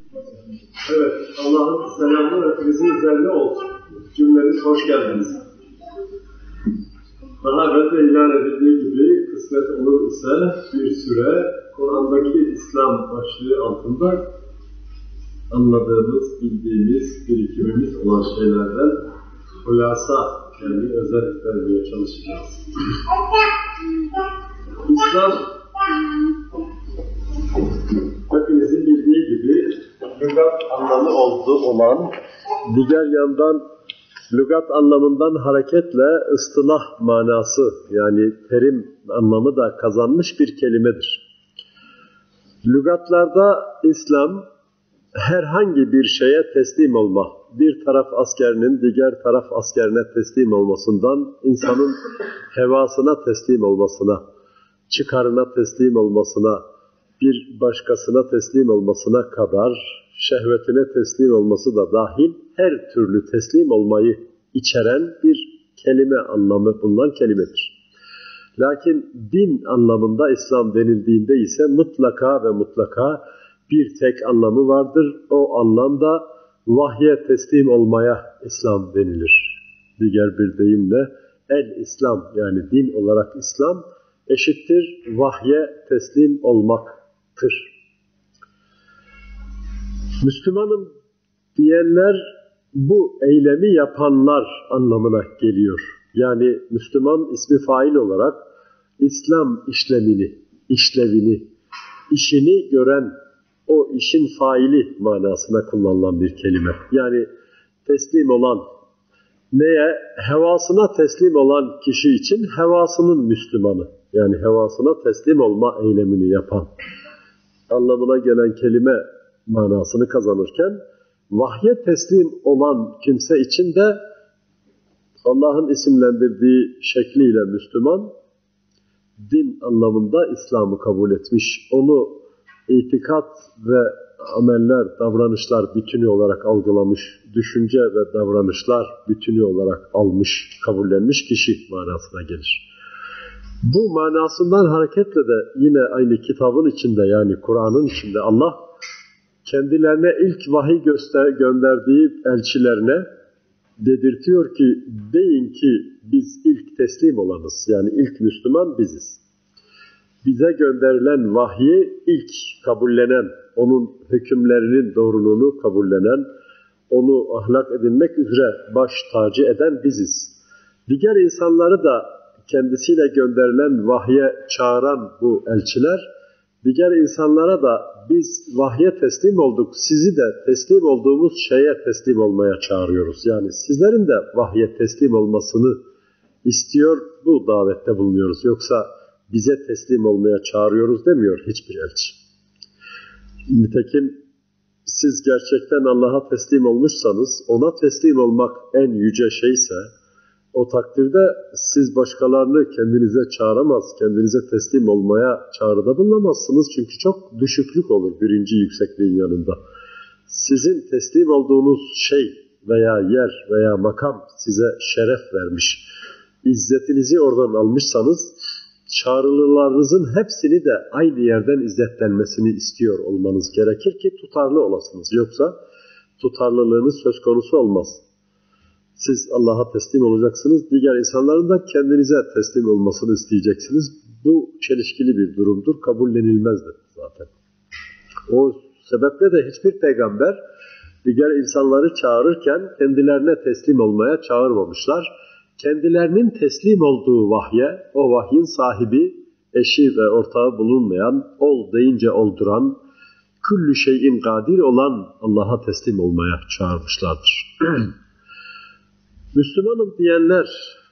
Evet, Allah'ın selamı hepinizin üzerine olsun. Cümleniz hoş geldiniz. Daha evvel de ilan edildiği gibi kısmet olur ise bir süre Kur'an'daki İslam başlığı altında anladığımız, bildiğimiz, birikimimiz olan şeylerden hulasa, yani özellik vermeye çalışacağız. İslam, hepinizin bildiği gibi lügat anlamı olan, diğer yandan lügat anlamından hareketle ıstılah manası, yani terim anlamı da kazanmış bir kelimedir. Lügatlarda İslam, herhangi bir şeye teslim olma, bir taraf askerinin diğer taraf askerine teslim olmasından, insanın hevasına teslim olmasına, çıkarına teslim olmasına, bir başkasına teslim olmasına kadar, şehvetine teslim olması da dahil her türlü teslim olmayı içeren bir kelime anlamı bulunan kelimedir. Lakin din anlamında İslam denildiğinde ise mutlaka ve mutlaka bir tek anlamı vardır. O anlamda vahye teslim olmaya İslam denilir. Diğer bir deyimle el-İslam, yani din olarak İslam eşittir vahye teslim olmaktır. Müslümanım diyenler bu eylemi yapanlar anlamına geliyor. Yani Müslüman ismi fail olarak İslam işlevini, işini gören, o işin faili manasına kullanılan bir kelime. Yani teslim olan, neye? Hevasına teslim olan kişi için hevasının Müslümanı. Yani hevasına teslim olma eylemini yapan anlamına gelen kelime manasını kazanırken, vahye teslim olan kimse için de Allah'ın isimlendirdiği şekliyle Müslüman, din anlamında İslam'ı kabul etmiş, onu itikat ve ameller, davranışlar bütünü olarak algılamış, düşünce ve davranışlar bütünü olarak almış, kabullenmiş kişi manasına gelir. Bu manasından hareketle de yine aynı kitabın içinde, yani Kur'an'ın içinde Allah kendilerine ilk vahiy gönderdiği elçilerine dedirtiyor ki, deyin ki biz ilk teslim olanız, yani ilk Müslüman biziz. Bize gönderilen vahyi ilk kabullenen, onun hükümlerinin doğruluğunu kabullenen, onu ahlak edinmek üzere baş tacı eden biziz. Diğer insanları da kendisiyle gönderilen vahye çağıran bu elçiler, diğer insanlara da biz vahye teslim olduk, sizi de teslim olduğumuz şeye teslim olmaya çağırıyoruz. Yani sizlerin de vahye teslim olmasını istiyor, bu davette bulunuyoruz. Yoksa bize teslim olmaya çağırıyoruz demiyor hiçbir elçi. Nitekim siz gerçekten Allah'a teslim olmuşsanız, ona teslim olmak en yüce şeyse, o takdirde siz başkalarını kendinize çağıramaz, kendinize teslim olmaya çağrıda bulunamazsınız. Çünkü çok düşüklük olur birinci yüksekliğin yanında. Sizin teslim olduğunuz şey veya yer veya makam size şeref vermiş, İzzetinizi oradan almışsanız, çağrılılarınızın hepsini de aynı yerden izzetlenmesini istiyor olmanız gerekir ki tutarlı olasınız. Yoksa tutarlılığınız söz konusu olmaz. Siz Allah'a teslim olacaksınız, diğer insanların da kendinize teslim olmasını isteyeceksiniz. Bu çelişkili bir durumdur, kabullenilmezdir zaten. O sebeple de hiçbir peygamber diğer insanları çağırırken kendilerine teslim olmaya çağırmamışlar. Kendilerinin teslim olduğu vahye, o vahyin sahibi, eşi ve ortağı bulunmayan, ol deyince olduran, küllü şeyin kadir olan Allah'a teslim olmaya çağırmışlardır. Müslümanım diyenler,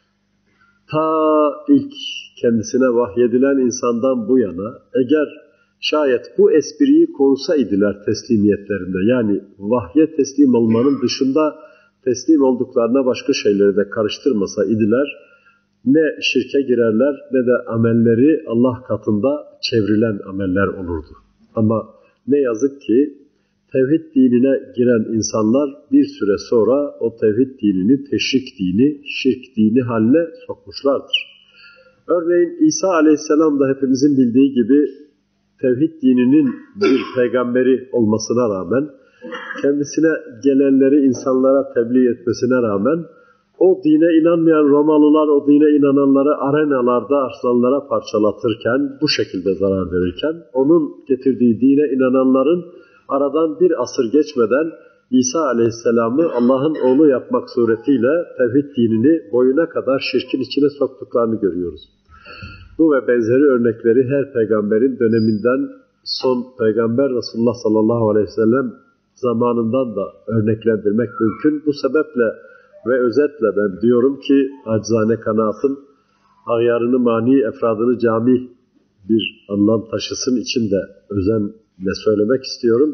ta ilk kendisine vahyedilen insandan bu yana, eğer şayet bu espriyi korusaydılar teslimiyetlerinde, yani vahye teslim olmanın dışında teslim olduklarına başka şeyleri de karıştırmasa idiler, ne şirke girerler ne de amelleri Allah katında çevrilen ameller olurdu. Ama ne yazık ki tevhid dinine giren insanlar bir süre sonra o tevhid dinini teşrik dini, şirk dini haline sokmuşlardır. Örneğin İsa Aleyhisselam da hepimizin bildiği gibi tevhid dininin bir peygamberi olmasına rağmen kendisine gelenleri insanlara tebliğ etmesine rağmen o dine inanmayan Romalılar o dine inananları arenalarda arslanlara parçalatırken, bu şekilde zarar verirken, onun getirdiği dine inananların aradan bir asır geçmeden İsa Aleyhisselam'ı Allah'ın oğlu yapmak suretiyle tevhid dinini boyuna kadar şirkin içine soktuklarını görüyoruz. Bu ve benzeri örnekleri her peygamberin döneminden son peygamber Resulullah sallallahu aleyhi ve sellem zamanından da örneklendirmek mümkün. Bu sebeple ve özetle ben diyorum ki acizane kanaatim ahyarını mani, efradını cami bir anlam taşısın için de özenle söylemek istiyorum.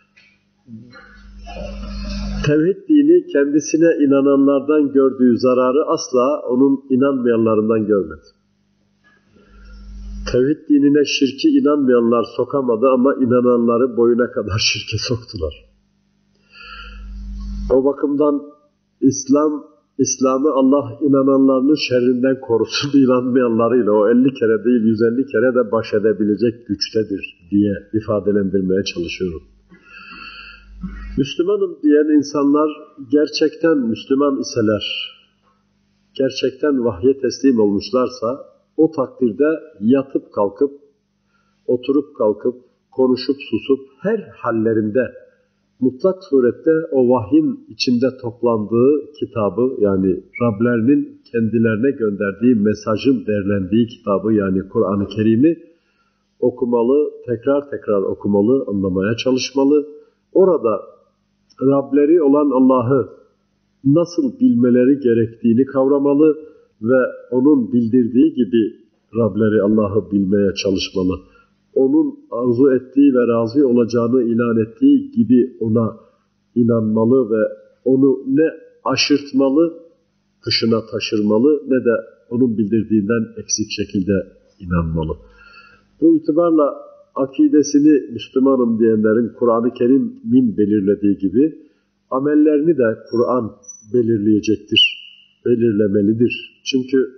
Tevhid dini kendisine inananlardan gördüğü zararı asla onun inanmayanlarından görmedi. Tevhid dinine şirki inanmayanlar sokamadı ama inananları boyuna kadar şirke soktular. O bakımdan İslam'ı Allah inananlarının şerrinden korusun, inanmayanlarıyla o 50 kere değil 150 kere de baş edebilecek güçtedir diye ifadelendirmeye çalışıyorum. Müslümanım diyen insanlar gerçekten Müslüman iseler, gerçekten vahye teslim olmuşlarsa o takdirde yatıp kalkıp, oturup kalkıp, konuşup susup her hallerinde mutlak surette o vahyin içinde toplandığı kitabı, yani Rablerinin kendilerine gönderdiği mesajın derlendiği kitabı, yani Kur'an-ı Kerim'i okumalı, tekrar tekrar okumalı, anlamaya çalışmalı. Orada Rableri olan Allah'ı nasıl bilmeleri gerektiğini kavramalı ve onun bildirdiği gibi Rableri Allah'ı bilmeye çalışmalı. Onun arzu ettiği ve razı olacağını ilan ettiği gibi ona inanmalı ve onu ne aşırtmalı, dışına taşırmalı ne de onun bildirdiğinden eksik şekilde inanmalı. Bu itibarla akidesini Müslümanım diyenlerin Kur'an-ı Kerim'in belirlediği gibi amellerini de Kur'an belirleyecektir, belirlemelidir. Çünkü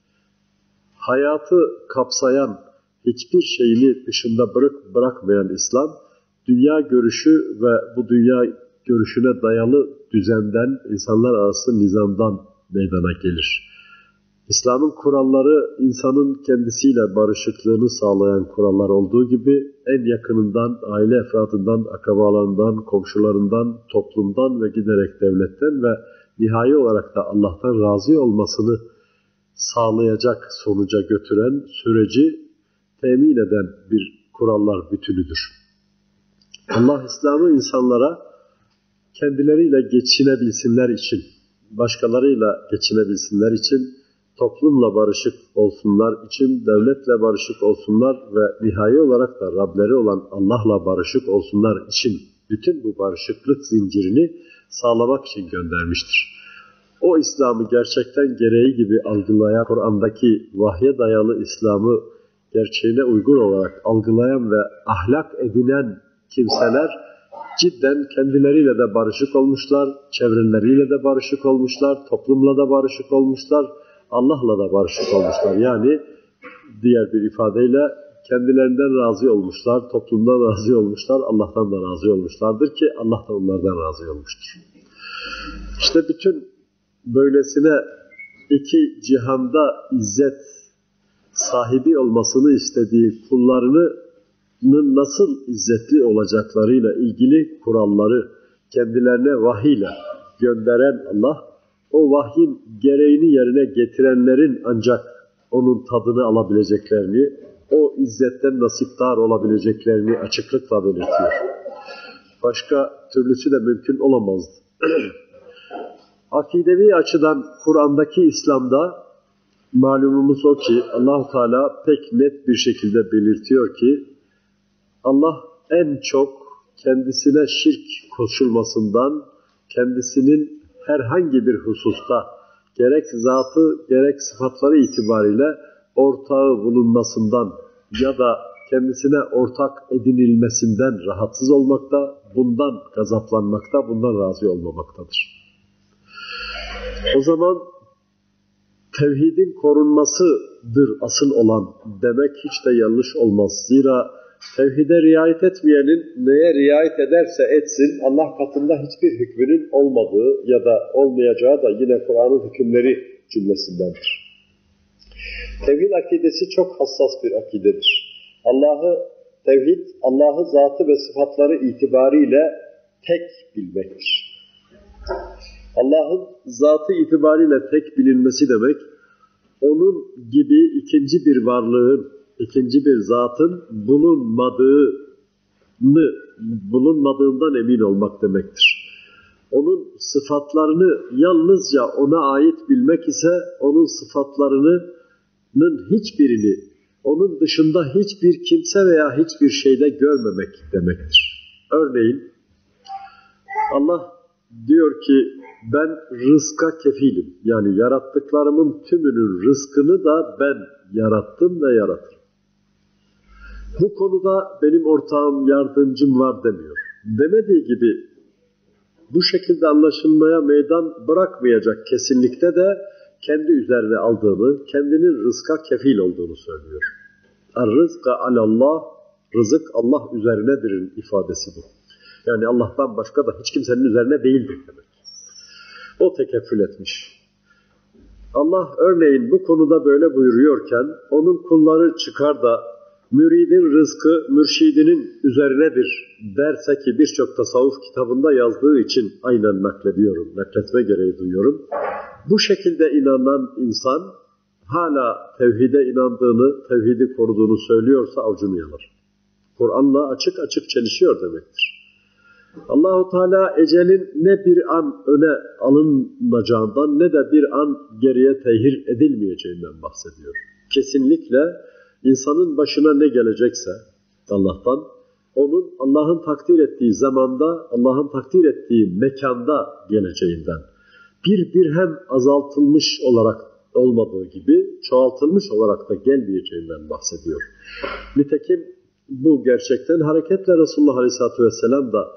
hayatı kapsayan, hiçbir şeyini dışında bırakmayan İslam, dünya görüşü ve bu dünya görüşüne dayalı düzenden, insanlar arası nizamdan meydana gelir. İslam'ın kuralları, insanın kendisiyle barışıklığını sağlayan kurallar olduğu gibi, en yakınından, aile efradından, akrabalarından, komşularından, toplumdan ve giderek devletten ve nihai olarak da Allah'tan razı olmasını sağlayacak sonuca götüren süreci temin eden bir kurallar bütünüdür. Allah İslam'ı insanlara kendileriyle geçinebilsinler için, başkalarıyla geçinebilsinler için, toplumla barışık olsunlar için, devletle barışık olsunlar ve nihai olarak da Rableri olan Allah'la barışık olsunlar için bütün bu barışıklık zincirini sağlamak için göndermiştir. O İslam'ı gerçekten gereği gibi algılayan, Kur'an'daki vahye dayalı İslam'ı gerçeğine uygun olarak algılayan ve ahlak edinen kimseler cidden kendileriyle de barışık olmuşlar, çevreleriyle de barışık olmuşlar, toplumla da barışık olmuşlar, Allah'la da barışık olmuşlar. Yani diğer bir ifadeyle kendilerinden razı olmuşlar, toplumdan razı olmuşlar, Allah'tan da razı olmuşlardır ki Allah da onlardan razı olmuştur. İşte bütün böylesine iki cihanda izzet sahibi olmasını istediği kullarının nasıl izzetli olacaklarıyla ilgili kuralları kendilerine vahiyle gönderen Allah, o vahyin gereğini yerine getirenlerin ancak onun tadını alabileceklerini, o izzetten nasipdar olabileceklerini açıklıkla belirtiyor. Başka türlüsü de mümkün olamazdı. Akidevi açıdan Kur'an'daki İslam'da malumumuz o ki Allah-u Teala pek net bir şekilde belirtiyor ki Allah en çok kendisine şirk koşulmasından, kendisinin herhangi bir hususta gerek zatı gerek sıfatları itibariyle ortağı bulunmasından ya da kendisine ortak edinilmesinden rahatsız olmakta, bundan gazaplanmakta, bundan razı olmamaktadır. O zaman tevhidin korunmasıdır asıl olan demek hiç de yanlış olmaz. Zira Tevhide riayet etmeyenin neye riayet ederse etsin Allah katında hiçbir hükmünün olmadığı ya da olmayacağı da yine Kur'an'ın hükümleri cümlesindendir. Tevhid akidesi çok hassas bir akidedir. Tevhid, Allah'ı zatı ve sıfatları itibariyle tek bilmektir. Allah'ın zatı itibariyle tek bilinmesi demek, onun gibi ikinci bir varlığın, ikinci bir zatın bulunmadığından emin olmak demektir. Onun sıfatlarını yalnızca ona ait bilmek ise onun sıfatlarının hiçbirini, onun dışında hiçbir kimse veya hiçbir şeyde görmemek demektir. Örneğin Allah diyor ki ben rızka kefilim. Yani yarattıklarımın tümünün rızkını da ben yarattım ve yaratırım. Bu konuda benim ortağım, yardımcım var demiyor. Demediği gibi bu şekilde anlaşılmaya meydan bırakmayacak kesinlikle de kendi üzerine aldığını, kendinin rızka kefil olduğunu söylüyor. Er-rızka alallah, rızık Allah üzerinedir'in ifadesi bu. Yani Allah'tan başka da hiç kimsenin üzerine değildir demek. O tekeffül etmiş. Allah örneğin bu konuda böyle buyuruyorken, onun kulları çıkar da müridin rızkı mürşidinin üzerinedir derse ki birçok tasavvuf kitabında yazdığı için aynen nakletme gereği duyuyorum. Bu şekilde inanan insan hala tevhide inandığını, tevhidi koruduğunu söylüyorsa avucunu yalar. Kur'an'la açık açık çelişiyor demektir. Allah-u Teala ecelin ne bir an öne alınacağından ne de bir an geriye tehir edilmeyeceğinden bahsediyor. Kesinlikle insanın başına ne gelecekse Allah'tan, onun Allah'ın takdir ettiği zamanda, Allah'ın takdir ettiği mekanda geleceğinden, bir dirhem azaltılmış olarak olmadığı gibi çoğaltılmış olarak da gelmeyeceğinden bahsediyor. Nitekim bu gerçekten hareketle Resulullah Aleyhisselatü Vesselam da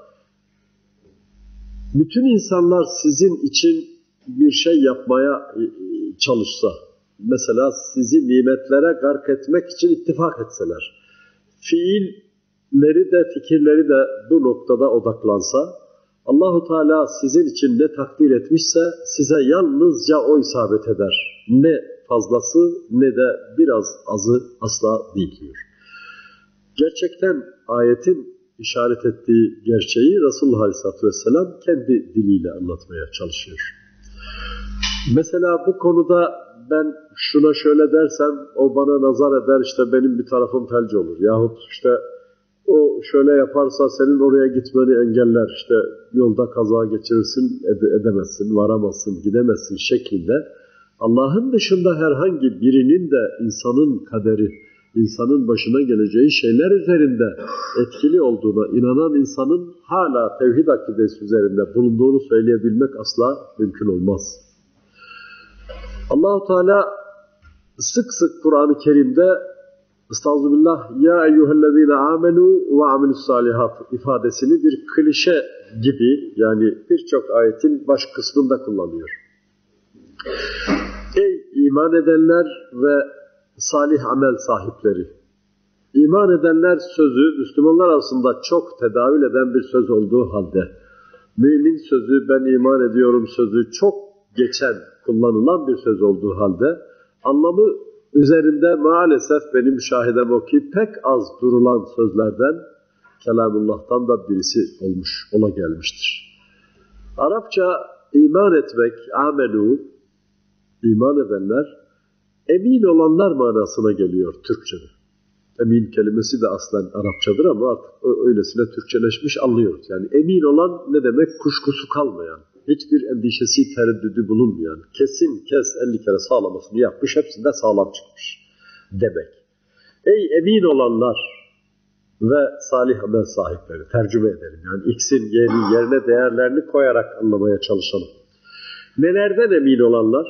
bütün insanlar sizin için bir şey yapmaya çalışsa, mesela sizi nimetlere gark etmek için ittifak etseler, fiilleri de fikirleri de bu noktada odaklansa, Allah-u Teala sizin için ne takdir etmişse size yalnızca o isabet eder. Ne fazlası ne de biraz azı asla değil diyor. Gerçekten ayetin işaret ettiği gerçeği Resulullah Aleyhisselatü Vesselam kendi diliyle anlatmaya çalışıyor. Mesela bu konuda ben şuna şöyle dersem o bana nazar eder, işte benim bir tarafım felç olur. Yahut işte o şöyle yaparsa senin oraya gitmeni engeller, işte yolda kaza geçirirsin, edemezsin, varamazsın, gidemezsin şeklinde Allah'ın dışında herhangi birinin de insanın kaderi, insanın başına geleceği şeyler üzerinde etkili olduğuna inanan insanın hala tevhid akidesi üzerinde bulunduğunu söyleyebilmek asla mümkün olmaz. Allah-u Teala sık sık Kur'an-ı Kerim'de Estağfirullah ya eyyühellezine amenu ve amilussalihat ifadesini bir klişe gibi, yani birçok ayetin baş kısmında kullanıyor. Ey iman edenler ve salih amel sahipleri! İman edenler sözü Müslümanlar arasında çok tedavül eden bir söz olduğu halde, mümin sözü, ben iman ediyorum sözü çok geçen kullanılan bir söz olduğu halde, anlamı üzerinde maalesef benim müşahedem o ki pek az durulan sözlerden Kelamullah'tan da birisi ola gelmiştir. Arapça iman etmek, amenu, iman edenler, emin olanlar manasına geliyor Türkçe'de. Emin kelimesi de aslen Arapçadır ama artık öylesine Türkçeleşmiş, anlıyoruz. Yani emin olan ne demek? Kuşkusu kalmayan, hiçbir endişesi, tereddüdü bulunmayan, kesin 50 kere sağlamasını yapmış, hepsinde sağlam çıkmış demek. Ey emin olanlar ve salih amel sahipleri, tercüme edelim. Yani X'in yerine değerlerini koyarak anlamaya çalışalım. Nelerden emin olanlar?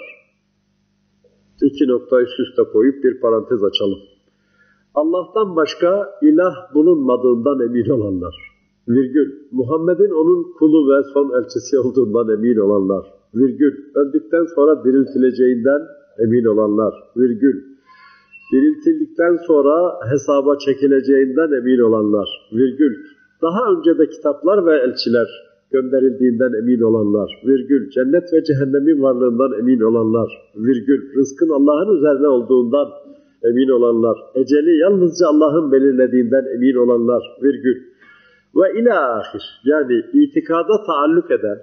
2 nokta üst üste koyup bir parantez açalım. Allah'tan başka ilah bulunmadığından emin olanlar. Virgül. Muhammed'in onun kulu ve son elçisi olduğundan emin olanlar. Virgül. Öldükten sonra diriltileceğinden emin olanlar. Virgül. diriltildikten sonra hesaba çekileceğinden emin olanlar, virgül, daha önce de kitaplar ve elçiler gönderildiğinden emin olanlar, virgül, cennet ve cehennemin varlığından emin olanlar, virgül, rızkın Allah'ın üzerine olduğundan emin olanlar, eceli yalnızca Allah'ın belirlediğinden emin olanlar, virgül, ve ila ahir, yani itikada taalluk eden,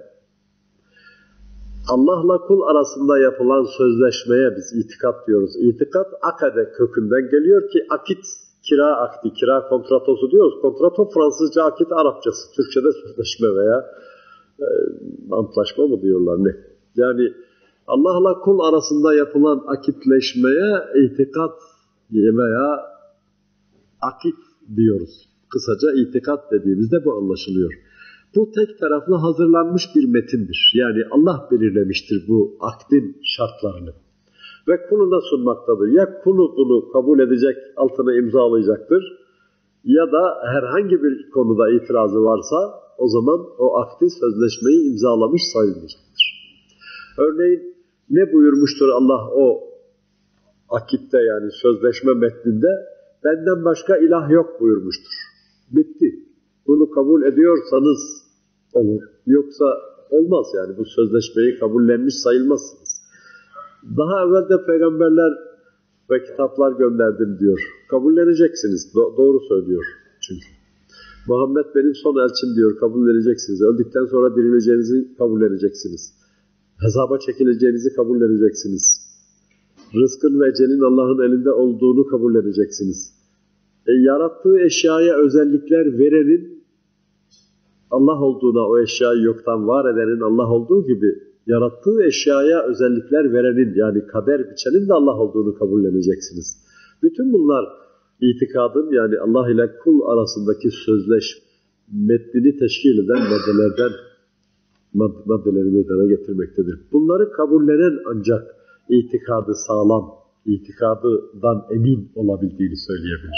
Allah'la kul arasında yapılan sözleşmeye biz itikat diyoruz. İtikat akade kökünden geliyor ki akit, kira akdi, kira kontratosu diyoruz. Kontrato Fransızca, akit Arapçası, Türkçe'de sözleşme veya antlaşma mı diyorlar ne? Yani Allah'la kul arasında yapılan akitleşmeye itikat veya akit diyoruz. Kısaca itikat dediğimizde bu anlaşılıyor. Bu tek taraflı hazırlanmış bir metindir. Yani Allah belirlemiştir bu akdin şartlarını. Ve kuluna sunmaktadır. Ya kulu bunu kabul edecek, altına imzalayacaktır ya da herhangi bir konuda itirazı varsa o zaman o akdi, sözleşmeyi imzalamış sayılmayacaktır. Örneğin ne buyurmuştur Allah o akitte, yani sözleşme metninde? Benden başka ilah yok buyurmuştur. Bitti. Bunu kabul ediyorsanız olur. Yoksa olmaz, yani bu sözleşmeyi kabullenmiş sayılmazsınız. Daha evvel de peygamberler ve kitaplar gönderdim diyor. Kabulleneceksiniz. Doğru söylüyor çünkü. Muhammed benim son elçim diyor. Kabulleneceksiniz. Öldükten sonra dirileceğinizi kabulleneceksiniz. Hesaba çekileceğinizi kabulleneceksiniz. Rızkın ve ecelin Allah'ın elinde olduğunu kabulleneceksiniz. Yarattığı eşyaya özellikler verenin Allah olduğuna, o eşyayı yoktan var edenin Allah olduğu gibi yarattığı eşyaya özellikler verenin, yani kader biçenin de Allah olduğunu kabulleneceksiniz. Bütün bunlar itikadın, yani Allah ile kul arasındaki sözleşme metnini teşkil eden maddeleri meydana getirmektedir. Bunları kabullenen ancak itikadı sağlam, itikadıdan emin olabildiğini söyleyebilir.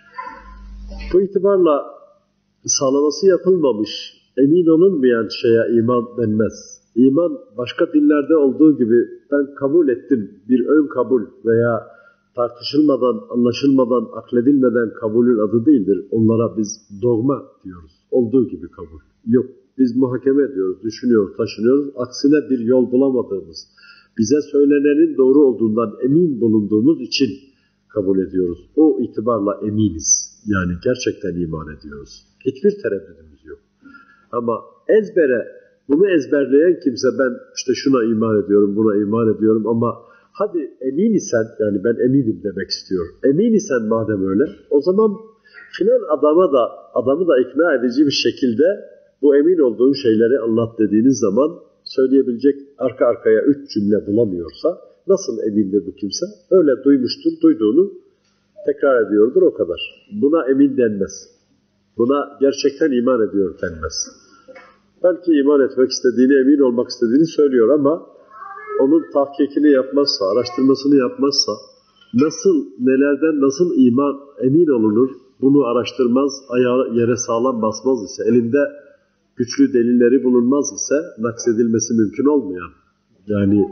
Bu itibarla sağlaması yapılmamış, emin olunmayan şeye iman denmez. İman başka dinlerde olduğu gibi ben kabul ettim, bir ön kabul veya tartışılmadan, anlaşılmadan, akledilmeden kabulün adı değildir. Onlara biz dogma diyoruz. Olduğu gibi kabul. Yok, biz muhakeme ediyoruz, düşünüyoruz, taşınıyoruz. Aksine bir yol bulamadığımız, bize söylenenin doğru olduğundan emin bulunduğumuz için kabul ediyoruz. O itibarla eminiz. Yani gerçekten iman ediyoruz. Hiçbir tereddüdümüz yok. Ama ezbere, bunu ezberleyen kimse ben işte şuna iman ediyorum, buna iman ediyorum ama hadi emin isen, yani ben eminim demek istiyor. Emin isen madem öyle, o zaman filan adamı da ikna edici bir şekilde bu emin olduğun şeyleri anlat dediğiniz zaman söyleyebilecek arka arkaya 3 cümle bulamıyorsa nasıl emindir bu kimse? Öyle duymuştur, duyduğunu tekrar ediyordur, o kadar. Buna emin denmez. Buna gerçekten iman ediyor denmez. Belki iman etmek istediğini, emin olmak istediğini söylüyor ama onun tahkikini yapmazsa, araştırmasını yapmazsa, nelerden nasıl emin olunur, bunu araştırmaz, ayağı yere sağlam basmaz ise, elinde güçlü delilleri bulunmaz ise, naksedilmesi mümkün olmayan, yani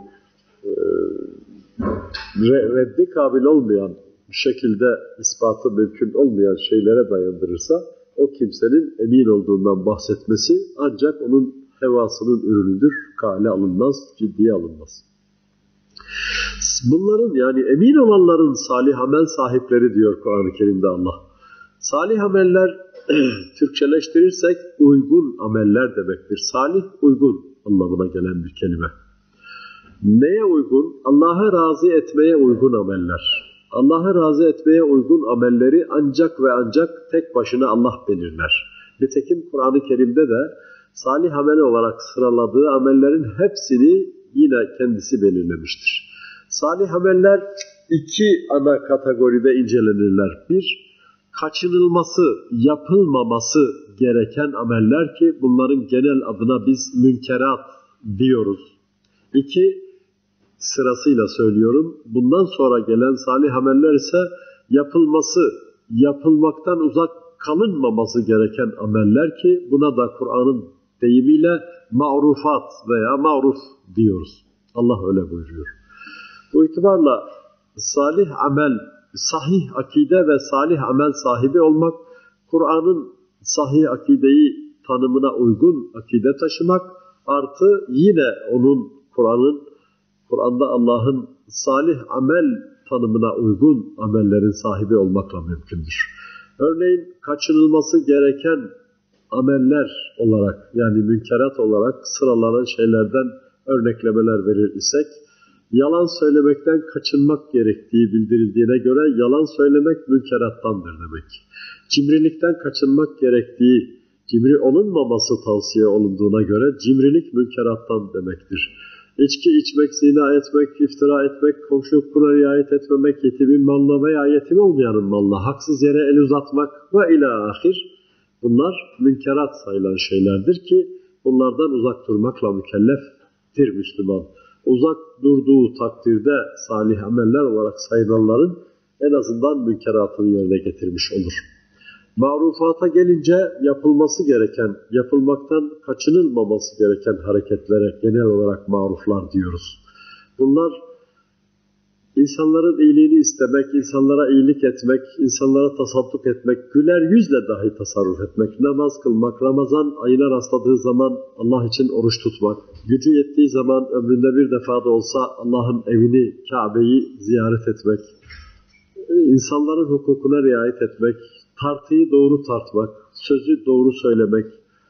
reddi kabil olmayan, bir şekilde ispatı mümkün olmayan şeylere dayandırırsa, o kimsenin emin olduğundan bahsetmesi ancak onun hevasının ürünüdür, kale alınmaz, ciddiye alınmaz. Bunların, yani emin olanların salih amel sahipleri diyor Kur'an-ı Kerim'de Allah. Salih ameller Türkçeleştirirsek uygun ameller demektir. Salih, uygun anlamına gelen bir kelime. Neye uygun? Allah'a razı etmeye uygun ameller. Allah'ı razı etmeye uygun amelleri ancak ve ancak tek başına Allah belirler. Nitekim Kur'an-ı Kerim'de de salih amel olarak sıraladığı amellerin hepsini yine kendisi belirlemiştir. Salih ameller 2 ana kategoride incelenirler. Bir, kaçınılması, yapılmaması gereken ameller ki bunların genel adına biz münkerat diyoruz. 2, sırasıyla söylüyorum. Bundan sonra gelen salih ameller ise yapılmaktan uzak kalınmaması gereken ameller ki buna da Kur'an'ın deyimiyle ma'rufat veya ma'ruf diyoruz. Allah öyle buyuruyor. Bu itibarla salih amel sahih akide ve salih amel sahibi olmak, Kur'an'ın sahih akideyi tanımına uygun akide taşımak, artı yine Kur'an'da Allah'ın salih amel tanımına uygun amellerin sahibi olmakla mümkündür. Örneğin kaçınılması gereken ameller olarak, yani münkerat olarak sıralanan şeylerden örneklemeler verir isek, yalan söylemekten kaçınmak gerektiği bildirildiğine göre yalan söylemek münkerattandır demek. Cimrilikten kaçınmak gerektiği, cimri olunmaması tavsiye olunduğuna göre cimrilik münkerattan demektir. İçki içmek, zina etmek, iftira etmek, komşu hukukuna riayet etmemek, yetimin malına veya yetim olmayanın malına haksız yere el uzatmak ve ila ahir, bunlar münkerat sayılan şeylerdir ki bunlardan uzak durmakla mükelleftir Müslüman. Uzak durduğu takdirde salih ameller olarak sayılanların en azından münkeratını yerine getirmiş olur. Marufata gelince yapılması gereken, yapılmaktan kaçınılmaması gereken hareketlere genel olarak maruflar diyoruz. Bunlar insanların iyiliğini istemek, insanlara iyilik etmek, insanlara tasadduk etmek, güler yüzle dahi tasarruf etmek, namaz kılmak, Ramazan ayına rastladığı zaman Allah için oruç tutmak, gücü yettiği zaman ömründe bir defa da olsa Allah'ın evini, Kabe'yi ziyaret etmek, insanların hukukuna riayet etmek, tartıyı doğru tartmak, sözü doğru söylemek,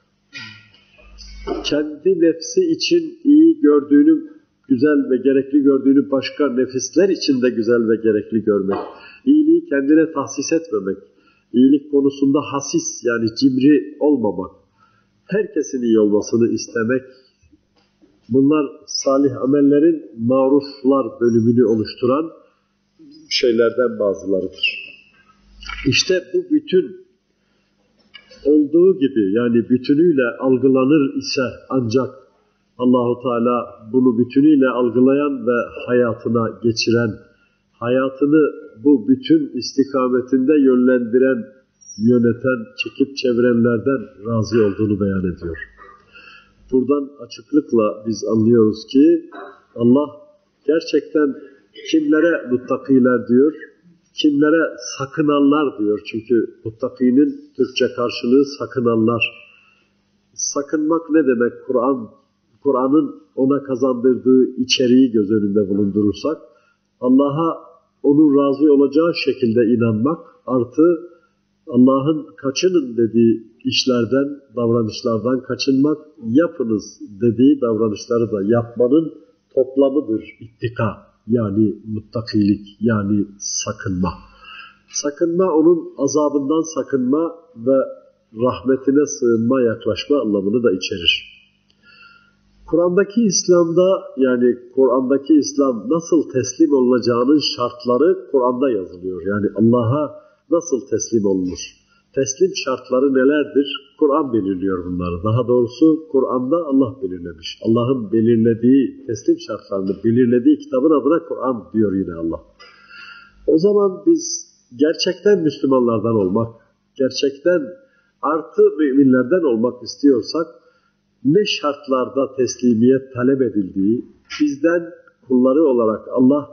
kendi nefsi için iyi gördüğünü, güzel ve gerekli gördüğünü başka nefisler için de güzel ve gerekli görmek, iyiliği kendine tahsis etmemek, iyilik konusunda hasis yani cimri olmamak, herkesin iyi olmasını istemek, bunlar salih amellerin maruflar bölümünü oluşturan şeylerden bazılarıdır. İşte bu bütün olduğu gibi, yani bütünüyle algılanır ise ancak Allah-u Teala bunu bütünüyle algılayan ve hayatına geçiren, hayatını bu bütün istikametinde yönlendiren, yöneten, çekip çevirenlerden razı olduğunu beyan ediyor. Buradan açıklıkla biz anlıyoruz ki Allah gerçekten kimlere muttakiler diyor, kimlere sakınanlar diyor. Çünkü muttakinin Türkçe karşılığı sakınanlar. Sakınmak ne demek? Kur'an'ın ona kazandırdığı içeriği göz önünde bulundurursak, Allah'a onun razı olacağı şekilde inanmak, artı Allah'ın kaçının dediği işlerden, davranışlardan kaçınmak, yapınız dediği davranışları da yapmanın toplamıdır ittika. Yani muttakilik, yani sakınma. Sakınma, onun azabından sakınma ve rahmetine sığınma, yaklaşma anlamını da içerir. Kur'an'daki İslam'da, yani Kur'an'daki İslam nasıl teslim olunacağının şartları Kur'an'da yazılıyor. Yani Allah'a nasıl teslim olunur? Teslim şartları nelerdir? Kur'an belirliyor bunları. Daha doğrusu Kur'an'da Allah belirlemiş. Allah'ın belirlediği teslim şartlarını, belirlediği kitabın adına Kur'an diyor yine Allah. O zaman biz gerçekten Müslümanlardan olmak, gerçekten artı müminlerden olmak istiyorsak, ne şartlarda teslimiyet talep edildiği, bizden kulları olarak Allah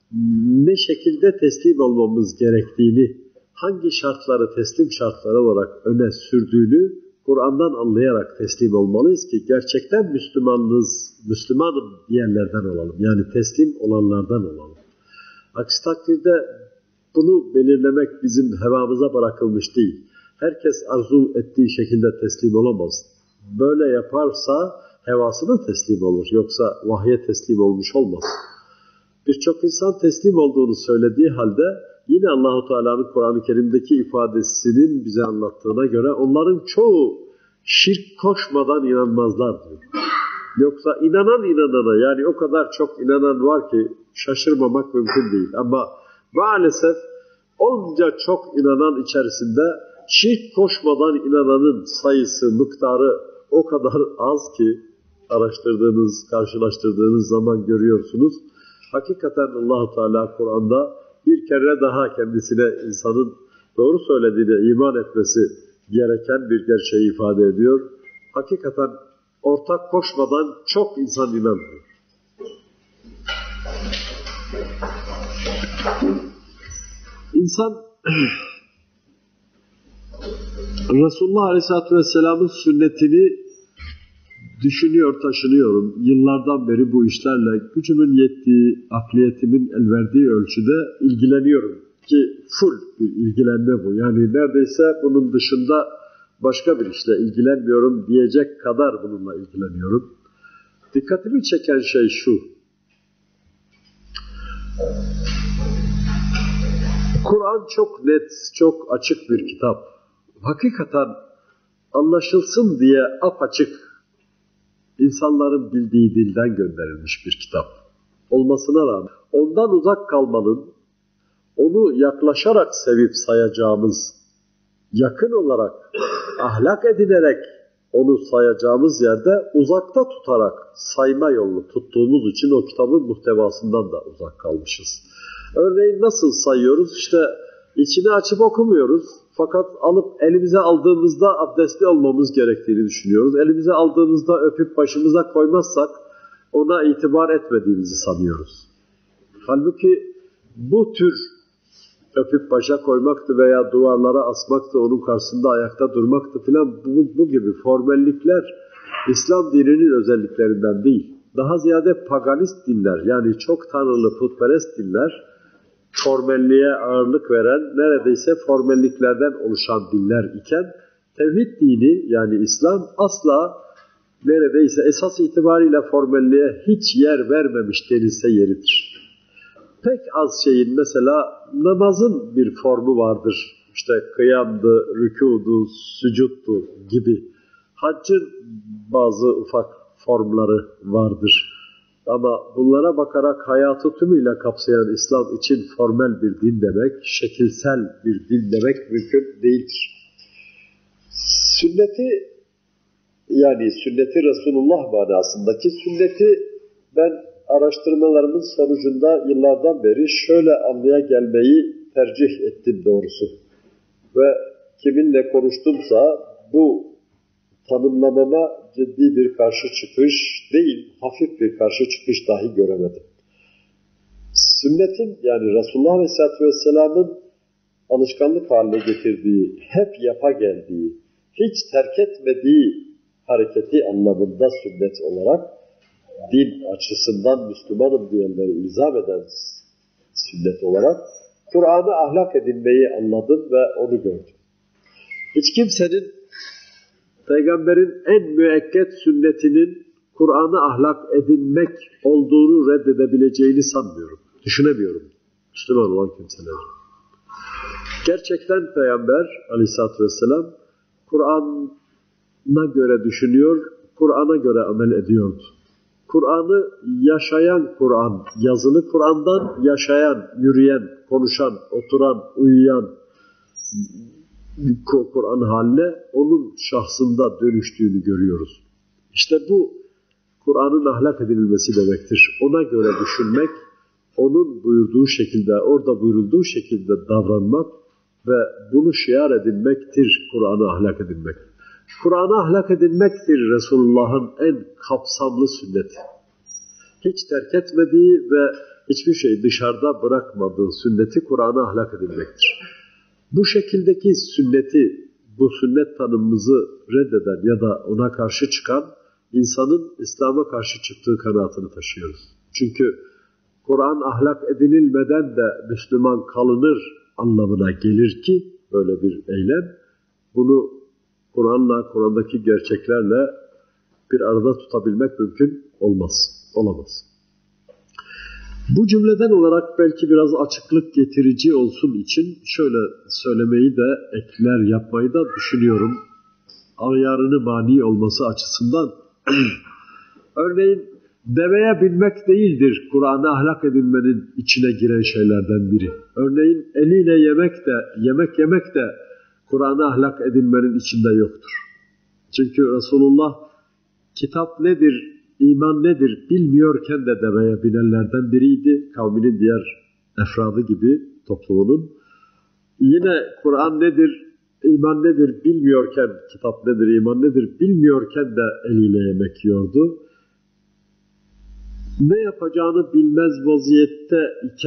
ne şekilde teslim olmamız gerektiğini, hangi şartları teslim şartları olarak öne sürdüğünü Kur'an'dan anlayarak teslim olmalıyız ki gerçekten Müslümanım diyenlerden olalım. Yani teslim olanlardan olalım. Aksi takdirde bunu belirlemek bizim hevamıza bırakılmış değil. Herkes arzu ettiği şekilde teslim olamaz. Böyle yaparsa hevasına teslim olur. Yoksa vahye teslim olmuş olmaz. Birçok insan teslim olduğunu söylediği halde yine Allah-u Teala'nın Kur'an-ı Kerim'deki ifadesinin bize anlattığına göre onların çoğu şirk koşmadan inanmazlar diyor. Yoksa inanana, yani o kadar çok inanan var ki şaşırmamak mümkün değil. Ama maalesef onca çok inanan içerisinde şirk koşmadan inananın sayısı, miktarı o kadar az ki araştırdığınız, karşılaştırdığınız zaman görüyorsunuz. Hakikaten Allah-u Teala Kur'an'da bir kere daha kendisine insanın doğru söylediğine iman etmesi gereken bir gerçeği ifade ediyor. Hakikaten ortak koşmadan çok insan inanmıyor. İnsan Resulullah Aleyhisselatü Vesselam'ın sünnetini düşünüyor, taşınıyorum. Yıllardan beri bu işlerle gücümün yettiği, akliyetimin el verdiği ölçüde ilgileniyorum. Ki full bir ilgilenme bu. Yani neredeyse bunun dışında başka bir işle ilgilenmiyorum diyecek kadar bununla ilgileniyorum. Dikkatimi çeken şey şu. Kur'an çok net, çok açık bir kitap. Hakikaten anlaşılsın diye apaçık insanların bildiği dilden gönderilmiş bir kitap olmasına rağmen ondan uzak kalmanın, onu yaklaşarak sevip sayacağımız, yakın olarak, ahlak edinerek onu sayacağımız yerde uzakta tutarak sayma yolunu tuttuğumuz için o kitabın muhtevasından da uzak kalmışız. Örneğin nasıl sayıyoruz? İşte içini açıp okumuyoruz. Fakat alıp elimize aldığımızda abdestli olmamız gerektiğini düşünüyoruz. Elimize aldığımızda öpüp başımıza koymazsak ona itibar etmediğimizi sanıyoruz. Halbuki bu tür öpüp başa koymaktı veya duvarlara asmaktı, onun karşısında ayakta durmaktı filan bu gibi formellikler İslam dininin özelliklerinden değil. Daha ziyade paganist dinler, yani çok tanrılı putperest dinler, formelliğe ağırlık veren, neredeyse formelliklerden oluşan dinler iken, tevhid dini yani İslam asla neredeyse esas itibariyle formelliğe hiç yer vermemiş denilse yeridir. Pek az şeyin mesela namazın bir formu vardır. İşte kıyamdı, rükûdu, sücuttu gibi. Haccın bazı ufak formları vardır. Ama bunlara bakarak hayatı tümüyle kapsayan İslam için formel bir din demek, şekilsel bir din demek mümkün değildir. Sünneti, yani sünneti Resulullah manasındaki sünneti ben araştırmalarımın sonucunda yıllardan beri şöyle anlayagelmeyi tercih ettim doğrusu. Ve kiminle konuştumsa bu tanımlamama ciddi bir karşı çıkış değil, hafif bir karşı çıkış dahi göremedim. Sünnetin, yani Resulullah Aleyhisselatü Vesselam'ın alışkanlık haline getirdiği, hep yapa geldiği, hiç terk etmediği hareketi anlamında sünnet olarak, din açısından Müslümanım diyenleri ilzam eden sünnet olarak Kur'an'ı ahlak edinmeyi anladım ve onu gördüm. Hiç kimsenin Peygamberin en müekket sünnetinin Kur'an'ı ahlak edinmek olduğunu reddedebileceğini sanmıyorum. Düşünemiyorum Müslüman olan kimseler. Gerçekten Peygamber Aleyhisselatü Vesselam Kur'an'a göre düşünüyor, Kur'an'a göre amel ediyordu. Kur'an'ı yaşayan Kur'an, yazılı Kur'an'dan yaşayan, yürüyen, konuşan, oturan, uyuyan Kur'an haline onun şahsında dönüştüğünü görüyoruz. İşte bu Kur'an'ın ahlak edilmesi demektir. Ona göre düşünmek, onun buyurduğu şekilde, orada buyurulduğu şekilde davranmak ve bunu şiar edinmektir Kur'an'ı ahlak edinmek. Kur'an'ı ahlak edinmektir Resulullah'ın en kapsamlı sünneti. Hiç terk etmediği ve hiçbir şey dışarıda bırakmadığı sünneti Kur'an'ı ahlak edinmektir. Bu şekildeki sünneti, bu sünnet tanımımızı reddeden ya da ona karşı çıkan insanın İslam'a karşı çıktığı kanaatini taşıyoruz. Çünkü Kur'an ahlak edinilmeden de Müslüman kalınır anlamına gelir ki böyle bir eylem. Bunu Kur'an'la, Kur'an'daki gerçeklerle bir arada tutabilmek mümkün olamaz. Bu cümleden olarak belki biraz açıklık getirici olsun için şöyle söylemeyi de ekler yapmayı da düşünüyorum. Ayarını mani olması açısından. Örneğin deveye binmek değildir Kur'an'ı ahlak edinmenin içine giren şeylerden biri. Örneğin eliyle yemek yemek de Kur'an'ı ahlak edinmenin içinde yoktur. Çünkü Resulullah kitap nedir, İman nedir bilmiyorken de deveye binenlerden biriydi. Kavminin diğer efradı gibi toplumunun. Yine Kur'an nedir, iman nedir bilmiyorken, kitap nedir, iman nedir bilmiyorken de eliyle yemek yiyordu. Ne yapacağını bilmez vaziyette iken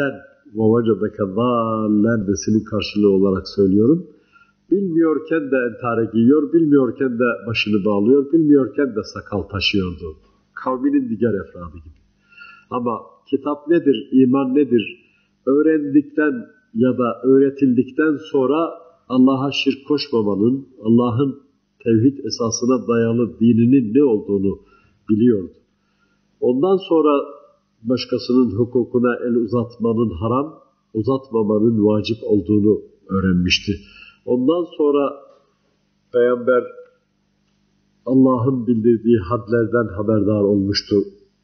وَوَجَدَكَ ضَالًّا desinin karşılığı olarak söylüyorum. Bilmiyorken de entare giyiyor, bilmiyorken de başını bağlıyor, bilmiyorken de sakal taşıyordu. Kavminin diğer efradı gibi. Ama kitap nedir, iman nedir? Öğrendikten ya da öğretildikten sonra Allah'a şirk koşmamanın, Allah'ın tevhid esasına dayalı dininin ne olduğunu biliyordu. Ondan sonra başkasının hukukuna el uzatmanın haram, uzatmamanın vacip olduğunu öğrenmişti. Ondan sonra Peygamber Allah'ın bildirdiği hadlerden haberdar olmuştu.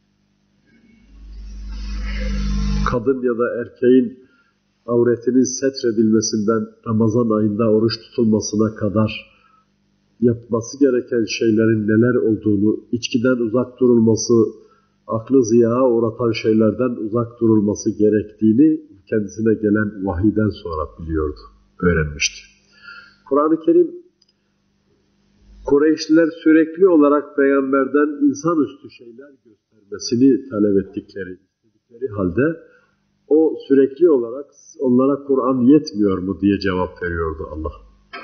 Kadın ya da erkeğin avretinin setredilmesinden Ramazan ayında oruç tutulmasına kadar yapması gereken şeylerin neler olduğunu, içkiden uzak durulması, aklı ziyaha uğratan şeylerden uzak durulması gerektiğini kendisine gelen vahiyden sonra biliyordu, öğrenmişti. Kur'an-ı Kerim, Kureyşliler sürekli olarak Peygamberden insanüstü şeyler göstermesini talep ettikleri halde o sürekli olarak onlara Kur'an yetmiyor mu diye cevap veriyordu Allah.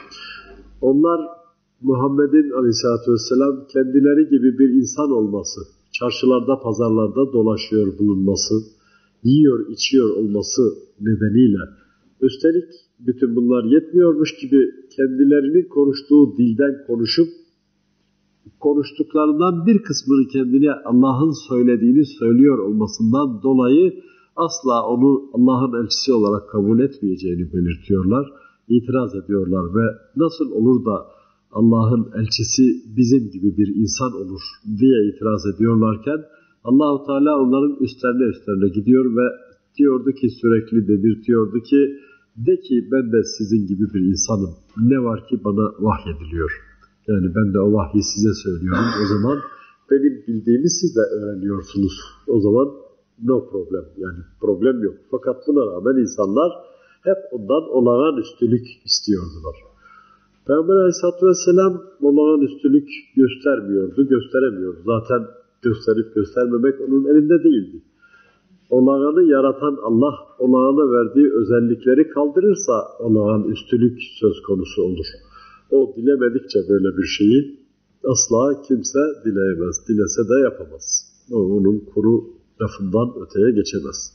Onlar Muhammed'in aleyhissalatü vesselam kendileri gibi bir insan olması, çarşılarda, pazarlarda dolaşıyor bulunması, yiyor, içiyor olması nedeniyle, üstelik bütün bunlar yetmiyormuş gibi kendilerinin konuştuğu dilden konuşup, konuştuklarından bir kısmını kendine Allah'ın söylediğini söylüyor olmasından dolayı asla onu Allah'ın elçisi olarak kabul etmeyeceğini belirtiyorlar, itiraz ediyorlar ve nasıl olur da Allah'ın elçisi bizim gibi bir insan olur diye itiraz ediyorlarken Allah-u Teala onların üstlerine gidiyor ve diyordu ki, sürekli dedirtiyordu ki, de ki ben de sizin gibi bir insanım. Ne var ki bana vahyediliyor. Yani ben de o vahyi size söylüyorum. O zaman benim bildiğimi siz de öğreniyorsunuz. O zaman no problem. Yani problem yok. Fakat buna rağmen insanlar hep ondan olağanüstülük istiyordular. Peygamber Aleyhisselatü Vesselam olağanüstülük göstermiyordu, gösteremiyordu. Zaten gösterip göstermemek onun elinde değildi. Olağanı yaratan Allah, olağana verdiği özellikleri kaldırırsa olağanüstülük söz konusu olur. O dilemedikçe böyle bir şeyi asla kimse dileyemez, dilese de yapamaz. O onun kuru lafından öteye geçemez.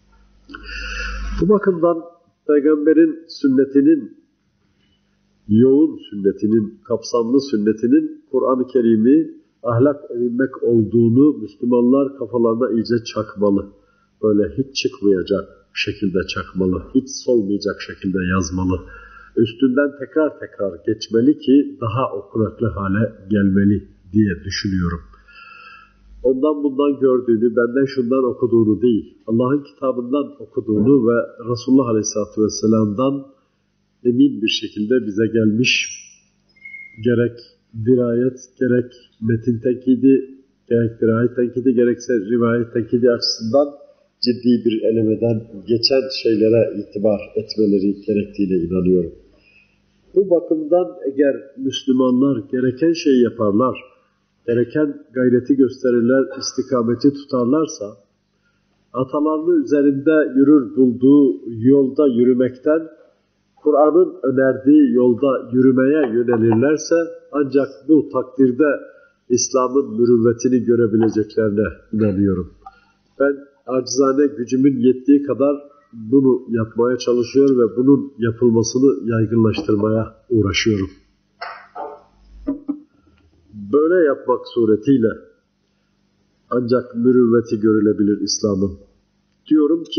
Bu bakımdan Peygamberin sünnetinin, yoğun sünnetinin, kapsamlı sünnetinin Kur'an-ı Kerim'i ahlak edinmek olduğunu Müslümanlar kafalarına iyice çakmalı. Böyle hiç çıkmayacak şekilde çakmalı, hiç solmayacak şekilde yazmalı. Üstünden tekrar tekrar geçmeli ki daha okunaklı hale gelmeli diye düşünüyorum. Ondan bundan gördüğünü, benden şundan okuduğunu değil, Allah'ın kitabından okuduğunu ve Resulullah Aleyhisselatü Vesselam'dan emin bir şekilde bize gelmiş, gerek dirayet, gerek metin tenkidi, gerek dirayet tenkidi, gerekse rivayet tenkidi açısından ciddi bir elemeden geçen şeylere itibar etmeleri gerektiğine inanıyorum. Bu bakımdan eğer Müslümanlar gereken şeyi yaparlar, gereken gayreti gösterirler, istikameti tutarlarsa, atalarının üzerinde yürür bulduğu yolda yürümekten, Kur'an'ın önerdiği yolda yürümeye yönelirlerse, ancak bu takdirde İslam'ın mürüvvetini görebileceklerine inanıyorum. Ben acizane gücümün yettiği kadar bunu yapmaya çalışıyor ve bunun yapılmasını yaygınlaştırmaya uğraşıyorum. Böyle yapmak suretiyle ancak mürüvveti görülebilir İslam'ın. Diyorum ki,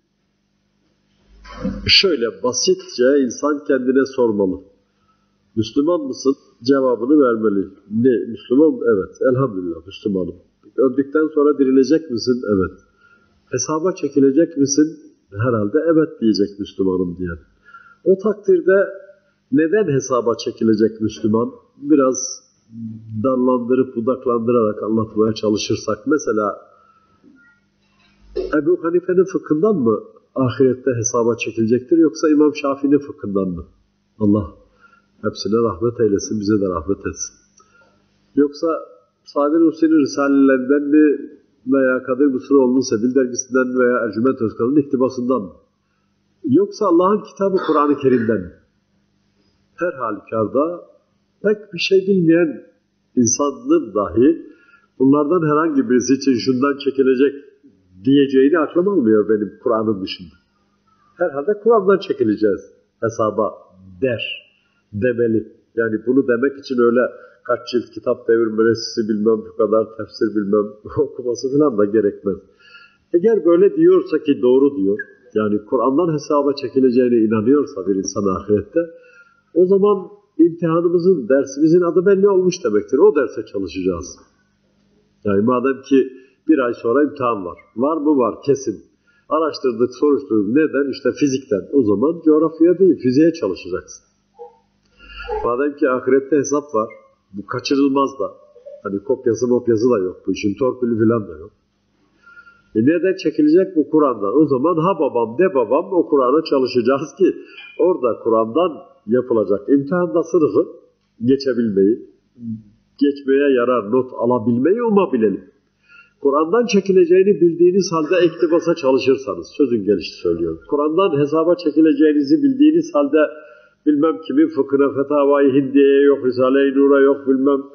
şöyle basitçe insan kendine sormalı. Müslüman mısın? Cevabını vermeli. Ne? Müslüman? Evet. Elhamdülillah Müslümanım. Öldükten sonra dirilecek misin? Evet. Hesaba çekilecek misin? Herhalde evet diyecek Müslümanım diyen. O takdirde neden hesaba çekilecek Müslüman? Biraz dallandırıp budaklandırarak anlatmaya çalışırsak, mesela Ebu Hanife'nin fıkhından mı ahirette hesaba çekilecektir, yoksa İmam Şafii'nin fıkhından mı? Allah hepsine rahmet eylesin, bize de rahmet etsin. Yoksa Sadi Nursi'nin Risalelerinden mi veya Kadir Mısıroğlu'nun Sebil dergisinden veya Ercüment Özkan'ın iktibasından mı? Yoksa Allah'ın kitabı Kur'an-ı Kerim'den mi? Her halükarda pek bir şey bilmeyen insanın dahi bunlardan herhangi birisi için şundan çekilecek diyeceğini aklım almıyor benim Kur'an'ın dışında. Herhalde Kur'an'dan çekileceğiz hesaba demeli. Yani bunu demek için öyle kaç cilt kitap devirmesi bilmem bu kadar tefsir bilmem okuması falan da gerekmez. Eğer böyle diyorsa ki doğru diyor, yani Kur'an'dan hesaba çekileceğine inanıyorsa bir insan ahirette, o zaman imtihanımızın, dersimizin adı belli olmuş demektir. O derse çalışacağız. Yani madem ki bir ay sonra imtihan var. Var mı? Var. Kesin. Araştırdık, soruşturduk. Neden? İşte fizikten. O zaman coğrafya değil, fiziğe çalışacaksın. Madem ki ahirette hesap var, bu kaçırılmaz da. Hani kopyası da yok bu işin, torpili falan da yok. Nereden çekilecek bu Kur'an'dan? O zaman ha babam de babam o Kur'an'a çalışacağız ki orada Kur'an'dan yapılacak imtihanda sınıfı geçebilmeyi, geçmeye yarar not alabilmeyi umabilelim. Kur'an'dan çekileceğini bildiğiniz halde iktibasa çalışırsanız, sözün gelişi söylüyorum. Kur'an'dan hesaba çekileceğinizi bildiğiniz halde bilmem kimin fıkhına, fetavayı Hindiye'ye yok, Risale-i Nur'a yok,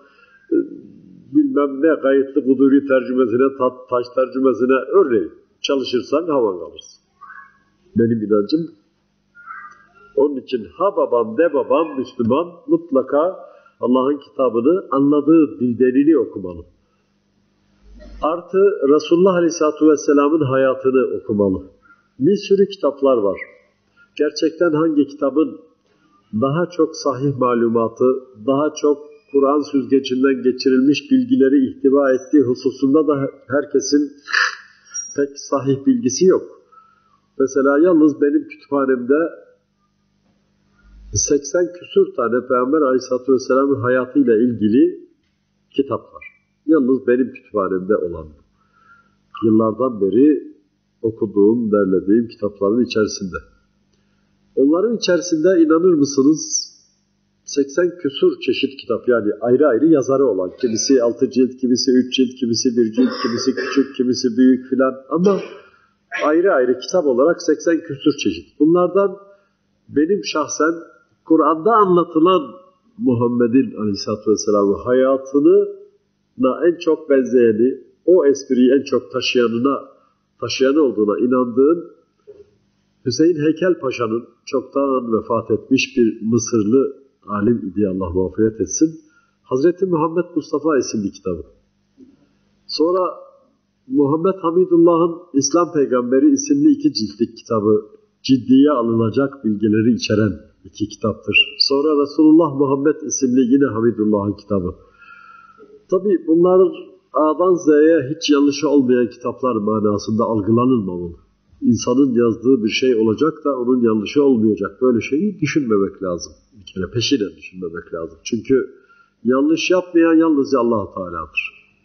bilmem ne kayıtlı kuduri tercümesine, taş tercümesine örneğin çalışırsan havan kalırsın. Benim inancım. Onun için ha babam de babam Müslüman mutlaka Allah'ın kitabını anladığı dildenini okumalı. Artı Resulullah Aleyhisselatü Vesselam'ın hayatını okumalı. Bir sürü kitaplar var. Gerçekten hangi kitabın daha çok sahih malumatı, daha çok Kur'an süzgecinden geçirilmiş bilgileri ihtiva ettiği hususunda da herkesin pek sahih bilgisi yok. Mesela yalnız benim kütüphanemde 80 küsur tane Peygamber Aleyhisselatü Vesselam'ın hayatıyla ilgili kitap var. Yalnız benim kütüphanemde olan bu. Yıllardan beri okuduğum, derlediğim kitapların içerisinde. Onların içerisinde inanır mısınız 80 küsur çeşit kitap, yani ayrı ayrı yazarı olan, kimisi 6 cilt, kimisi 3 cilt, kimisi 1 cilt, kimisi küçük, kimisi büyük filan, ama ayrı ayrı kitap olarak 80 küsur çeşit. Bunlardan benim şahsen Kur'an'da anlatılan Muhammed'in Aleyhisselatü Vesselam'ın hayatını en çok benzeyeni, o espriyi en çok taşıyan olduğuna inandığım Hüseyin Heykel Paşa'nın çoktan vefat etmiş bir Mısırlı alim idi, Allah mağfiret etsin, Hazreti Muhammed Mustafa isimli kitabı. Sonra Muhammed Hamidullah'ın İslam Peygamberi isimli 2 ciltlik kitabı, ciddiye alınacak bilgileri içeren 2 kitaptır. Sonra Resulullah Muhammed isimli yine Hamidullah'ın kitabı. Tabii bunlar A'dan Z'ye hiç yanlışı olmayan kitaplar manasında algılanılmamalı. İnsanın yazdığı bir şey olacak da onun yanlışı olmayacak. Böyle şeyi düşünmemek lazım. Bir kere peşinen düşünmemek lazım. Çünkü yanlış yapmayan yalnızca Allah-u Teala'dır.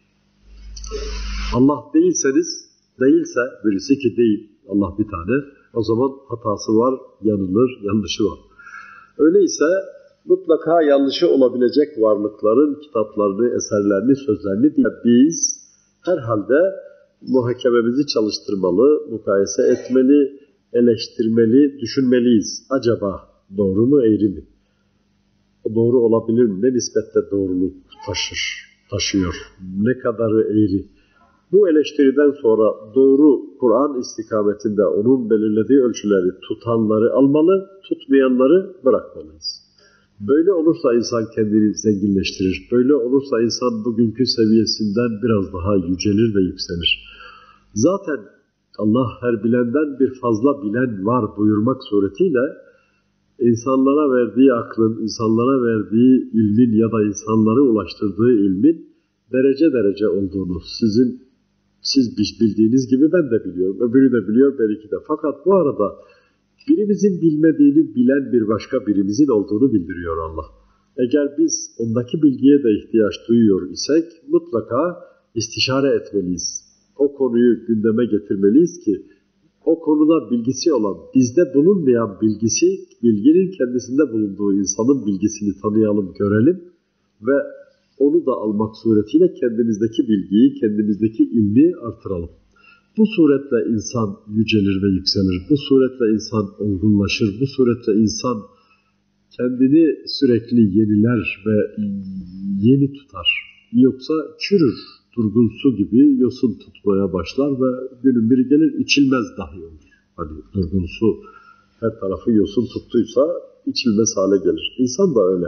Allah değilse birisi ki değil, Allah bir tane, o zaman hatası var, yanlışı var. Öyleyse mutlaka yanlışı olabilecek varlıkların kitaplarını, eserlerini, sözlerini biz herhalde muhakememizi çalıştırmalı, mukayese etmeli, eleştirmeli, düşünmeliyiz. Acaba doğru mu, eğri mi? Doğru olabilir mi? Ne nispette doğruluk taşıyor? Ne kadarı eğri? Bu eleştiriden sonra doğru Kur'an istikametinde onun belirlediği ölçüleri tutanları almalı, tutmayanları bırakmalıyız. Böyle olursa insan kendini zenginleştirir. Böyle olursa insan bugünkü seviyesinden biraz daha yücelir ve yükselir. Zaten Allah her bilenden bir fazla bilen var buyurmak suretiyle insanlara verdiği aklın, insanlara verdiği ilmin ya da insanlara ulaştırdığı ilmin derece derece olduğunu siz bildiğiniz gibi ben de biliyorum. Öbürü de biliyor, belki de. Fakat bu arada birimizin bilmediğini bilen bir başka birimizin olduğunu bildiriyor Allah. Eğer biz ondaki bilgiye de ihtiyaç duyuyor isek mutlaka istişare etmeliyiz. O konuyu gündeme getirmeliyiz ki o konuda bilgisi olan, bizde bulunmayan bilginin kendisinde bulunduğu insanın bilgisini tanıyalım, görelim ve onu da almak suretiyle kendimizdeki bilgiyi, kendimizdeki ilmi artıralım. Bu suretle insan yücelir ve yükselir. Bu suretle insan olgunlaşır. Bu suretle insan kendini sürekli yeniler ve yeni tutar. Yoksa çürür, durgun su gibi yosun tutmaya başlar ve günün biri gelir içilmez dahi olur. Hani durgun su her tarafı yosun tuttuysa içilmez hale gelir. İnsan da öyle.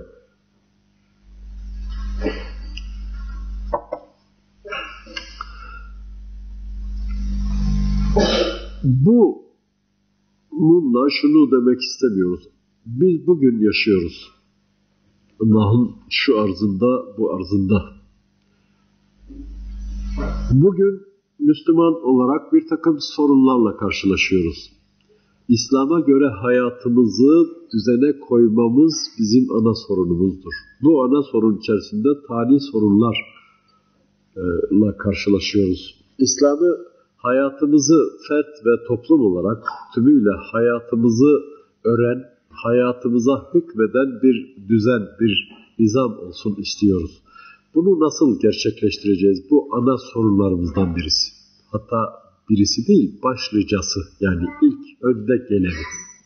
Bununla şunu demek istemiyoruz. Biz bugün yaşıyoruz. Allah'ın şu arzında, bu arzında. Bugün Müslüman olarak bir takım sorunlarla karşılaşıyoruz. İslam'a göre hayatımızı düzene koymamız bizim ana sorunumuzdur. Bu ana sorun içerisinde tali sorunlarla karşılaşıyoruz. İslam'ı hayatımızı fert ve toplum olarak tümüyle hayatımızı ören, hayatımıza hükmeden bir düzen, bir nizam olsun istiyoruz. Bunu nasıl gerçekleştireceğiz? Bu ana sorunlarımızdan birisi. Hatta birisi değil, başlıcası, yani ilk önde geleni.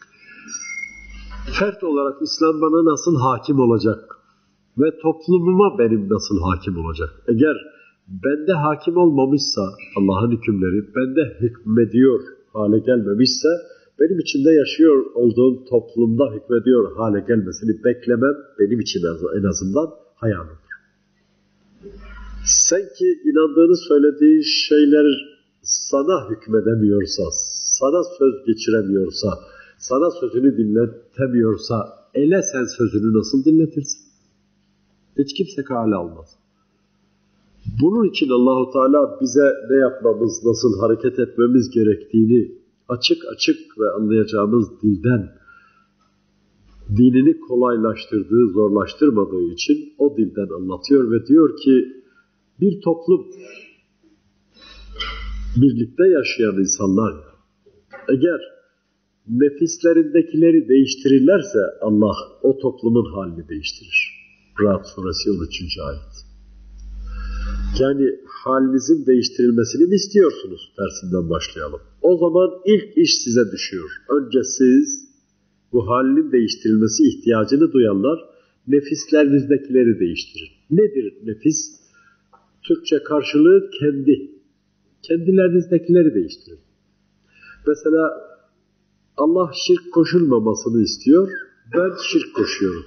Fert olarak İslam bana nasıl hakim olacak? Ve toplumuma benim nasıl hakim olacak? Eğer bende hakim olmamışsa Allah'ın hükümleri, bende hükmediyor hale gelmemişse, benim içinde yaşıyor olduğum toplumda hükmediyor hale gelmesini beklemem benim için en azından hayalimdir. Sen ki inandığını söylediğin şeyler sana hükmedemiyorsa, sana söz geçiremiyorsa, sana sözünü dinletemiyorsa, ele sen sözünü nasıl dinletirsin? Hiç kimse kale almaz. Bunun için Allahu Teala bize ne yapmamız, nasıl hareket etmemiz gerektiğini açık açık ve anlayacağımız dilden, dinini kolaylaştırdığı, zorlaştırmadığı için o dilden anlatıyor ve diyor ki bir toplum, birlikte yaşayan insanlar eğer nefislerindekileri değiştirirlerse Allah o toplumun halini değiştirir. Ra'd suresi 13. ayet. Yani halinizin değiştirilmesini mi istiyorsunuz? Dersinden başlayalım. O zaman ilk iş size düşüyor. Önce siz bu halinin değiştirilmesi ihtiyacını duyanlar nefislerinizdekileri değiştirin. Nedir nefis? Türkçe karşılığı kendi. Kendilerinizdekileri değiştirin. Mesela Allah şirk koşulmamasını istiyor. Ben şirk koşuyorum.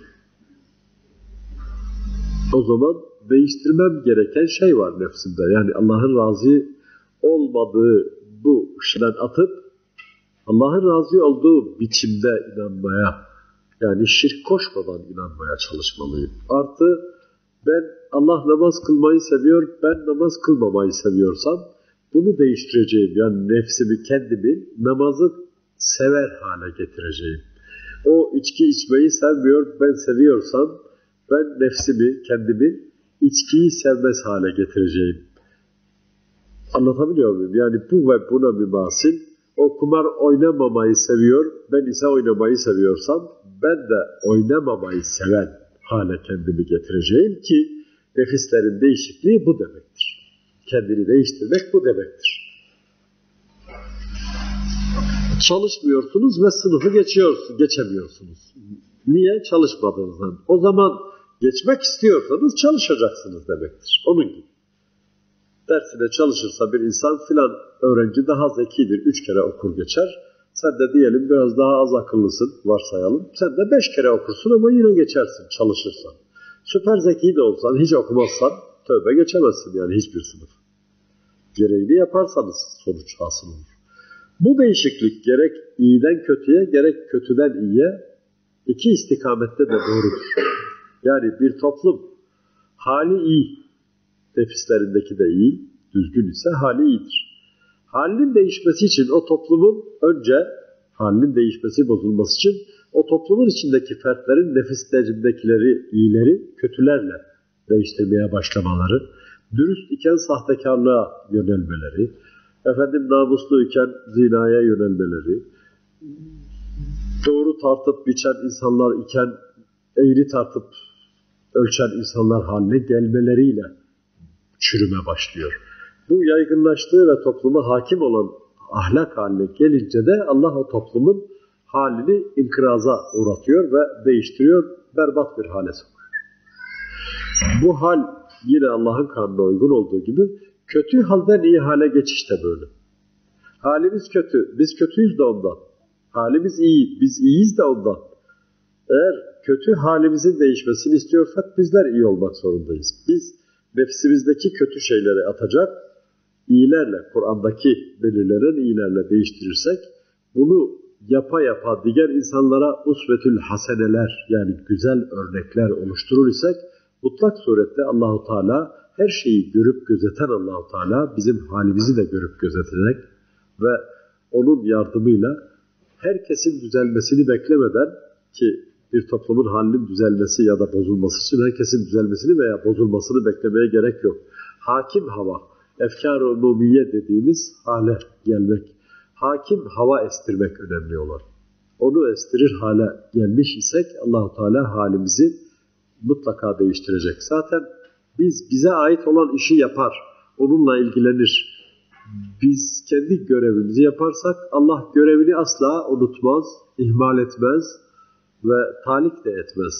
O zaman değiştirmem gereken şey var nefsimde. Yani Allah'ın razı olmadığı bu işten atıp Allah'ın razı olduğu biçimde inanmaya, yani şirk koşmadan inanmaya çalışmalıyım. Artı ben Allah namaz kılmayı seviyor, ben namaz kılmamayı seviyorsam bunu değiştireceğim. Yani nefsimi, kendimi namazı sever hale getireceğim. O içki içmeyi sevmiyor, ben seviyorsam ben nefsimi, kendimi içkiyi sevmez hale getireceğim. Anlatabiliyor muyum? Yani bu ve buna mümasil, o kumar oynamamayı seviyor, ben ise oynamayı seviyorsam ben de oynamamayı seven hale kendimi getireceğim ki nefislerin değişikliği bu demektir. Kendini değiştirmek bu demektir. Çalışmıyorsunuz ve sınıfı geçemiyorsunuz. Niye? Çalışmadığınızdan. O zaman geçmek istiyorsanız çalışacaksınız demektir. Onun gibi. Dersine çalışırsa bir insan filan öğrenci daha zekidir. 3 kere okur geçer. Sen de diyelim biraz daha az akıllısın, varsayalım. Sen de 5 kere okursun ama yine geçersin çalışırsan. Süper zeki de olsan, hiç okumazsan tövbe geçemezsin yani hiçbir sınıf. Gereğini yaparsanız sonuç hasıl olur. Bu değişiklik gerek iyiden kötüye, gerek kötüden iyiye iki istikamette de doğrudur. Yani bir toplum hali iyi, nefislerindeki de iyi, düzgün ise hali iyidir. Halinin değişmesi için o toplumun önce halinin değişmesi, bozulması için o toplumun içindeki fertlerin nefislerindekileri iyileri kötülerle değiştirmeye başlamaları, dürüst iken sahtekarlığa yönelmeleri, namuslu iken zinaya yönelmeleri, doğru tartıp biçen insanlar iken eğri tartıp ölçen insanlar haline gelmeleriyle çürüme başlıyor. Bu yaygınlaştığı ve topluma hakim olan ahlak haline gelince de Allah o toplumun halini inkıraza uğratıyor ve değiştiriyor, berbat bir hale sokuyor. Bu hal yine Allah'ın kanuna uygun olduğu gibi kötü halden iyi hale geçiş de böyle. Halimiz kötü, biz kötüyüz de ondan. Halimiz iyi, biz iyiyiz de ondan. Eğer kötü halimizin değişmesini istiyorsak bizler iyi olmak zorundayız. Biz nefsimizdeki kötü şeyleri atacak, iyilerle, Kur'an'daki belirlenen iyilerle değiştirirsek, bunu yapa yapa diğer insanlara usvetül haseneler, yani güzel örnekler oluşturur isek, mutlak surette Allahu Teala her şeyi görüp gözeten Allahu Teala bizim halimizi de görüp gözetecek ve onun yardımıyla herkesin düzelmesini beklemeden, ki bir toplumun halinin düzelmesi ya da bozulması için herkesin düzelmesini veya bozulmasını beklemeye gerek yok. Hakim hava, efkar-ı umumiye dediğimiz hale gelmek, hakim hava estirmek önemli olan. Onu estirir hale gelmiş isek Allah-u Teala halimizi mutlaka değiştirecek. Zaten biz bize ait olan işi yapar, onunla ilgilenir. Biz kendi görevimizi yaparsak Allah görevini asla unutmaz, ihmal etmez ve talik de etmez,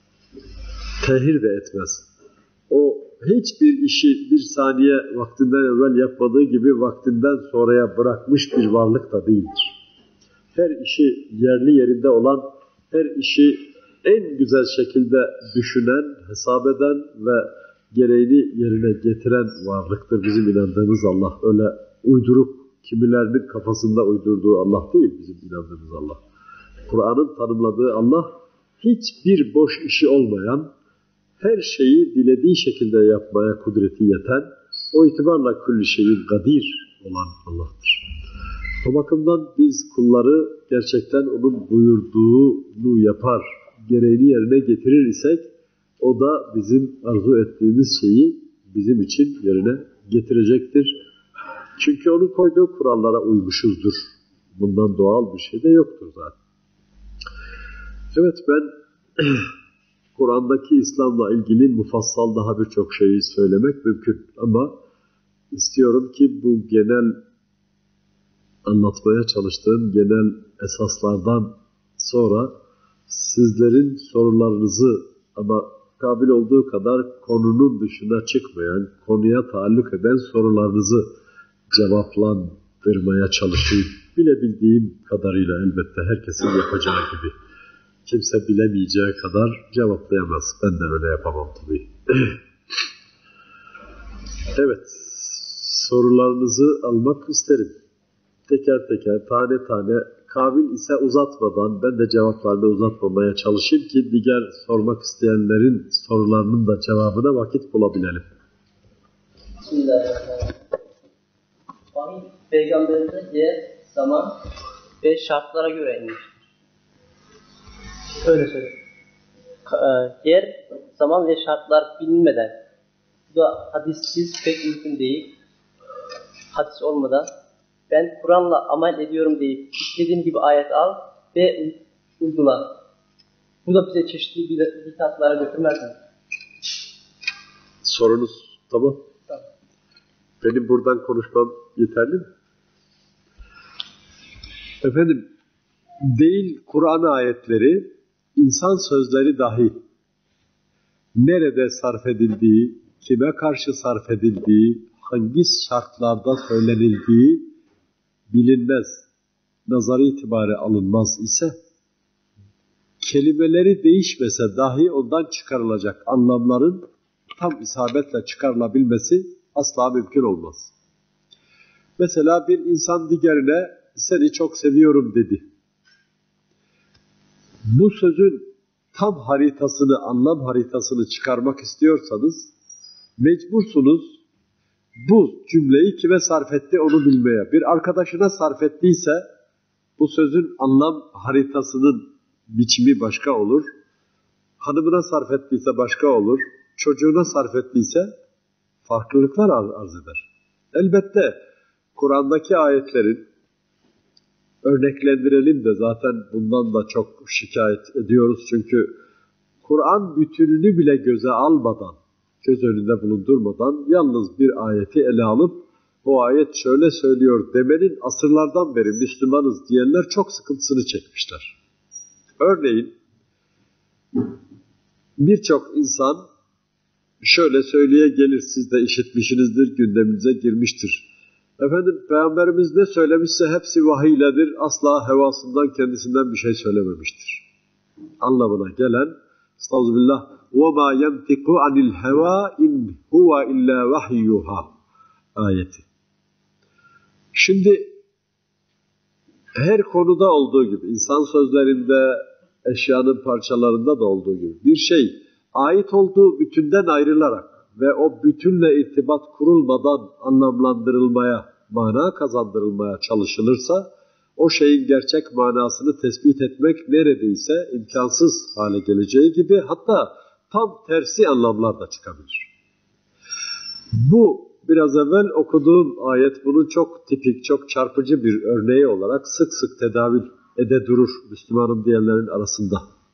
tehir de etmez. O hiçbir işi bir saniye vaktinden evvel yapmadığı gibi vaktinden sonraya bırakmış bir varlık da değildir. Her işi yerli yerinde olan, her işi en güzel şekilde düşünen, hesap eden ve gereğini yerine getiren varlıktır bizim inandığımız Allah. Öyle uyduruk, kimilerinin kafasında uydurduğu Allah değil bizim inandığımız Allah. Kur'an'ın tanımladığı Allah, hiçbir boş işi olmayan, her şeyi dilediği şekilde yapmaya kudreti yeten, o itibarla külli şeyin kadir olan Allah'tır. O bakımdan biz kulları gerçekten onun buyurduğunu yapar, gereğini yerine getirir isek, o da bizim arzu ettiğimiz şeyi bizim için yerine getirecektir. Çünkü onun koyduğu kurallara uymuşuzdur. Bundan doğal bir şey de yoktur zaten. Evet, ben Kur'an'daki İslam'la ilgili mufassal daha birçok şeyi söylemek mümkün. Ama istiyorum ki bu genel anlatmaya çalıştığım genel esaslardan sonra sizlerin sorularınızı, ama kabil olduğu kadar konunun dışına çıkmayan, konuya taalluk eden sorularınızı cevaplandırmaya çalışayım. Bilebildiğim kadarıyla, elbette herkesin yapacağı gibi. Kimse bilemeyeceği kadar cevaplayamaz. Ben de öyle yapamam tabii. Evet, sorularınızı almak isterim. Teker teker, tane tane, kabil ise uzatmadan, ben de cevaplarını uzatmamaya çalışayım ki diğer sormak isteyenlerin sorularının da cevabına vakit bulabilelim. Bismillahirrahmanirrahim. Vahiy peygamberimize yer, zaman ve şartlara göre inmiş. Öyle söyleyeyim. Yer, zaman ve şartlar bilinmeden, bu da hadissiz pek mümkün değil. Hadis olmadan ben Kur'an'la amel ediyorum deyip istediğim gibi ayet al ve uygula. Bu da bize çeşitli bidatlara götürmez mi? Sorunuz tamam. Tamam. Benim buradan konuşmam yeterli mi? Efendim, değil Kur'an ayetleri, insan sözleri dahi nerede sarf edildiği, kime karşı sarf edildiği, hangi şartlarda söylenildiği bilinmez, nazarı itibare alınmaz ise, kelimeleri değişmese dahi ondan çıkarılacak anlamların tam isabetle çıkarılabilmesi asla mümkün olmaz. Mesela bir insan diğerine seni çok seviyorum dedi. Bu sözün tam haritasını, anlam haritasını çıkarmak istiyorsanız mecbursunuz bu cümleyi kime sarf etti onu bilmeye. Bir arkadaşına sarf ettiyse bu sözün anlam haritasının biçimi başka olur. Hanımına sarf ettiyse başka olur. Çocuğuna sarf ettiyse farklılıklar arz eder. Elbette Kur'an'daki ayetlerin, örneklendirelim de zaten bundan da çok şikayet ediyoruz. Çünkü Kur'an bütününü bile göze almadan, göz önünde bulundurmadan yalnız bir ayeti ele alıp bu ayet şöyle söylüyor demenin asırlardan beri Müslümanız diyenler çok sıkıntısını çekmişler. Örneğin birçok insan şöyle söyleye gelir, siz de işitmişsinizdir, gündeminize girmiştir. Efendim Peygamberimiz ne söylemişse hepsi vahiyledir, asla hevasından kendisinden bir şey söylememiştir anlamına gelen estağfirullah وَمَا يَنْتِقُ عَنِ الْهَوَا اِنْ هُوَ اِلَّا وَحْيُّهَا ayeti. Şimdi her konuda olduğu gibi, insan sözlerinde, eşyanın parçalarında da olduğu gibi bir şey ait olduğu bütünden ayrılarak ve o bütünle irtibat kurulmadan anlamlandırılmaya, mana kazandırılmaya çalışılırsa o şeyin gerçek manasını tespit etmek neredeyse imkansız hale geleceği gibi hatta tam tersi anlamlar da çıkabilir. Bu biraz evvel okuduğum ayet bunun çok tipik, çok çarpıcı bir örneği olarak sık sık tedavül durur Müslümanım diyenlerin arasında.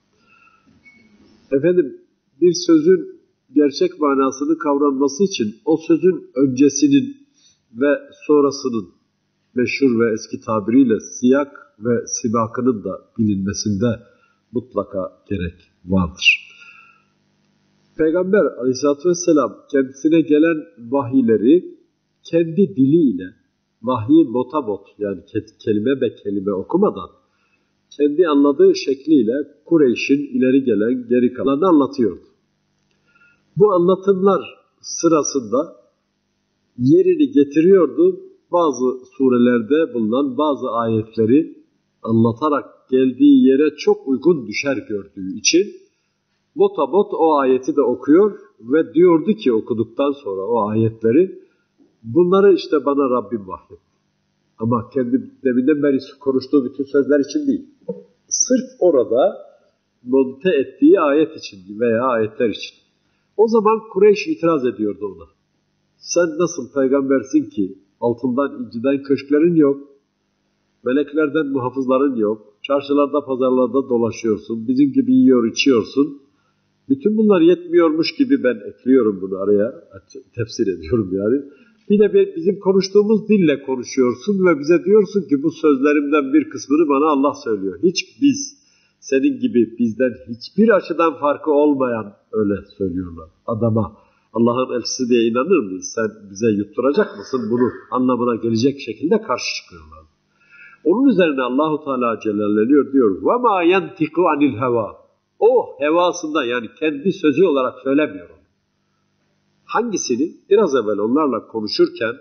Efendim bir sözün gerçek manasını kavranması için o sözün öncesinin ve sonrasının meşhur ve eski tabiriyle siyak ve sibakının da bilinmesinde mutlaka gerek vardır. Peygamber aleyhissalatü vesselam kendisine gelen vahiyleri kendi diliyle, vahyi motamot yani kelime be kelime okumadan kendi anladığı şekliyle Kureyş'in ileri gelen geri kalanı anlatıyordu. Bu anlatımlar sırasında yerini getiriyordu. Bazı surelerde bulunan bazı ayetleri anlatarak geldiği yere çok uygun düşer gördüğü için motamot o ayeti de okuyor ve diyordu ki okuduktan sonra o ayetleri bunları işte bana Rabbim vahyetti. Ama kendi deminden beri konuştuğu bütün sözler için değil. Sırf orada monte ettiği ayet için veya ayetler için. O zaman Kureyş itiraz ediyordu ona. Sen nasıl peygambersin ki altından inciden köşklerin yok, meleklerden muhafızların yok, çarşılarda pazarlarda dolaşıyorsun, bizim gibi yiyor içiyorsun. Bütün bunlar yetmiyormuş gibi ben ekliyorum bunu araya, tefsir ediyorum yani. Bir de bizim konuştuğumuz dille konuşuyorsun ve bize diyorsun ki bu sözlerimden bir kısmını bana Allah söylüyor. Hiç biz, senin gibi bizden hiçbir açıdan farkı olmayan öyle söylüyorlar adama. Allah'ın elçisi diye inanır mıyız? Sen bize yutturacak mısın? Bunu anlamına gelecek şekilde karşı çıkıyorlar. Onun üzerine Allahu Teala celalleniyor diyor. وَمَا يَنْتِقُ عَنِ الْهَوَى O hevasında yani kendi sözü olarak söylemiyor onu. Hangisini? Biraz evvel onlarla konuşurken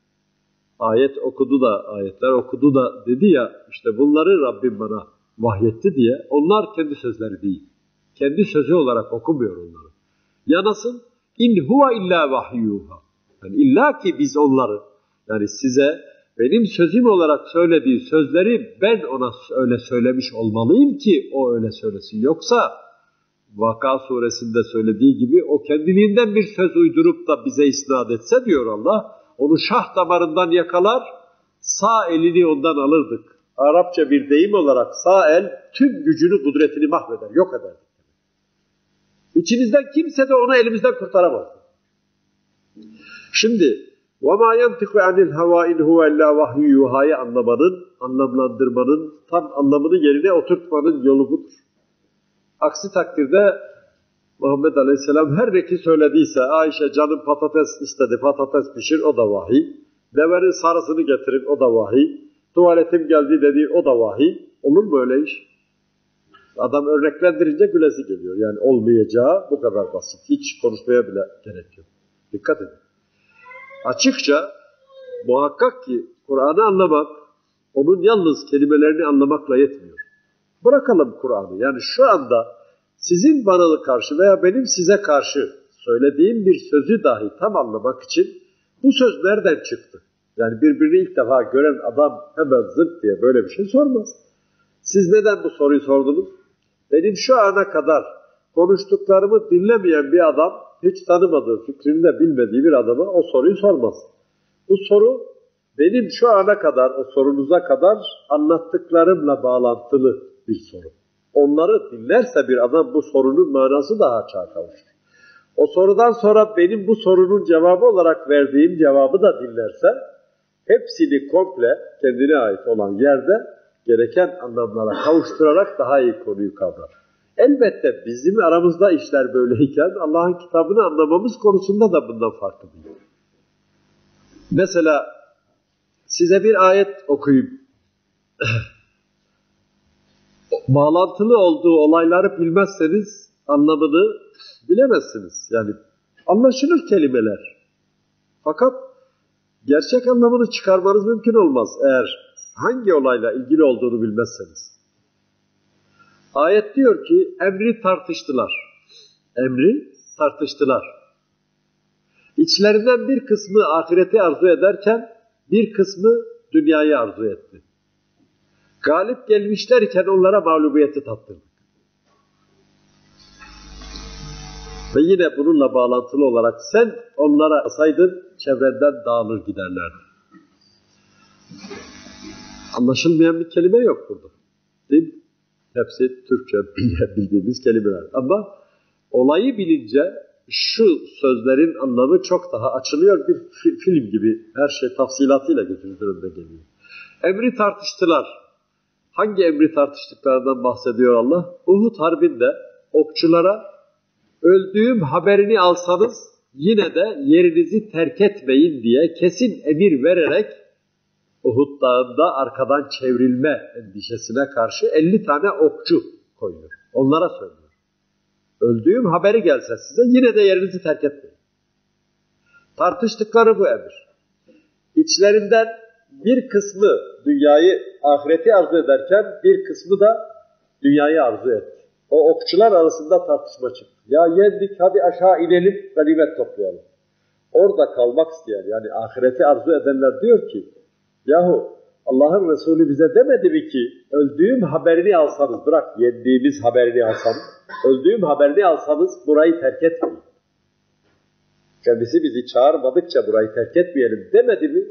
ayetler okudu da dedi ya işte bunları Rabbim bana vahyetti diye onlar kendi sözleri değil. Kendi sözü olarak okumuyor onları. Ya nasıl? İn huve illa vahyuha. Yani illa ki biz onları yani size benim sözüm olarak söylediği sözleri ben ona öyle söylemiş olmalıyım ki o öyle söylesin. Yoksa Vaka suresinde söylediği gibi o kendiliğinden bir söz uydurup da bize isnat etse diyor Allah, onu şah damarından yakalar, sağ elini ondan alırdık. Arapça bir deyim olarak sağ el tüm gücünü, kudretini mahveder, yok eder. İçinizden kimse de onu elimizden kurtaramaz. Şimdi وَمَا يَنْتِقُ عَنِ الْهَوَا اِنْ هُوَ اَلَّا وَحْيُ yuha'yı anlamlandırmanın, tam anlamını yerine oturtmanın yolu budur. Aksi takdirde Muhammed Aleyhisselam her neki söylediyse, Ayşe canım patates istedi, patates pişir, o da vahiy. Devenin sarısını getirin, o da vahiy. Tuvaletim geldi dedi, o da vahiy. Olur mu öyle iş? Adam örneklendirince gülesi geliyor. Yani olmayacağı bu kadar basit. Hiç konuşmaya bile gerek yok. Dikkat edin. Açıkça muhakkak ki Kur'an'ı anlamak, onun yalnız kelimelerini anlamakla yetmiyor. Bırakalım Kur'an'ı. Yani şu anda sizin bana karşı veya benim size karşı söylediğim bir sözü dahi tam anlamak için bu söz nereden çıktı? Yani birbirini ilk defa gören adam hemen zırt diye böyle bir şey sormaz. Siz neden bu soruyu sordunuz? Benim şu ana kadar konuştuklarımı dinlemeyen bir adam, hiç tanımadığı, fikrini de bilmediği bir adama o soruyu sormaz. Bu soru benim şu ana kadar, o sorunuza kadar anlattıklarımla bağlantılı bir soru. Onları dinlerse bir adam bu sorunun manası daha açığa kavuşur. O sorudan sonra benim bu sorunun cevabı olarak verdiğim cevabı da dinlerse hepsini komple kendine ait olan yerde gereken anlamlara kavuşturarak daha iyi konuyu kavrar. Elbette bizim aramızda işler böyleyken Allah'ın kitabını anlamamız konusunda da bundan farklı değil. Mesela size bir ayet okuyayım. Bağlantılı olduğu olayları bilmezseniz anlamını bilemezsiniz. Yani anlaşılır kelimeler. Fakat gerçek anlamını çıkarmanız mümkün olmaz eğer hangi olayla ilgili olduğunu bilmezseniz. Ayet diyor ki emri tartıştılar. Emri tartıştılar. İçlerinden bir kısmı ahireti arzu ederken bir kısmı dünyayı arzu etti. Galip gelmişlerken onlara mağlubiyeti tattırdık. Ve yine bununla bağlantılı olarak sen onlara asaydın çevrenden dağılır giderlerdi. Anlaşılmayan bir kelime yok burada. Değil mi? Hepsi Türkçe bildiğimiz kelimeler. Ama olayı bilince şu sözlerin anlamı çok daha açılıyor. Bir film gibi her şey tafsilatıyla gözünüzün önüne geliyor. Emri tartıştılar. Hangi emri tartıştıklarından bahsediyor Allah? Uhud Harbi'nde okçulara öldüğüm haberini alsanız yine de yerinizi terk etmeyin diye kesin emir vererek Uhud Dağı'nda arkadan çevrilme endişesine karşı 50 tane okçu koyuyor. Onlara söylüyor. Öldüğüm haberi gelse size yine de yerinizi terk etmeyin. Tartıştıkları bu emir. İçlerinden bir kısmı dünyayı, ahireti arzu ederken bir kısmı da dünyayı arzu etti. O okçular arasında tartışma çıktı. Ya yendik hadi aşağı inelim ganimet toplayalım. Orada kalmak isteyen yani ahireti arzu edenler diyor ki yahu Allah'ın Resulü bize demedi mi ki öldüğüm haberini alsanız bırak yendiğimiz haberini alsanız öldüğüm haberini alsanız burayı terk etmeyin. Kendisi bizi çağırmadıkça burayı terk etmeyelim demedi mi?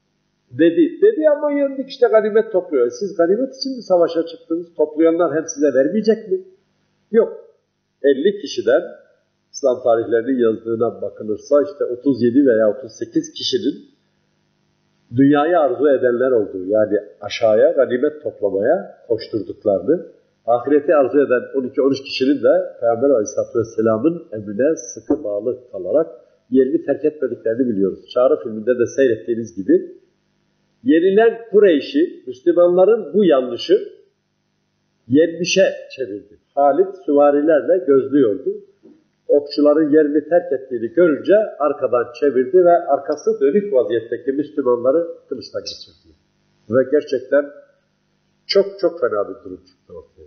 Dedi ama yendik işte ganimet topluyor. Siz ganimet için mi savaşa çıktınız? Toplayanlar hem size vermeyecek mi? Yok. 50 kişiden İslam tarihlerinin yazdığına bakılırsa işte 37 veya 38 kişinin dünyayı arzu edenler olduğu yani aşağıya ganimet toplamaya koşturduklarını, ahireti arzu eden 12-13 kişinin de Peygamber Aleyhisselatü Vesselam'ın emrine sıkı bağlı kalarak yerini terk etmediklerini biliyoruz. Çağrı filminde de seyrettiğiniz gibi yenilen Kureyş'i, Müslümanların bu yanlışı yenmişe çevirdi. Halit süvarilerle gözlüyordu. Okçuların yerini terk ettiğini görünce arkadan çevirdi ve arkası dönük vaziyetteki Müslümanları kılıçla geçirdi. Ve gerçekten çok çok fena bir durum çıktı ortaya.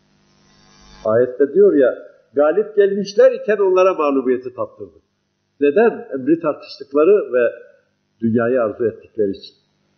Ayette diyor ya, galip gelmişler iken onlara mağlubiyeti tattırdı. Neden? Emri tartıştıkları ve dünyayı arzu ettikleri için.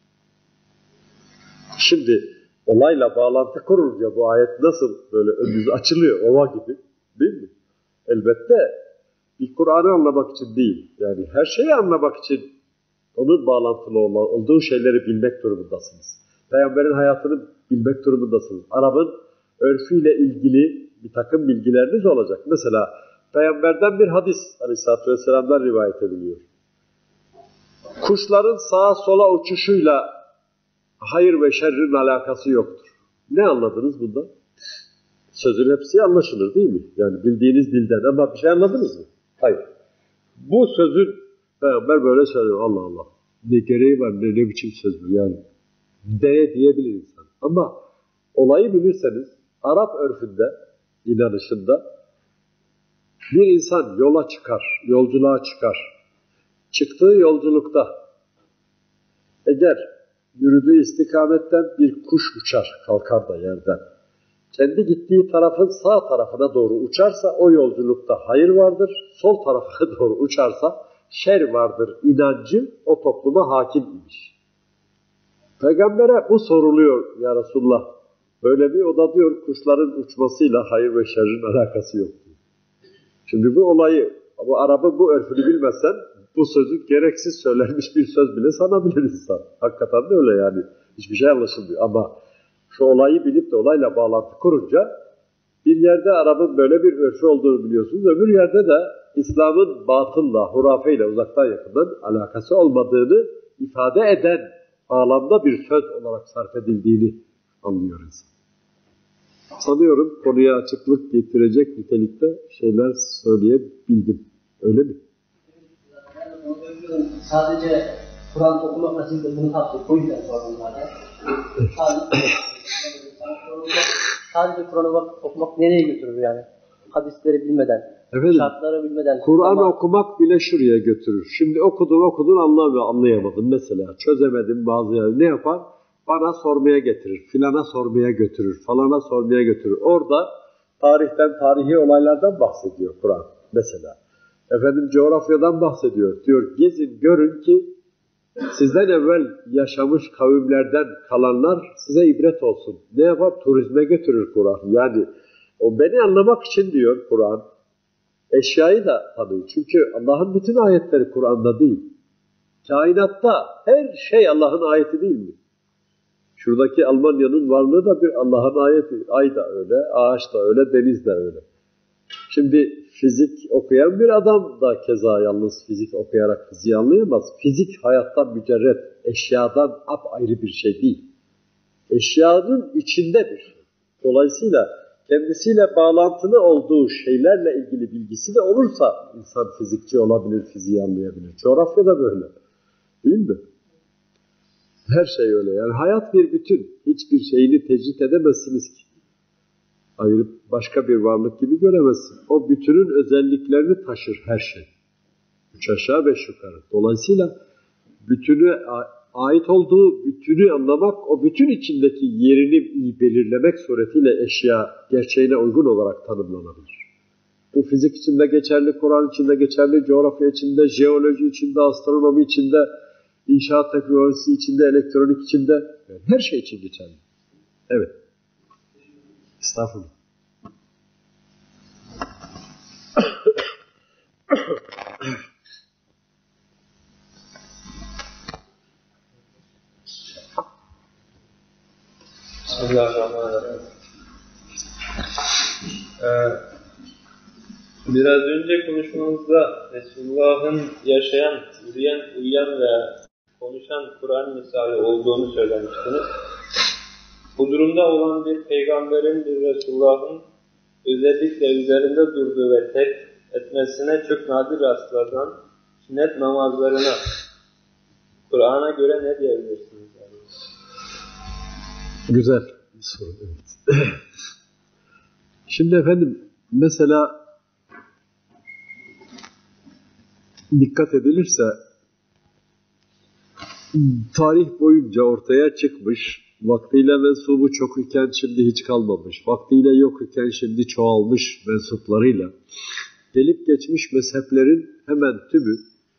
Şimdi olayla bağlantı kurulunca bu ayet nasıl böyle önünüz açılıyor, ova gibi değil mi? Elbette bir Kur'an'ı anlamak için değil, yani her şeyi anlamak için onun bağlantılı olduğu şeyleri bilmek durumundasınız. Peygamberin hayatını bilmek durumundasınız. Arap'ın örfüyle ilgili bir takım bilgileriniz olacak. Mesela Peygamberden bir hadis Aleyhisselatü Vesselam'dan rivayet ediliyor. Kuşların sağa sola uçuşuyla hayır ve şerrin alakası yoktur. Ne anladınız bundan? Sözün hepsi anlaşılır değil mi? Yani bildiğiniz dilden ama bir şey anladınız mı? Hayır. Bu sözün Peygamber böyle söylüyor. Allah Allah. Ne gereği var, ne biçim söz bu yani. Diyebilir insan. Ama olayı bilirseniz Arap örfünde, inanışında bir insan yola çıkar, yolculuğa çıkar. Çıktığı yolculukta eğer yürüdüğü istikametten bir kuş uçar, kalkar da yerden. Kendi gittiği tarafın sağ tarafına doğru uçarsa o yolculukta hayır vardır, sol tarafına doğru uçarsa şer vardır inancı o topluma hakim imiş. Peygamber'e bu soruluyor ya Resulullah. Böyle bir o da diyor kuşların uçmasıyla hayır ve şerrin alakası yok. Şimdi bu olayı, bu Arap'ın bu örfünü bilmezsen bu sözü gereksiz söylenmiş bir söz bile sanabilir insan. Hakikaten de öyle yani. Hiçbir şey anlaşılmıyor ama şu olayı bilip de olayla bağlantı kurunca bir yerde Arap'ın böyle bir örfü olduğunu biliyorsunuz. Öbür yerde de İslam'ın batılla, hurafeyle uzaktan yakından alakası olmadığını ifade eden bağlamda bir söz olarak sarf edildiğini anlıyor insan. Sanıyorum konuya açıklık getirecek nitelikte şeyler söyleyebildim. Öyle mi? Sadece Kur'an okumakla siz bunu tavsiye o yüzden sordum zaten. Sadece Kur'an'ı okumak nereye götürür yani? Hadisleri bilmeden, efendim, şartları bilmeden. Kur'an okumak bile şuraya götürür. Şimdi okudun anlayamadın mesela. Çözemedim bazı yerleri. Ne yapar? Bana sormaya getirir, filana sormaya götürür, falana sormaya götürür. Orada tarihi olaylardan bahsediyor Kur'an mesela. Efendim coğrafyadan bahsediyor. Diyor gezin görün ki sizden evvel yaşamış kavimlerden kalanlar size ibret olsun. Ne yapar? Turizme götürür Kur'an. Yani o beni anlamak için diyor Kur'an. Eşyayı da tanıyor. Çünkü Allah'ın bütün ayetleri Kur'an'da değil. Kainatta her şey Allah'ın ayeti değil mi? Şuradaki Almanya'nın varlığı da bir Allah'ın ayeti. Ay da öyle, ağaç da öyle, deniz de öyle. Şimdi fizik okuyan bir adam da keza yalnız fizik okuyarak fiziği anlayamaz. Fizik hayattan mücerret, eşyadan apayrı bir şey değil. Eşyanın içinde bir şey. Dolayısıyla kendisiyle bağlantılı olduğu şeylerle ilgili bilgisi de olursa insan fizikçi olabilir, fiziği anlayabilir. Coğrafya da böyle. Değil mi? Her şey öyle. Yani hayat bir bütün. Hiçbir şeyini tecrit edemezsiniz ki. Ayırıp başka bir varlık gibi göremezsin. O bütünün özelliklerini taşır her şey. 3 aşağı 5 yukarı. Dolayısıyla bütünü ait olduğu bütünü anlamak, o bütün içindeki yerini iyi belirlemek suretiyle eşya gerçeğine uygun olarak tanımlanabilir. Bu fizik içinde geçerli, Kur'an içinde geçerli, coğrafya içinde, jeoloji içinde, astronomi içinde, inşaat teknolojisi içinde, elektronik içinde, yani her şey için geçerli. Evet. Estağfurullah. Bismillahirrahmanirrahim. Biraz önce konuşmamızda Resulullah'ın yaşayan, yürüyen, uyuyan ve konuşan Kur'an misali olduğunu söylemiştiniz. Bu durumda olan bir peygamberin, bir Resulullah'ın özellikle üzerinde durduğu ve terk etmesine çok nadir rastlanan sünnet namazlarına Kur'an'a göre ne diyebilirsiniz? Güzel bir soru. Evet. Şimdi efendim mesela dikkat edilirse tarih boyunca ortaya çıkmış, vaktiyle mensubu çok iken şimdi hiç kalmamış, vaktiyle yok iken şimdi çoğalmış mensuplarıyla gelip geçmiş mezheplerin hemen tümü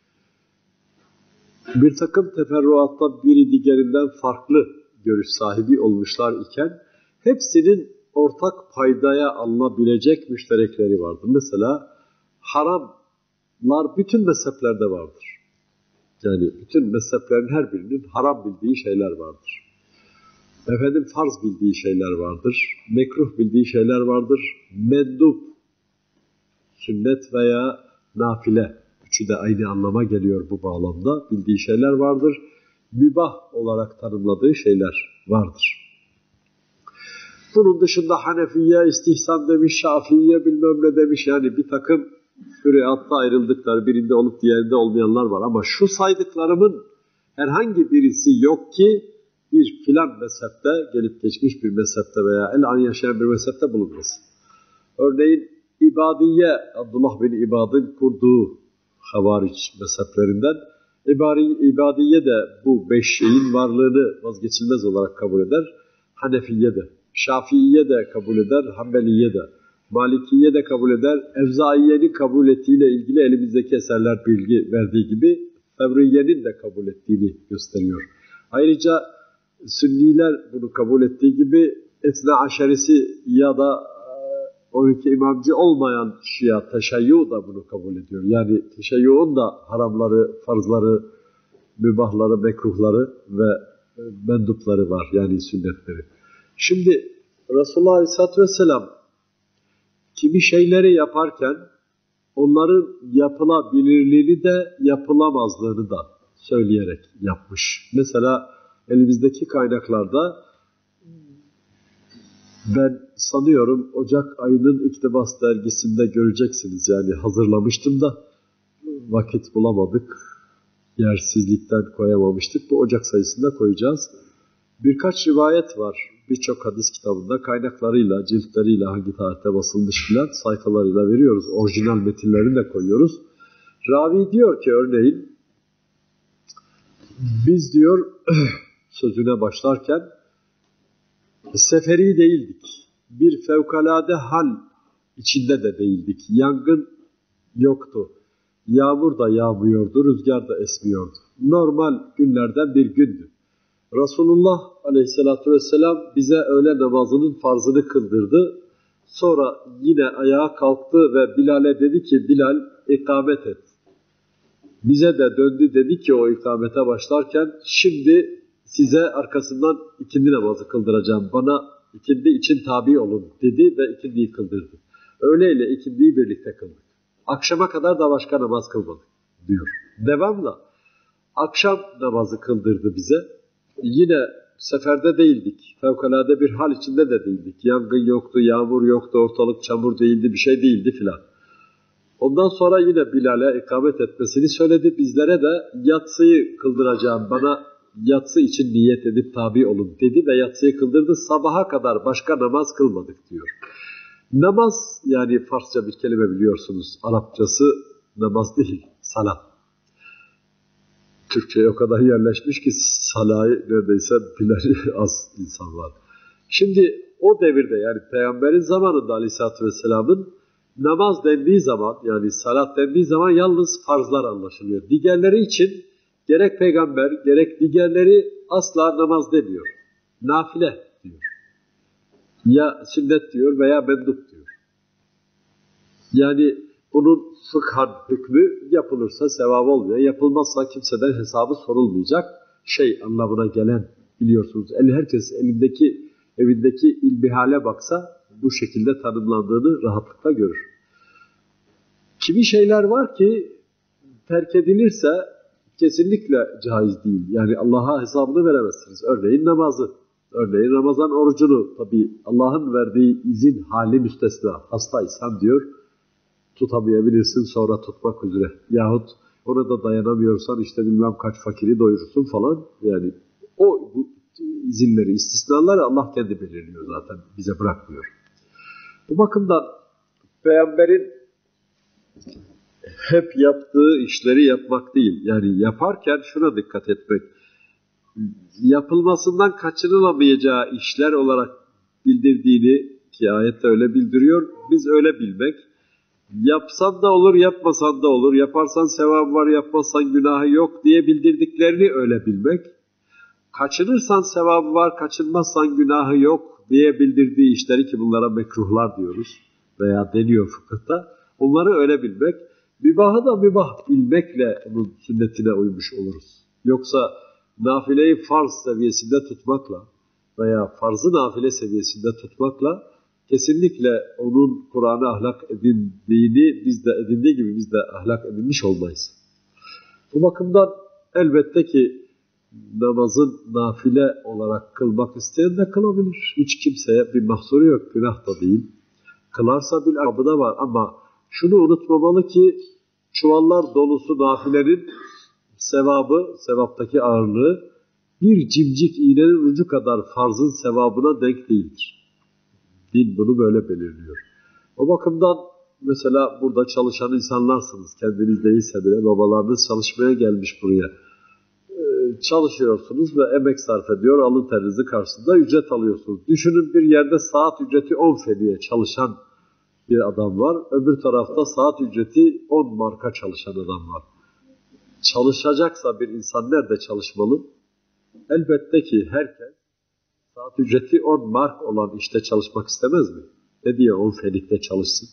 bir takım teferruatta biri diğerinden farklı görüş sahibi olmuşlar iken hepsinin ortak paydaya alınabilecek müşterekleri vardır. Mesela haramlar bütün mezheplerde vardır. Yani bütün mezheplerin her birinin haram bildiği şeyler vardır. Efendim farz bildiği şeyler vardır. Mekruh bildiği şeyler vardır. Mendup, sünnet veya nafile. Üçü de aynı anlama geliyor bu bağlamda. Bildiği şeyler vardır. Mübah olarak tanımladığı şeyler vardır. Bunun dışında Hanefiye istihsan demiş, Şafiiye bilmem ne demiş. Yani bir takım şuriatta ayrıldıkları, birinde olup diğerinde olmayanlar var. Ama şu saydıklarımın herhangi birisi yok ki bir filan mezhepte, gelip geçmiş bir mezhepte veya el-an yaşayan bir mezhepte bulunmasın. Örneğin İbadiye, Abdullah bin İbad'ın kurduğu havariç mezheplerinden, İbadiye de bu 5 şeyin varlığını vazgeçilmez olarak kabul eder. Hanefiye de, Şafiiye de kabul eder, Hanbeliye de, Malikiye de kabul eder. Evzaiye'nin kabul ettiğiyle ilgili elimizdeki eserler bilgi verdiği gibi Fevriye'nin de kabul ettiğini gösteriyor. Ayrıca Sünniler bunu kabul ettiği gibi Etne Aşerisi ya da 12 imamcı olmayan Şia, Teşeyyü da bunu kabul ediyor. Yani Teşeyyü'nün da haramları, farzları, mübahları, mekruhları ve mendupları var. Yani sünnetleri. Şimdi Resulullah Aleyhisselatü Vesselam kimi şeyleri yaparken onların yapılabilirliğini de yapılamazlığını da söyleyerek yapmış. Mesela elimizdeki kaynaklarda ben sanıyorum Ocak ayının İktibas dergisinde göreceksiniz. Yani hazırlamıştım da vakit bulamadık. Yersizlikten koyamamıştık. Bu Ocak sayısında koyacağız. Birkaç rivayet var. Birçok hadis kitabında kaynaklarıyla, ciltleriyle, hangi tarihte basılmış filan sayfalarıyla veriyoruz. Orijinal metinlerini de koyuyoruz. Ravi diyor ki örneğin biz diyor sözüne başlarken seferi değildik. Bir fevkalade hal içinde de değildik. Yangın yoktu. Yağmur da yağmıyordu, rüzgar da esmiyordu. Normal günlerden bir gündü. Resulullah aleyhissalatü vesselam bize öğle namazının farzını kıldırdı. Sonra yine ayağa kalktı ve Bilal'e dedi ki Bilal ikamet et. Bize de döndü dedi ki o ikamete başlarken şimdi size arkasından ikindi namazı kıldıracağım. Bana ikindi için tabi olun dedi ve ikindiyi kıldırdı. Öğleyle ikindiyi birlikte kıldık. Akşama kadar da başka namaz kılmadık diyor. Devamla akşam namazı kıldırdı bize. Yine seferde değildik. Fevkalade bir hal içinde de değildik. Yangın yoktu, yağmur yoktu, ortalık çamur değildi, bir şey değildi filan. Ondan sonra yine Bilal'e ikamet etmesini söyledi. Bizlere de yatsıyı kıldıracağım, bana yatsı için niyet edip tabi olun dedi ve yatsıyı kıldırdı. Sabaha kadar başka namaz kılmadık diyor. Namaz, yani Farsça bir kelime biliyorsunuz. Arapçası namaz değil, salat. Türkçe'ye o kadar yerleşmiş ki salayı neredeyse bilen az insan var. Şimdi o devirde yani Peygamberin zamanında Aleyhisselatü Vesselam'ın namaz dendiği zaman yani salat dendiği zaman yalnız farzlar anlaşılıyor. Diğerleri için gerek peygamber gerek diğerleri asla namaz demiyor. Nafile diyor. Ya sünnet diyor veya mendup diyor. Yani bunun fıkhan hükmü yapılırsa sevap olmuyor. Yapılmazsa kimseden hesabı sorulmayacak şey anlamına gelen biliyorsunuz. Herkes evindeki ilmihale baksa bu şekilde tanımlandığını rahatlıkla görür. Kimi şeyler var ki terk edilirse kesinlikle caiz değil. Yani Allah'a hesabını veremezsiniz. Örneğin namazı. Örneğin Ramazan orucunu tabii Allah'ın verdiği izin hali müstesna. Hastaysan diyor tutamayabilirsin sonra tutmak üzere. Yahut ona da dayanamıyorsan işte bilmem kaç fakiri doyurursun falan. Yani bu izinleri, istisnaları Allah kendi belirliyor zaten. Bize bırakmıyor. Bu bakımdan Peygamberin hep yaptığı işleri yapmak değil. Yani yaparken şuna dikkat etmek. Yapılmasından kaçınılamayacağı işler olarak bildirdiğini ki ayette öyle bildiriyor. Biz öyle bilmek. Yapsan da olur, yapmasan da olur. Yaparsan sevabı var, yapmazsan günahı yok diye bildirdiklerini öyle bilmek. Kaçınırsan sevabı var, kaçınmazsan günahı yok diye bildirdiği işleri ki bunlara mekruhlar diyoruz veya deniyor fıkıhta. Onları öyle bilmek. Mübahı da mübah bilmekle onun sünnetine uymuş oluruz. Yoksa nafileyi farz seviyesinde tutmakla veya farzı nafile seviyesinde tutmakla kesinlikle onun Kur'an'a ahlak edindiğini biz de edindiği gibi biz de ahlak edinmiş olmayız. Bu bakımdan elbette ki namazın nafile olarak kılmak isteyen de kılabilir. Hiç kimseye bir mahsuru yok, günah da değil. Kılarsa bir abı da var ama şunu unutmamalı ki çuvallar dolusu nafilenin sevabı, sevaptaki ağırlığı bir cimcik iğnenin ucu kadar farzın sevabına denk değildir. Din bunu böyle belirliyor. O bakımdan mesela burada çalışan insanlarsınız. Kendiniz değilse bile babalarınız çalışmaya gelmiş buraya. Çalışıyorsunuz ve emek sarf ediyor. Alın terinizi karşısında ücret alıyorsunuz. Düşünün bir yerde saat ücreti 10 fediye çalışan bir adam var. Öbür tarafta saat ücreti 10 marka çalışan adam var. Çalışacaksa bir insan nerede çalışmalı? Elbette ki herkes saat ücreti 10 mark olan işte çalışmak istemez mi? Ne diye 10 fenikte çalışsın?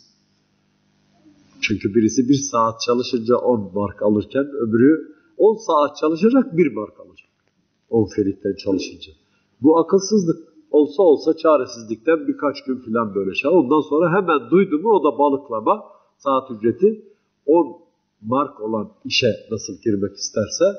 Çünkü birisi 1 saat çalışınca 10 mark alırken öbürü 10 saat çalışacak 1 mark alacak. 10 fenikten çalışınca. Bu akılsızlık. Olsa çaresizlikten birkaç gün falan böyle şey. Ondan sonra hemen duydu mu o da balıklama saat ücreti 10 mark olan işe nasıl girmek isterse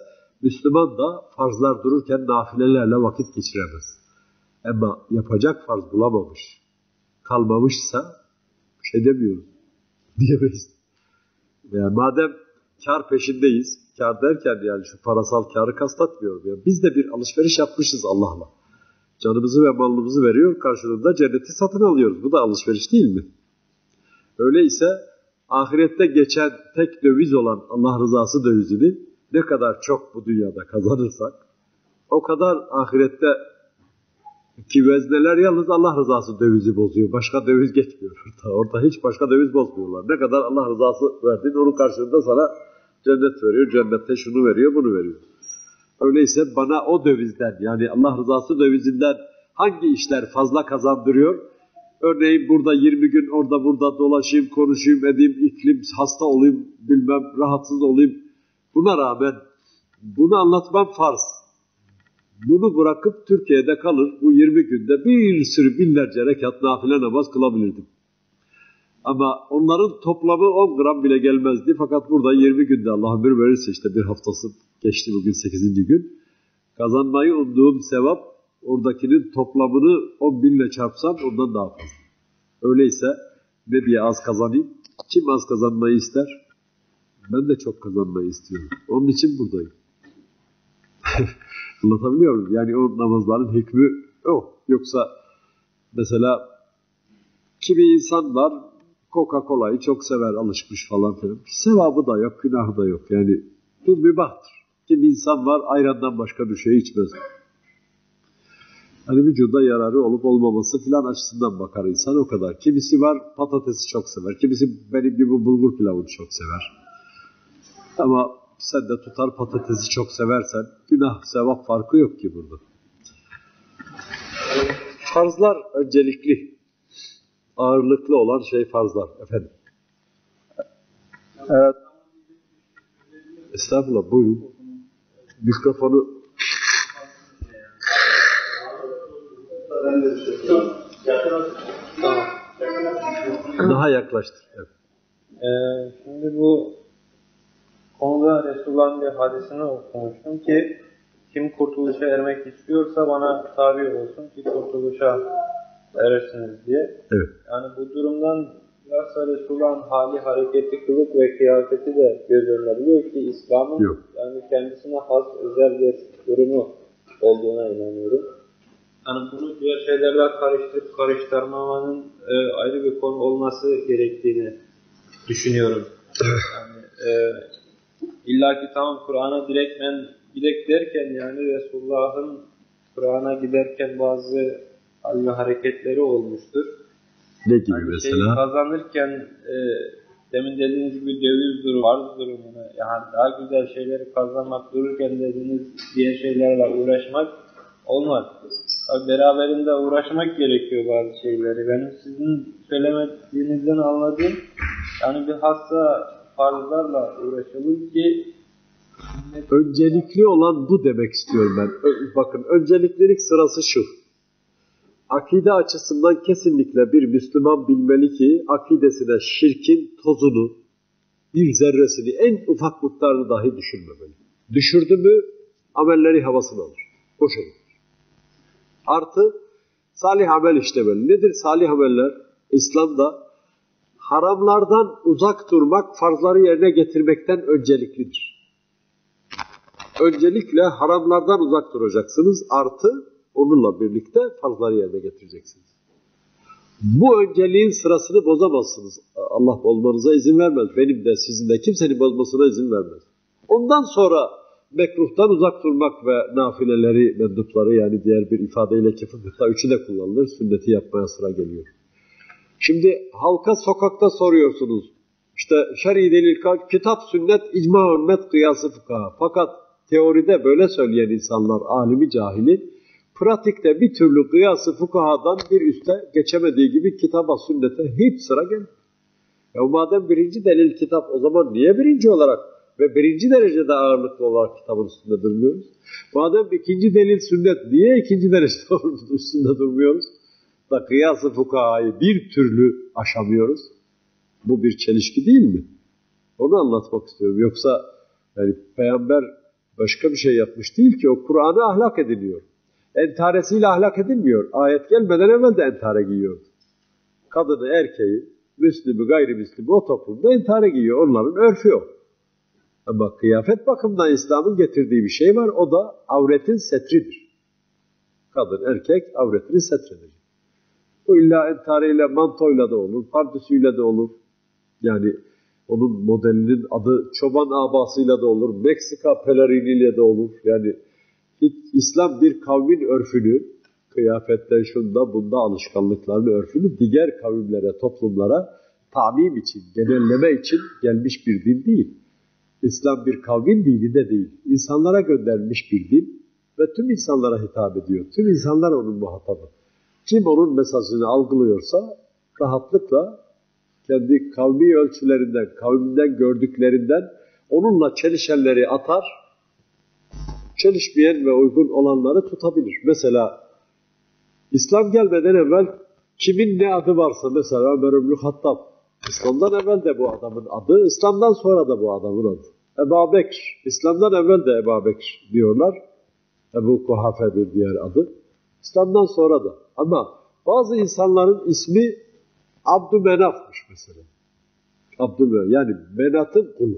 Müslüman da farzlar dururken nafilelerle vakit geçiremez. Ama yapacak farz bulamamış, kalmamışsa bir şey demiyoruz, diyemeyiz. Yani madem kar peşindeyiz, kar derken yani şu parasal karı kastetmiyorum. Yani biz de bir alışveriş yapmışız Allah'la. Canımızı ve malımızı veriyor, karşılığında cenneti satın alıyoruz. Bu da alışveriş değil mi? Öyleyse ahirette geçen tek döviz olan Allah rızası dövizini ne kadar çok bu dünyada kazanırsak, o kadar ahirette ki vezneler yalnız Allah rızası dövizi bozuyor. Başka döviz geçmiyor. Orada hiç başka döviz bozmuyorlar. Ne kadar Allah rızası verdiğin onun karşılığında sana cennet veriyor. Cennette şunu veriyor, bunu veriyor. Öyleyse bana o dövizden, yani Allah rızası dövizinden hangi işler fazla kazandırıyor? Örneğin burada 20 gün orada burada dolaşayım, konuşayım, edeyim, iklim, hasta olayım, bilmem, rahatsız olayım. Buna rağmen bunu anlatmam farz. Bunu bırakıp Türkiye'de kalır, bu 20 günde bir sürü binlerce rekat nafile namaz kılabilirdim. Ama onların toplamı 10 gram bile gelmezdi. Fakat burada 20 günde Allah ömür verirse işte bir haftası geçti bugün 8. gün. Kazanmayı umduğum sevap oradakinin toplamını 10 binle çarpsam ondan daha fazla. Öyleyse ne diye az kazanayım? Kim az kazanmayı ister? Ben de çok kazanmayı istiyorum. Onun için buradayım. Anlatabiliyor muyum? Yani o namazların hükmü o. Yoksa mesela kimi insan var Coca-Cola'yı çok sever, alışmış falan filan. Sevabı da yok, günahı da yok. Yani bu mübahtır. Kimi insan var ayrandan başka bir şey içmez. Hani vücuda yararı olup olmaması filan açısından bakar insan, o kadar. Kimisi var patatesi çok sever. Kimisi benim gibi bulgur pilavını çok sever. Ama sen de tutar patatesi çok seversen günah, sevap farkı yok ki burada. Farzlar öncelikli. Ağırlıklı olan şey farzlar. Efendim. Evet. Estağfurullah, buyurun. Mikrofonu daha yaklaştır. Evet. Şimdi bu konuda Resulullah'ın bir hadisini okumuştum ki kim kurtuluşa ermek istiyorsa bana tabi olsun ki kurtuluşa erersiniz diye. Evet. Yani bu durumdan bilhassa Resulullah'ın hali, hareketi, kılık ve kıyafeti de göz önüne buluyor ki İslam'ın yani kendisine has özel bir durumu olduğuna inanıyorum. Yani bunu diğer şeylerle karıştırıp karıştırmamanın ayrı bir konu olması gerektiğini düşünüyorum. Yani illaki tamam Kur'an'a direkt derken yani Resulullah'ın Kur'an'a giderken bazı hal ve hareketleri olmuştur. Ne gibi yani mesela? Şeyi kazanırken demin dediğiniz gibi döviz durumu, arz durumunu yani daha güzel şeyleri kazanmak dururken dediğiniz diğer şeylerle uğraşmak olmaz. Tabii beraberinde uğraşmak gerekiyor bazı şeyleri. Benim sizin söylemediğinizden anladığım yani bir hassa farzlarla uğraşılır ki öncelikli olan bu demek istiyorum ben. Bakın önceliklilik sırası şu. Akide açısından kesinlikle bir Müslüman bilmeli ki akidesine şirkin tozunu, bir zerresini, en ufak miktarını dahi düşürmemeli. Düşürdü mü amelleri havasını alır. Boşalır. Artı salih amel işlemeli. Nedir salih ameller? İslam'da haramlardan uzak durmak farzları yerine getirmekten önceliklidir. Öncelikle haramlardan uzak duracaksınız. Artı onunla birlikte farzları yerine getireceksiniz. Bu önceliğin sırasını bozamazsınız. Allah bozmanıza izin vermez. Benim de sizin de kimsenin bozmasına izin vermez. Ondan sonra mekruhtan uzak durmak ve nafileleri, mendupları yani diğer bir ifadeyle ki fıkıhta üçü de kullanılır. Sünneti yapmaya sıra geliyor. Şimdi halka sokakta soruyorsunuz. İşte şer'i delil, kitap, sünnet, icma, ümmet, kıyası, fıkha. Fakat teoride böyle söyleyen insanlar, alimi, cahili, pratikte bir türlü kıyası, fıkhadan bir üste geçemediği gibi kitaba, sünnete hiç sıra gelmiyor. Ya madem birinci delil kitap, o zaman niye birinci olarak ve birinci derecede ağırlıklı olarak kitabın üstünde durmuyoruz? Madem ikinci delil sünnet, niye ikinci derecede üstünde durmuyoruz? Da kıyas-ı fukahayı bir türlü aşamıyoruz. Bu bir çelişki değil mi? Onu anlatmak istiyorum. Yoksa yani Peygamber Başka bir şey yapmış değil ki. O Kur'an'ı ahlak ediliyor. Entaresiyle ahlak edilmiyor. Ayet gelmeden evvel de entare giyiyordu. Kadını, erkeği, Müslümü, gayrimüslümü o toplumda entare giyiyor. Onların örfü o. Ama kıyafet bakımından İslam'ın getirdiği bir şey var. O da avretin setridir. Kadın, erkek avretini setredecek. Bu illa entareyle, mantoyla da olur, pardüsüyle de olur. Yani onun modelinin adı çoban abasıyla da olur, Meksika peleriniyle de olur. Yani İslam bir kavmin örfünü, kıyafetten şunda bunda alışkanlıklarını, örfünü diğer kavimlere, toplumlara tamim için, genelleme için gelmiş bir din değil. İslam bir kavmin dini de değil. İnsanlara gönderilmiş bir din ve tüm insanlara hitap ediyor. Tüm insanlar onun muhatabı. Kim onun mesajını algılıyorsa rahatlıkla kendi kavmi ölçülerinden, kavminden gördüklerinden onunla çelişenleri atar, çelişmeyen ve uygun olanları tutabilir. Mesela İslam gelmeden evvel kimin ne adı varsa, mesela Ömer İbn Hattab, İslam'dan evvel de bu adamın adı, İslam'dan sonra da bu adamın adı. Ebu Bekir, İslam'dan evvel de Ebu Bekir diyorlar. Ebu Kuhafe bir diğer adı. İslam'dan sonra da. Ama bazı insanların ismi Abdümenaf'mış mesela. Abdülmenaf, yani Menat'ın kulu.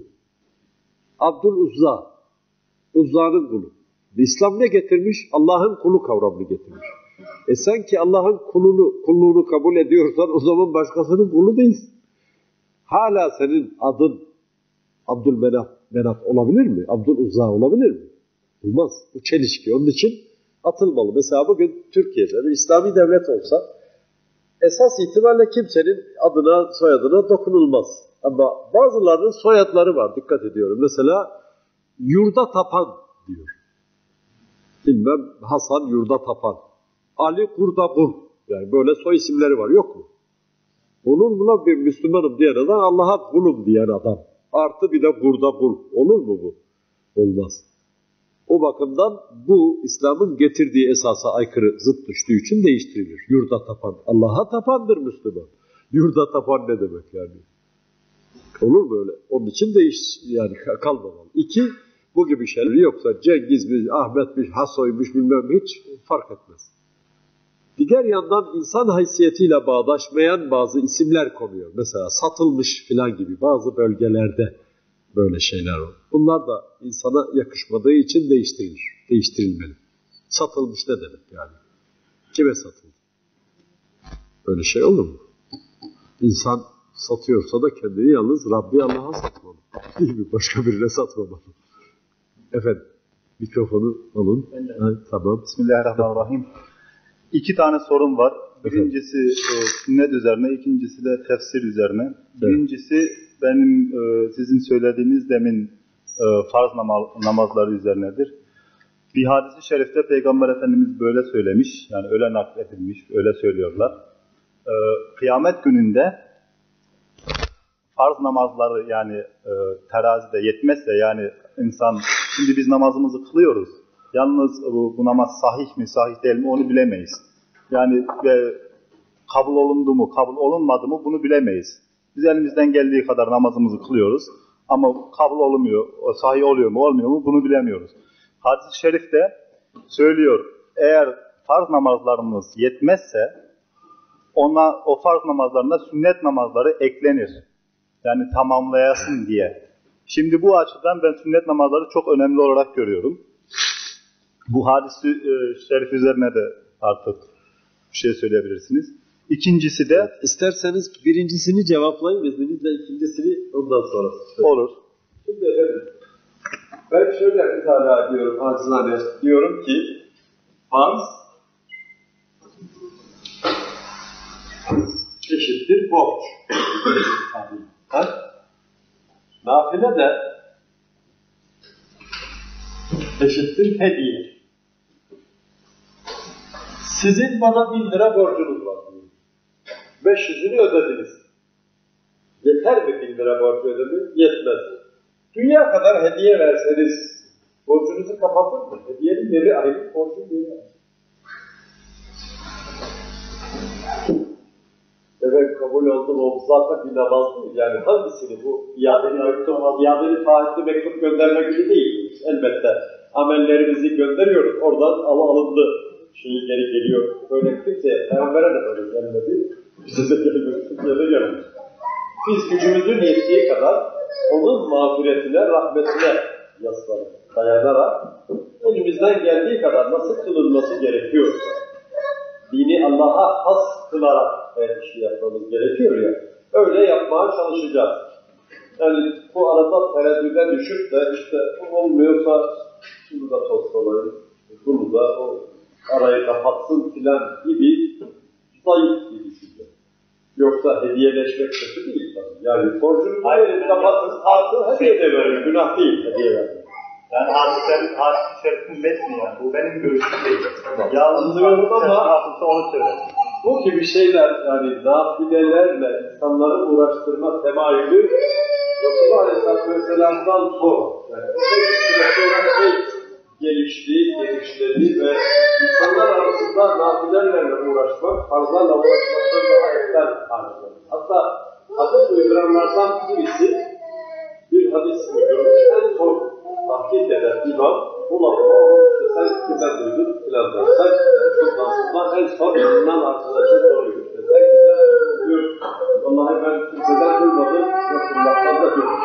Abdüluzza, Uzza'nın kulu. İslam ne getirmiş? Allah'ın kulu kavramını getirmiş. Sen ki Allah'ın kulluğunu kabul ediyorsan o zaman başkasının kulu değilsin. Hala senin adın Abdülmenaf olabilir mi? Abdüluzza olabilir mi? Olmaz. Bu çelişki. Onun için atılmalı. Mesela bugün Türkiye'de bir İslami devlet olsa esas itibariyle kimsenin adına, soyadına dokunulmaz. Ama bazılarının soyadları var. Dikkat ediyorum. Mesela Yurda Tapan diyor. Bilmem Hasan Yurda Tapan. Ali Kurdakul. Yani böyle soy isimleri var. Yok mu? Onun buna bir Müslümanım diyen adam, Allah'a kulum diyen adam. Artı bir de Kurdakul. Olur mu bu? Olmaz. O bakımdan bu İslam'ın getirdiği esasa aykırı, zıt düştüğü için değiştirilir. Yurda tapan. Allah'a tapandır Müslüman. Yurda tapan ne demek yani? Olur mu öyle? Onun için yani kalmamalı. 2, bu gibi şeyler yoksa Cengiz'miş, Ahmet'miş, Hasoy'muş bilmem hiç fark etmez. Diğer yandan insan haysiyetiyle bağdaşmayan bazı isimler konuyor. Mesela satılmış filan gibi bazı bölgelerde böyle şeyler var. Bunlar da insana yakışmadığı için değiştirilmeli. Satılmış ne demek yani? Kime satıldı? Böyle şey olur mu? İnsan satıyorsa da kendini yalnız Rabbi Allah'a satmalı. Değil mi? Başka birine satmamalı. Efendim, mikrofonu alın. Ha, tamam. Bismillahirrahmanirrahim. 2 tane sorum var. Birincisi sünnet üzerine, ikincisi de tefsir üzerine. Evet. Birincisi benim sizin söylediğiniz demin farz namazları üzerinedir. Bir hadis-i şerifte Peygamber Efendimiz böyle söylemiş, yani öyle nakledilmiş, öyle söylüyorlar. Kıyamet gününde farz namazları yani terazide yetmezse, yani insan, şimdi biz namazımızı kılıyoruz. Yalnız bu namaz sahih mi, sahih değil mi onu bilemeyiz. Yani kabul olundu mu, kabul olunmadı mı bunu bilemeyiz. Biz elimizden geldiği kadar namazımızı kılıyoruz. Ama kabul olmuyor, sahih oluyor mu, olmuyor mu bunu bilemiyoruz. Hadis-i şerifte söylüyor, eğer farz namazlarımız yetmezse o farz namazlarına sünnet namazları eklenir. Yani tamamlayasın diye. Şimdi bu açıdan ben sünnet namazları çok önemli olarak görüyorum. Bu hadis-i şerif üzerine de artık bir şey söyleyebilirsiniz. İkincisi de... İsterseniz birincisini cevaplayın, izninizle ikincisini ondan sonra. Olur. Şimdi efendim, ben şöyle mütalaa ediyorum acizane. Diyorum ki, farz eşittir borç. Nafile de eşittir hediye. Sizin bana 1000 lira borcunuz var. 500'ünü ödediniz. Yeter mi 1000 lira borcu ödemek? Yetmez. Dünya kadar hediye verseniz borcunuzu kapatır mı? Hediyenin yeri ayrı, borcun yeri ayrı. Evet, kabul oldu mu? O zaten bir namaz değil. Yani hangisini bu iadeli taahhütlü mektup gönderme gibi değil. Elbette amellerimizi gönderiyoruz. Oradan alındı. Şeyi geri geliyor. Böyle kimseye, Peygamber'e de böyle gelmedi. Bize de gelmedi. Bize de gelmedi. Biz gücümüzün yettiği kadar onun mağfiretine, rahmetine dayanarak elimizden geldiği kadar nasıl kılınması gerekiyorsa, dini Allah'a has kılarak işi yapmamız gerekiyor ya, öyle yapmaya çalışacağız. Yani bu arada tereddüde düşüp de işte olmuyorsa şunu da toslamayın, bunu da o arayı kapatsın filan gibi zayıf bir düşünce. Yoksa hediyeleşmek kötü değil tabii. Yani borcunu kapatsın, artı hediye de verir, günah değil hediye verir. Yani hadis-i şerifin metni yani. Bu benim görüşüm değil. Yalnızlıyorum ama onu söyledim. bu gibi şeyler yani nafilelerle insanları uğraştırma temayülü Resulullah Aleyhisselatü Vesselam'dan sonra gelişti ve insanlar arasında nafilelerle uğraşmak, farzlarla uğraşmaktan daha erken harcanır. Hatta hadis uyduranlardan birisi bir hadis uydurmuş, en son tahkik eden imam, bulama onu işte sen kimden duydun filan der. Sen şundan en son yanından arkadaşa soruyor. İşte sen kimden duydun diyor. Vallahi ben kimseden duymadım, Resulullah'tan da duydum.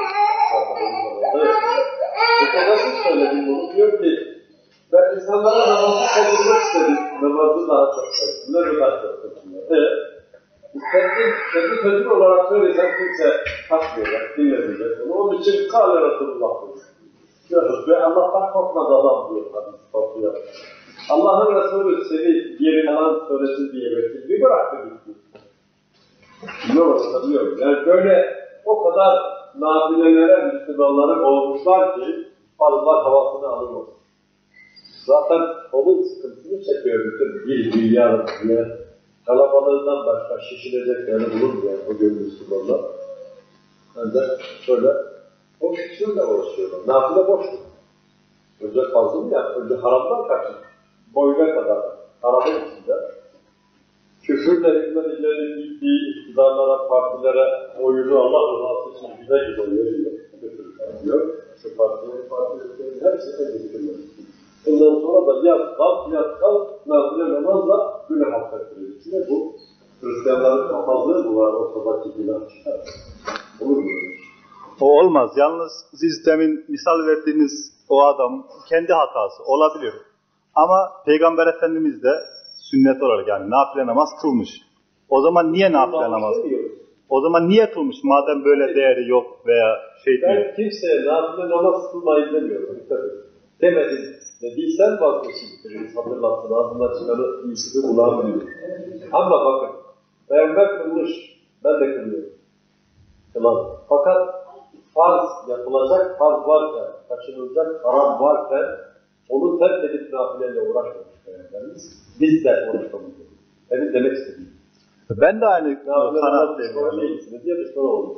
Nasıl söyledim bunu? Diyor ki, ben insanlara namazı kaldırmak istedim. Namazı daha çok sevdim. Ne daha çok sevdim. Kendi sözüm olarak söylesem kimse takmıyor, dinlemeyecek. Onun için kâle Resulullah diyor. Ve Allah'tan korkmaz adam diyor hadis korkuyor. Allah'ın Resulü seni yeri falan söylesin diye bekliyor. Bir bıraktı gitti. Biliyorum. Yani böyle o kadar nafilelere Müslümanları olmuşlar ki farzlar havasını alırlar. Zaten onun sıkıntısını çekiyor bütün bir milyar diye. Kalabalığından başka şişireceklerini bulunmuyor bugün Müslümanlar. Ben de şöyle o şişirle uğraşıyorlar. Nafile boştur. Önce fazla mı yap? Önce haramdan kaçın. Boyuna kadar haramın içinde. Küfürle hükmedicilerin gittiği iktidarlara, partilere oyunu Allah rızası için güzel veriyor. Götürüyor. Şu partilerin hepsine getiriyor. Ondan sonra da yat kalk, nafile namazla günah affettirir. İçine bu Hristiyanların kafazlığı mı var ortadaki günah çıkar? Olur mu? O olmaz. Yalnız siz demin misal verdiğiniz o adam kendi hatası olabilir. Ama Peygamber Efendimiz de sünnet olarak yani nafile namaz kılmış. O zaman niye nafile namaz kılmış? O zaman niye kılmış madem böyle değeri yok veya şey değil? Ben kimseye nafile namaz kılmayın demiyorum. Demedim. Dediysen vazgeçin. Hatırlatsın. Ağzından çıkanı iyisini kulağım. Ama bakın. Peygamber kılmış. Ben de kılıyorum. Kılan. Fakat farz yapılacak farz varken, kaçınılacak haram varken onu terk edip nafileyle uğraşmamış Peygamberimiz. Biz de uğraşmamış. Benim demek istediğim. Ben de aynı kanaatteyim. Diye bir soru oldu.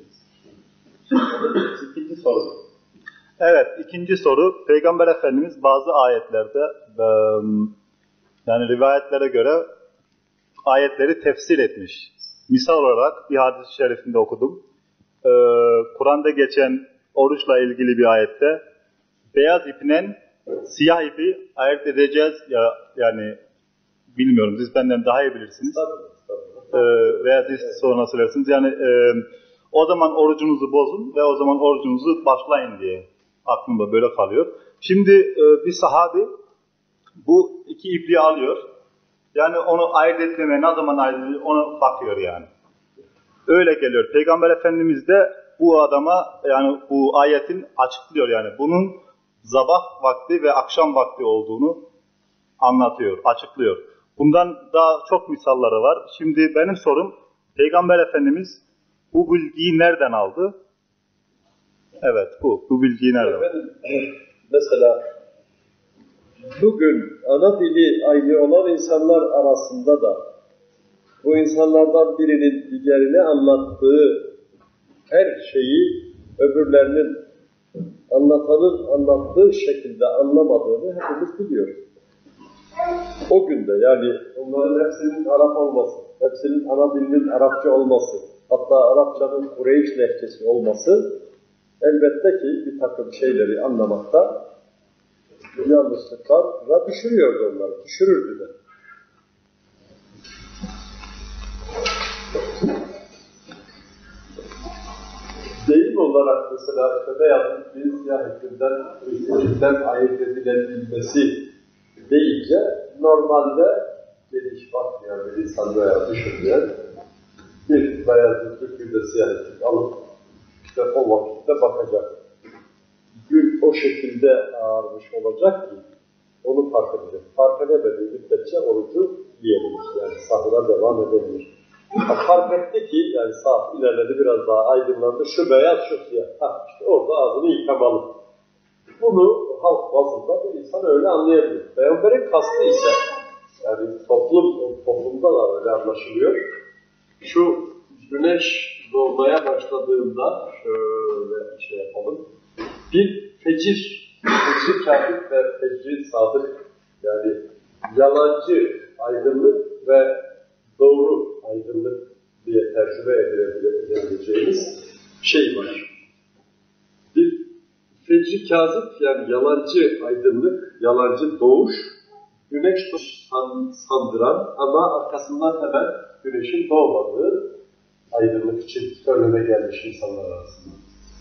İkinci soru. Evet, ikinci soru. Peygamber Efendimiz bazı ayetlerde yani rivayetlere göre ayetleri tefsir etmiş. Misal olarak bir hadis-i şerifinde okudum. Kur'an'da geçen oruçla ilgili bir ayette beyaz ipinen siyah ipi ayırt edeceğiz ya yani bilmiyorum siz benden daha iyi bilirsiniz. Veya siz sonra söylersiniz. Yani o zaman orucunuzu bozun ve o zaman orucunuzu başlayın diye aklımda böyle kalıyor. Şimdi bir sahabi bu iki ipliği alıyor. Yani onu ayırt etmeye ne zaman ayırt ediyor ona bakıyor yani. Öyle geliyor. Peygamber Efendimiz de bu adama yani bu ayetin açıklıyor yani. Bunun sabah vakti ve akşam vakti olduğunu anlatıyor, açıklıyor. Bundan daha çok misalları var. Şimdi benim sorum Peygamber Efendimiz bu bilgiyi nereden aldı? Evet bu bilgiyi nereden aldı? Mesela bugün ana dili aynı olan insanlar arasında da bu insanlardan birinin diğerine anlattığı her şeyi öbürlerinin anlatanın anlattığı şekilde anlamadığını hepimiz biliyoruz. O günde yani onların hepsinin Arap olması, hepsinin ana dilinin Arapça olması, hatta Arapçanın Kureyş lehçesi olması, elbette ki bir takım şeyleri anlamakta yanlışlıklara düşürüyordu onları, düşürürdü de. Deyim olarak mesela işte beyazın bir siyah hükümden ayırt edilebilmesi deyince normalde geniş bakmayan bir insan veya düşünmeyen bir beyaz hüküm bir de siyah hüküm alıp işte o vakitte bakacak. Gün o şekilde ağarmış olacak ki onu fark edecek. Fark edemediği müddetçe orucu yiyebilir. Yani sahura devam edebilir. Fark etti ki yani saat ilerledi biraz daha aydınlandı. Şu beyaz şu siyah. İşte orada ağzını yıkamalı. Bunu halk bazında bir insan öyle anlayabilir. Peygamberin kastı ise yani toplumda da öyle anlaşılıyor. Şu güneş doğmaya başladığında şöyle şey yapalım. Bir fecir kâfir ve fecir sadık yani yalancı aydınlık ve doğru aydınlık diye tercüme edebileceğimiz şey var. Bir fecri kâzip yani yalancı aydınlık, yalancı doğuş, güneş sandıran ama arkasından hemen güneşin doğmadığı aydınlık için söyleme gelmiş insanlar arasında.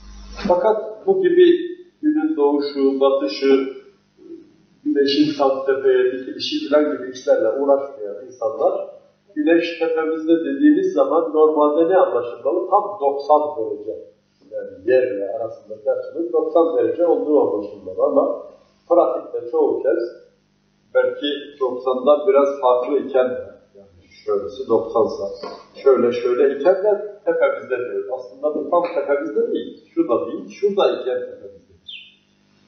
Fakat bu gibi günün doğuşu, batışı, güneşin tam tepeye dikilişi falan gibi işlerle uğraşmayan insanlar, güneş tepemizde dediğimiz zaman normalde ne anlaşılmalı? Tam 90 derece. Yani yerle arasındaki açının 90 derece olduğu anlaşılmalı ama pratikte çoğu kez belki 90'dan biraz farklı iken yani şöylesi 90'sa şöyle iken de tepemizde diyor. Aslında bu tam tepemizde değil. Şu da değil, şurada iken tepemizdedir.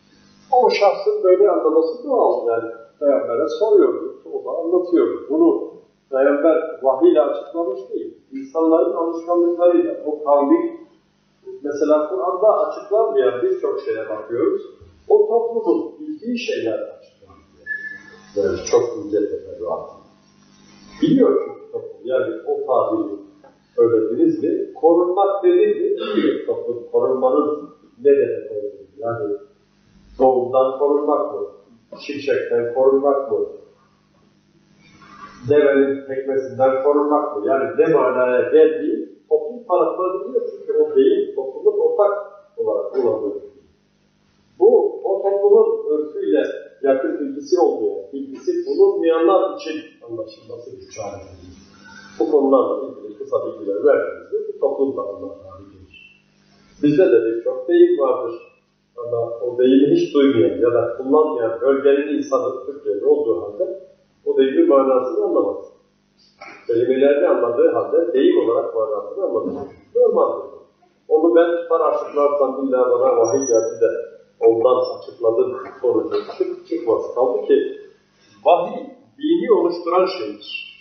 O şahsın böyle anlaması doğal yani. Peygamber'e soruyordu, o da anlatıyordu. Bunu Peygamber vahiyle açıklamış değil. İnsanların alışkanlıklarıyla, o kavmi mesela Kur'an'da açıklanmayan birçok şeye bakıyoruz. O toplumun bildiği şeyler açıklanıyor. Yani çok ince teferruat. Biliyor çünkü toplum. Yani o tabiri söylediniz mi? Korunmak dediği biliyor toplum. Korunmanın ne demek olduğunu. Yani doğumdan korunmak mı? Şimşekten korunmak mı? Devenin tekmesinden korunmak mı? Yani ne manaya geldiği toplum tarafından biliyor çünkü o değil toplumun ortak olarak kullanılıyor. Bu o toplumun örfüyle yakın bilgisi olmuyor. Bilgisi bulunmayanlar için anlaşılması güç haline gelir. Bu konularla ilgili kısa bilgiler verdiğimizde bu toplumda anlaşılan gelir. Bizde de birçok deyim vardır. Ama o deyimi hiç duymayan ya da kullanmayan bölgenin insanı Türkiye'de olduğu halde o deyimin manasını anlamaz. Kelimeleri anladığı halde deyim olarak manasını anlamaz. Normaldir. Onu ben tutar açıklarsam illa bana vahiy geldi de ondan açıkladım sonucu çıkmaz. Kaldı ki vahiy dini oluşturan şeydir.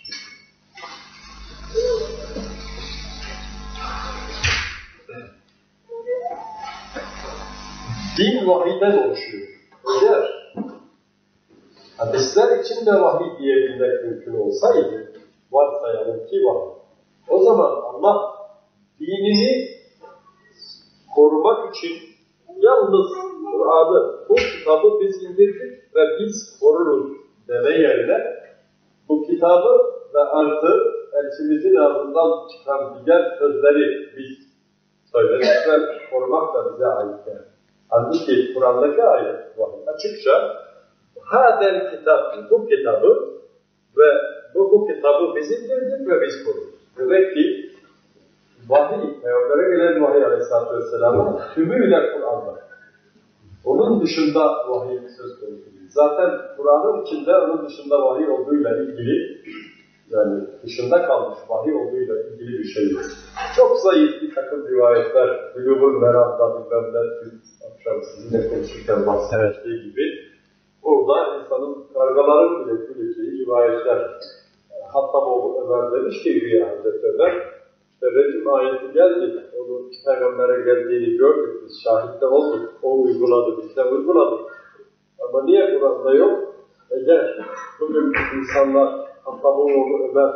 Din vahiyden oluşuyor. Eğer hadisler için de vahiy diyebilmek mümkün olsaydı, varsayalım ki vahiy. O zaman Allah dinini korumak için yalnız Kur'an'ı, bu kitabı biz indirdik ve biz koruruz deme yerine bu kitabı ve artı elçimizin ağzından çıkan diğer sözleri biz söyledik ve korumak da bize ait yani. Halbuki Kur'an'daki ayet vahiy açıkça hâdel kitap, bu kitabı ve bu kitabı biz indirdik ve biz koruruz. Demek ki vahiy, Peygamber'e gelen vahiy Aleyhisselatü Vesselam'ın tümüyle Kur'an'da. Onun dışında vahiy söz konusu değil. Zaten Kur'an'ın içinde onun dışında vahiy olduğuyla ilgili, yani dışında kalmış vahiy olduğuyla ilgili bir şey yok. Çok zayıf bir takım rivayetler, Bülûğ-ül Meram'da bilmem akşam sizinle konuşurken bahsettiği gibi, orada insanın kargaların bile güleceği rivayetler. Hatta o Ömer demiş ki Hülya Hazreti Ömer, rejim ayeti geldi, onu Peygamber'e geldiğini gördük, biz şahitler olduk, o uyguladı, biz de uyguladık. Ama niye burada yok? Eğer bugün insanlar, hatta bu oğlu Ömer,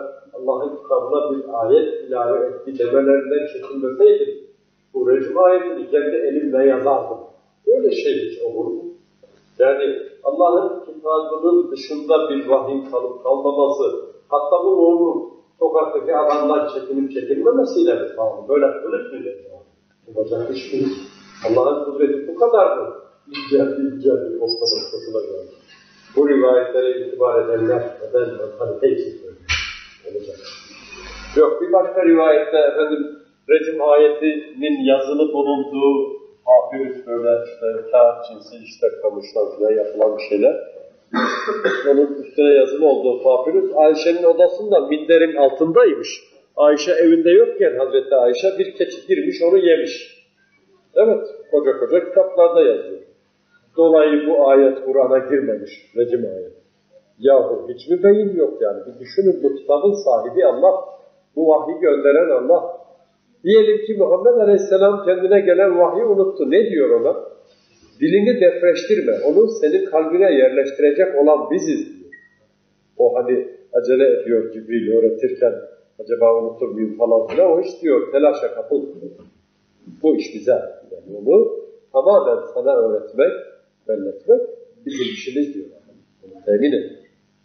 Allah'ın kitabına bir ayet ilave etti demelerinden çekinmeseydim, bu rejim ayetini kendi elimle yazardım. Böyle şey hiç olur mu? Yani Allah'ın kitabının dışında bir vahiy kalıp kalmaması, hatta bu onun sokaktaki adamdan çekinip çekinmemesiyle mi sağlı? Böyle kılıç mı yazıyor? Olacak iş değil. Allah'ın kudreti bu kadar mı? İnceldi noktasına geldi. Bu rivayetlere itibar edenler, ben tek söylüyorum. Olacak. Yok, bir başka rivayette efendim, rejim ayetinin yazılı bulunduğu papyrus, böyle işte kağıt cinsi, işte kamıştan falan yapılan bir şeyler. Onun üstüne yazılı olduğu papyrus, Ayşe'nin odasında minderin altındaymış. Ayşe evinde yokken Hazreti Ayşe bir keçi girmiş, onu yemiş. Evet, koca koca kitaplarda yazıyor. Dolayı bu ayet Kur'an'a girmemiş, rejim ayeti. Yahu hiç mi beyin yok yani? Bir düşünün, bu kitabın sahibi Allah, bu vahyi gönderen Allah. Diyelim ki Muhammed Aleyhisselam kendine gelen vahyi unuttu. Ne diyor ona? Dilini depreştirme, onu senin kalbine yerleştirecek olan biziz diyor. O hani acele ediyor Cibril öğretirken, acaba unutur muyum falan filan, o iş diyor, telaşa kapılmıyor. Bu iş bize. Yani onu tamamen sana öğretmek, belletmek bizim işimiz diyor. Onu temin ediyor.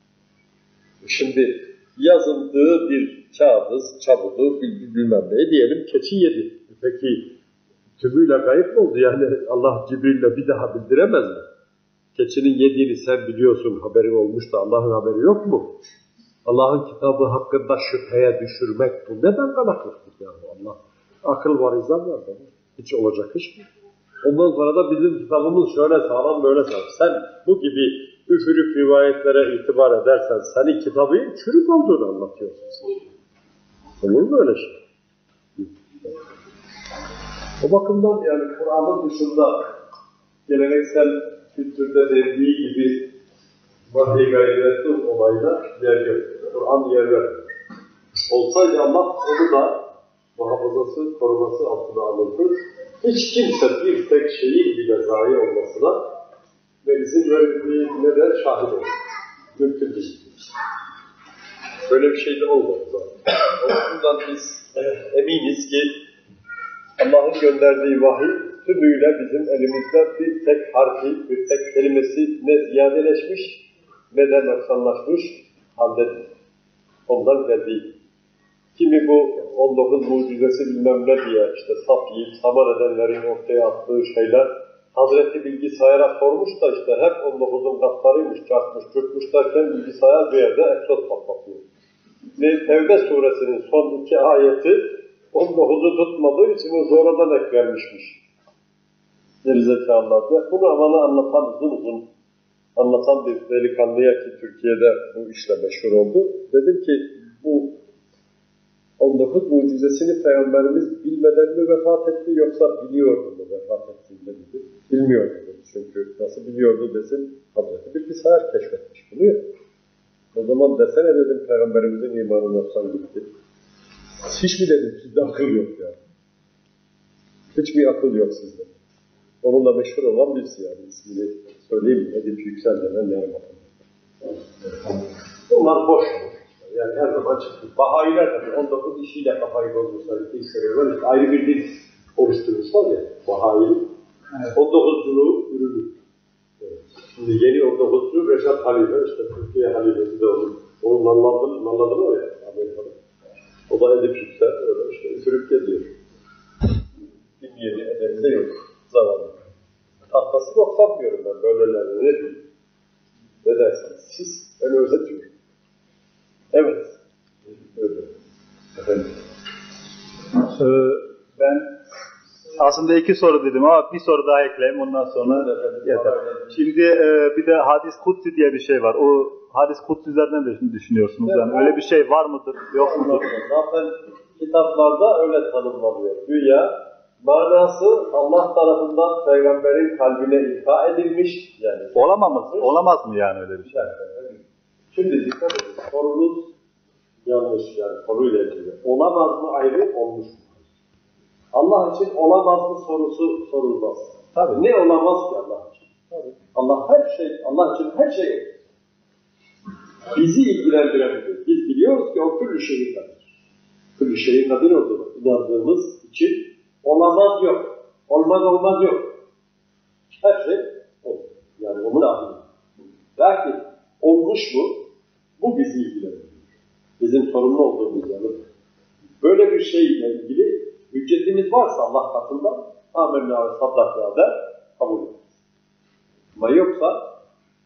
Şimdi yazıldığı bir kağıdı, çabudu, bilmem ne diyelim, keçi yedi. Peki tümüyle kayıp mı oldu? Yani Allah Cibril'le bir daha bildiremez mi? Keçinin yediğini sen biliyorsun, haberin olmuş da Allah'ın haberi yok mu? Allah'ın kitabı hakkında şüpheye düşürmek bu neden kanaklıktır yani Allah? Akıl var, izan var da. Hiç olacak iş mi? Ondan sonra da bizim kitabımız şöyle sağlam, böyle sağlam. Sen bu gibi üfürük rivayetlere itibar edersen senin kitabın çürük olduğunu anlatıyorsun. Olur mu öyle şey? O bakımdan yani Kur'an'ın dışında geleneksel kültürde dediği gibi vahiy gayretli olaylar yer yok. Kur'an yer vermiyor. Olsaydı Allah onu da muhafazası, koruması altına alırdı. Hiç kimse bir tek şeyin bile zayi olmasına ve izin verildiğine de şahit olur. Mümkün değil. Böyle bir şey de olmadı zaten. O yüzden biz eminiz ki Allah'ın gönderdiği vahiy tümüyle bizim elimizde bir tek harfi, bir tek kelimesi ne ziyadeleşmiş ne de noksanlaşmış halde ondan geldiği. Kimi bu 19 mucizesi bilmem ne diye işte sap yiyip saman edenlerin ortaya attığı şeyler Hazreti bilgisayara sormuş da işte hep 19'un katlarıymış, çarpmış, çırpmış derken bilgisayar bir yerde egzoz patlatıyor. Ve Tevbe suresinin son 2 ayeti 19'u tutmadığı için o sonradan eklenmişmiş. Gerizekalılar diye. Bunu bana anlatan, uzun anlatan bir delikanlıya ki Türkiye'de bu işle meşhur oldu. Dedim ki bu 19 mucizesini Peygamberimiz bilmeden mi vefat etti yoksa biliyordu mu vefat ettiğinde dedi. Bilmiyordu dedi. Çünkü nasıl biliyordu desin, Hazreti bilgisayar keşfetmiş bunu ya. O zaman desene dedim Peygamberimizin imanı noksan gitti. Hiç mi dedim sizde akıl yok ya. Hiç mi akıl yok sizde? Onunla meşhur olan birisi yani. İsmini söyleyeyim mi? Edip Yüksel denen yarım akıl. Bunlar boş. Yani her zaman çıktı. Bahayiler tabii 19 işiyle kafayı bozmuşlar. İşte ayrı bir dil oluşturmuşlar ya. Bahayi. Evet. 19'culuğu ürünü. Evet. Şimdi yeni 19'cu Reşat Halife, işte Türkiye Halifesi de olur. Onu anladılar ya Amerika'da. O da Edip Yüksel, öyle işte üfürüp geziyor. Bilmeyeni edemde yok. Zavallı. Tahtası yok sanmıyorum ben böylelerine. Ne diyeyim? Ne dersiniz siz? Ben özetiyorum. Evet. Öyle. Efendim. Ben aslında 2 soru dedim ama bir soru daha ekleyeyim ondan sonra yeter. Şimdi bir de hadis kutsi diye bir şey var. O hadis kutsi üzerinden de düşünüyorsunuz yani. Öyle bir şey var mıdır, yok mudur? Zaten kitaplarda öyle tanımlanıyor. Güya manası Allah tarafından peygamberin kalbine ilka edilmiş. Yani olamaz mı yani öyle bir şey? Şimdi dikkat edin. Sorunuz yanlış yani konuyla ilgili. Olamaz mı ayrı, olmuş mu? Allah için olamaz mı sorusu sorulmaz. Tabii. Ne olamaz ki Allah için? Tabii. Allah için her şey. Bizi ilgilendiremiyor. Biz biliyor Diyoruz ki o küllü şeyin kadir. Küllü şeyin kadir olduğunu inandığımız için olamaz yok. Olmaz yok. Her şey olur. Yani onun dahil. Lakin olmuş mu? Bu bizi ilgilendiriyor. Bizim sorumlu olduğumuz yanı. Böyle bir şeyle ilgili hüccetimiz varsa Allah katında amenna ve saddakla der, kabul ederiz. Ama yoksa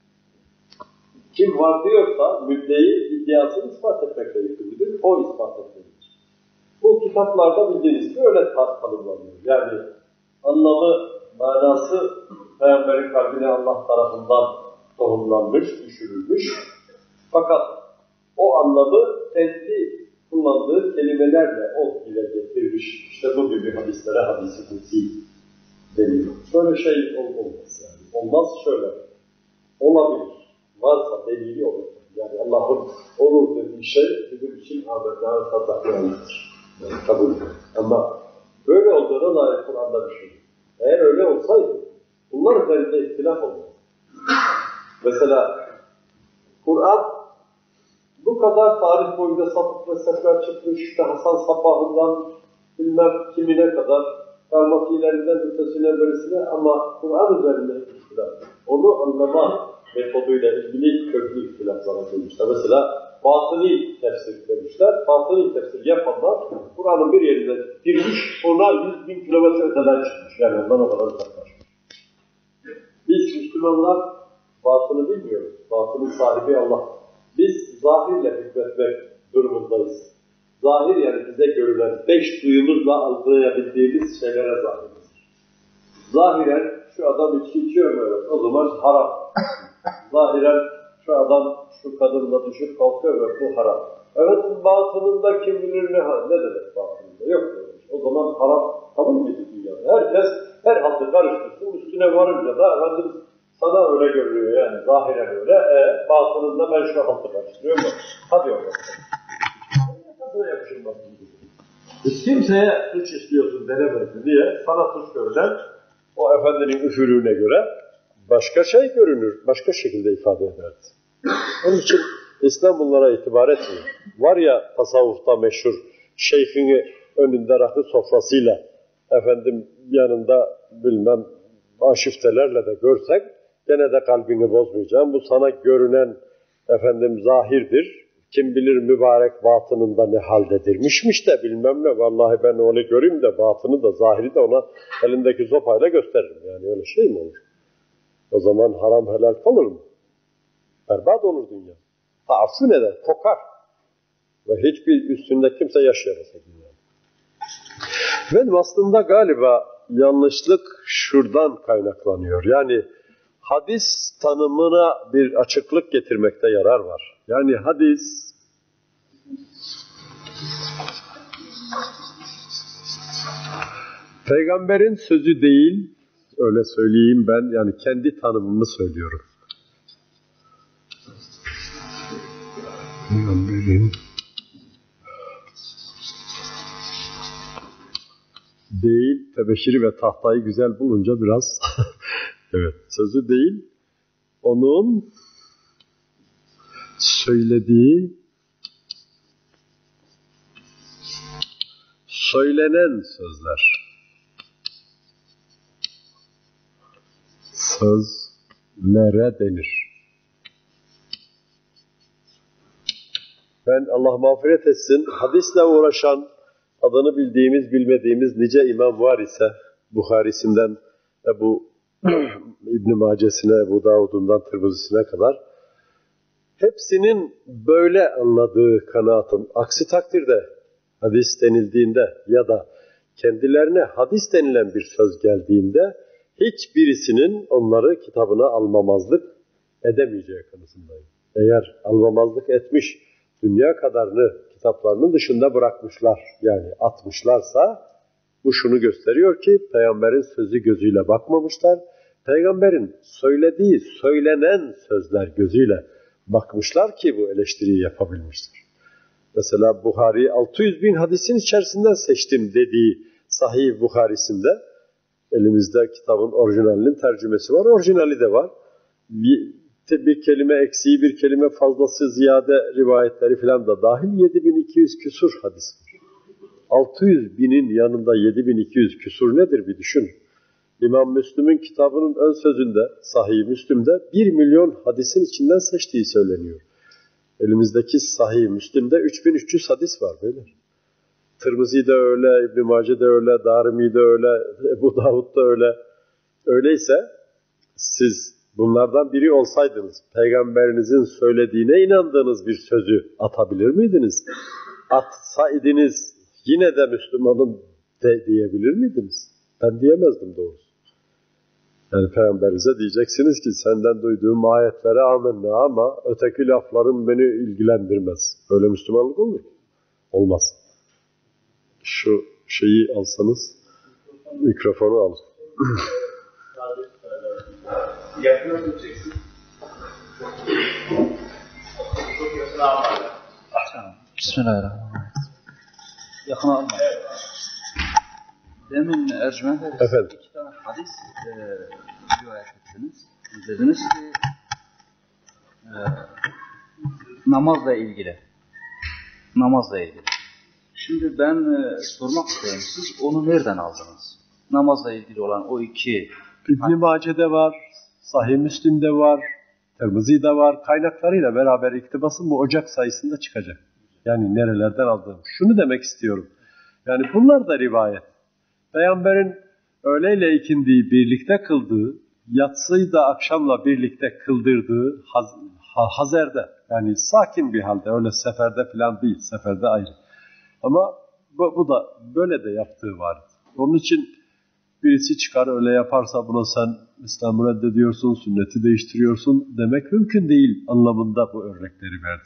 kim var diyorsa müddeyi iddiasını ispat etmekle yükümlüdür. O ispat etmelidir. Bu kitaplarda bildiğiniz gibi öyle tanımlanıyor. Yani anlamı, manası Peygamberin kalbine Allah tarafından tohumlanmış, düşürülmüş. Fakat o anlamı kendi kullandığı kelimelerle o dile getirmiş. İşte bu gibi hadislere hadis-i kutsi deniyor. Böyle şey olmaz yani. Olmaz şöyle. Olabilir. Varsa delili olur. Yani Allah'ın olur dediği şey bizim için amenna ve saddaklardır. Yani kabul edilir. Ama böyle olduğuna dair Kur'an'da bir şey. Eğer öyle olsaydı bunlar üzerinde ihtilaf olmaz. Mesela Kur'an bu kadar tarih boyunca sapık ve sefer çıkmış, işte Hasan Sabbah'ından bilmem kimine kadar, karmatilerinden ötesine birisine ama Kur'an üzerinde ihtilaf. Onu anlama metoduyla ilgili köklü ihtilaflara koymuşlar. Mesela batıni tefsir demişler. Batıni tefsir yapanlar Kur'an'ın bir yerine girmiş, ona 100.000 kilometre öteden çıkmış. Yani ondan o kadar uzaklaşmış. Biz Müslümanlar batını bilmiyoruz. Batının sahibi Allah. Biz zahirle hükmetmek durumundayız. Zahir yani bize görülen 5 duyumuzla algılayabildiğimiz şeylere zahiriz. Zahiren şu adam içki içiyor mu? Evet. O zaman haram. Zahiren şu adam şu kadınla düşüp kalkıyor mu? Bu haram. Evet, batınında kim bilir ne demek batınında? Yok demiş. O zaman haram tamam mıydı dünyada? Herkes her halde karıştırsın. Üstüne varınca da efendim sana öyle görünüyor yani. Zahiren öyle. Batınında ben şu halde karıştırıyorum. Hadi bakalım. Nasıl yapışılmasın gibi. Biz kimseye suç işliyorsun denemezdi diye sana suç görülen o efendinin üfürüğüne göre başka şey görünür, başka şekilde ifade ederdi. Onun için İslam bunlara itibar etmiyor. Var ya tasavvufta meşhur şeyhini önünde rakı sofrasıyla efendim yanında bilmem aşiftelerle de görsek gene de kalbini bozmayacağım. Bu sana görünen efendim zahirdir. Kim bilir mübarek batınında ne haldedirmişmiş de bilmem ne. Vallahi ben onu göreyim de batını da zahiri de ona elindeki sopayla gösteririm. Yani öyle şey mi olur? O zaman haram helal kalır mı? Berbat olur dünya. Taaffün eder, kokar. Ve hiçbir üstünde kimse yaşayamaz dünya. Benim aslında galiba yanlışlık şuradan kaynaklanıyor. Yani hadis tanımına bir açıklık getirmekte yarar var. Yani hadis peygamberin sözü değil, öyle söyleyeyim ben, yani kendi tanımımı söylüyorum. Peygamberin değil, tebeşiri ve tahtayı güzel bulunca biraz evet, sözü değil, onun söylediği, söylenen sözler. Sözlere denir. Ben Allah mağfiret etsin, hadisle uğraşan, adını bildiğimiz, bilmediğimiz nice imam var ise, Buharisinden Ebu İbn-i Mace'sine, Ebu Davud'undan Tirmizisine kadar, hepsinin böyle anladığı kanaatim. Aksi takdirde hadis denildiğinde ya da kendilerine hadis denilen bir söz geldiğinde hiçbirisinin onları kitabına almamazlık edemeyeceği kanısındayım. Eğer almamazlık etmiş, dünya kadarını kitaplarının dışında bırakmışlar, yani atmışlarsa bu şunu gösteriyor ki Peygamberin sözü gözüyle bakmamışlar. Peygamberin söylediği, söylenen sözler gözüyle bakmışlar ki bu eleştiriyi yapabilmiştir. Mesela Buhari 600.000 hadisin içerisinden seçtim dediği Sahih Buharisinde, elimizde kitabın orijinalinin tercümesi var, orijinali de var. bir kelime eksiği, bir kelime fazlası, ziyade rivayetleri falan da dahil 7200 küsur hadis var. 600 binin yanında 7200 küsur nedir bir düşün. İmam Müslim'in kitabının ön sözünde, Sahih-i Müslim'de 1 milyon hadisin içinden seçtiği söyleniyor. Elimizdeki Sahih-i Müslim'de 3300 hadis var beyler. Tirmizi'de öyle, İbn-i Mace'de öyle, Darimi'de öyle, Ebu Davud'da öyle. Öyleyse siz bunlardan biri olsaydınız, Peygamberinizin söylediğine inandığınız bir sözü atabilir miydiniz? Atsaydınız yine de Müslümanım diyebilir miydiniz? Ben diyemezdim doğrusu. Yani Peygamberinize diyeceksiniz ki senden duyduğum ayetlere amenna ama öteki lafların beni ilgilendirmez. Öyle Müslümanlık olur mu? Olmaz. Şu şeyi alsanız, mikrofonu alın. Yakına tutacaksın. Çok yakına almalı. Bismillahirrahmanirrahim. Yakına almalı. Demin Ercüment Efendi 2 tane hadis rivayet ettiniz. Dediniz ki namazla ilgili. Şimdi ben sormak istiyorum. Siz onu nereden aldınız? Namazla ilgili olan o 2 İbn-i Mace'de var, Sahih Müslim'de var, Tirmizi'de var. Kaynaklarıyla beraber iktibasın bu Ocak sayısında çıkacak. Yani nerelerden aldığım. Şunu demek istiyorum. Yani bunlar da rivayet. Peygamberin öğleyle ikindiyi birlikte kıldığı, yatsıyı da akşamla birlikte kıldırdığı hazerde, yani sakin bir halde, öyle seferde falan değil, seferde ayrı. Ama bu da böyle de yaptığı var. Onun için birisi çıkar öyle yaparsa buna sen İslam'ı reddediyorsun, sünneti değiştiriyorsun demek mümkün değil anlamında bu örnekleri verdim.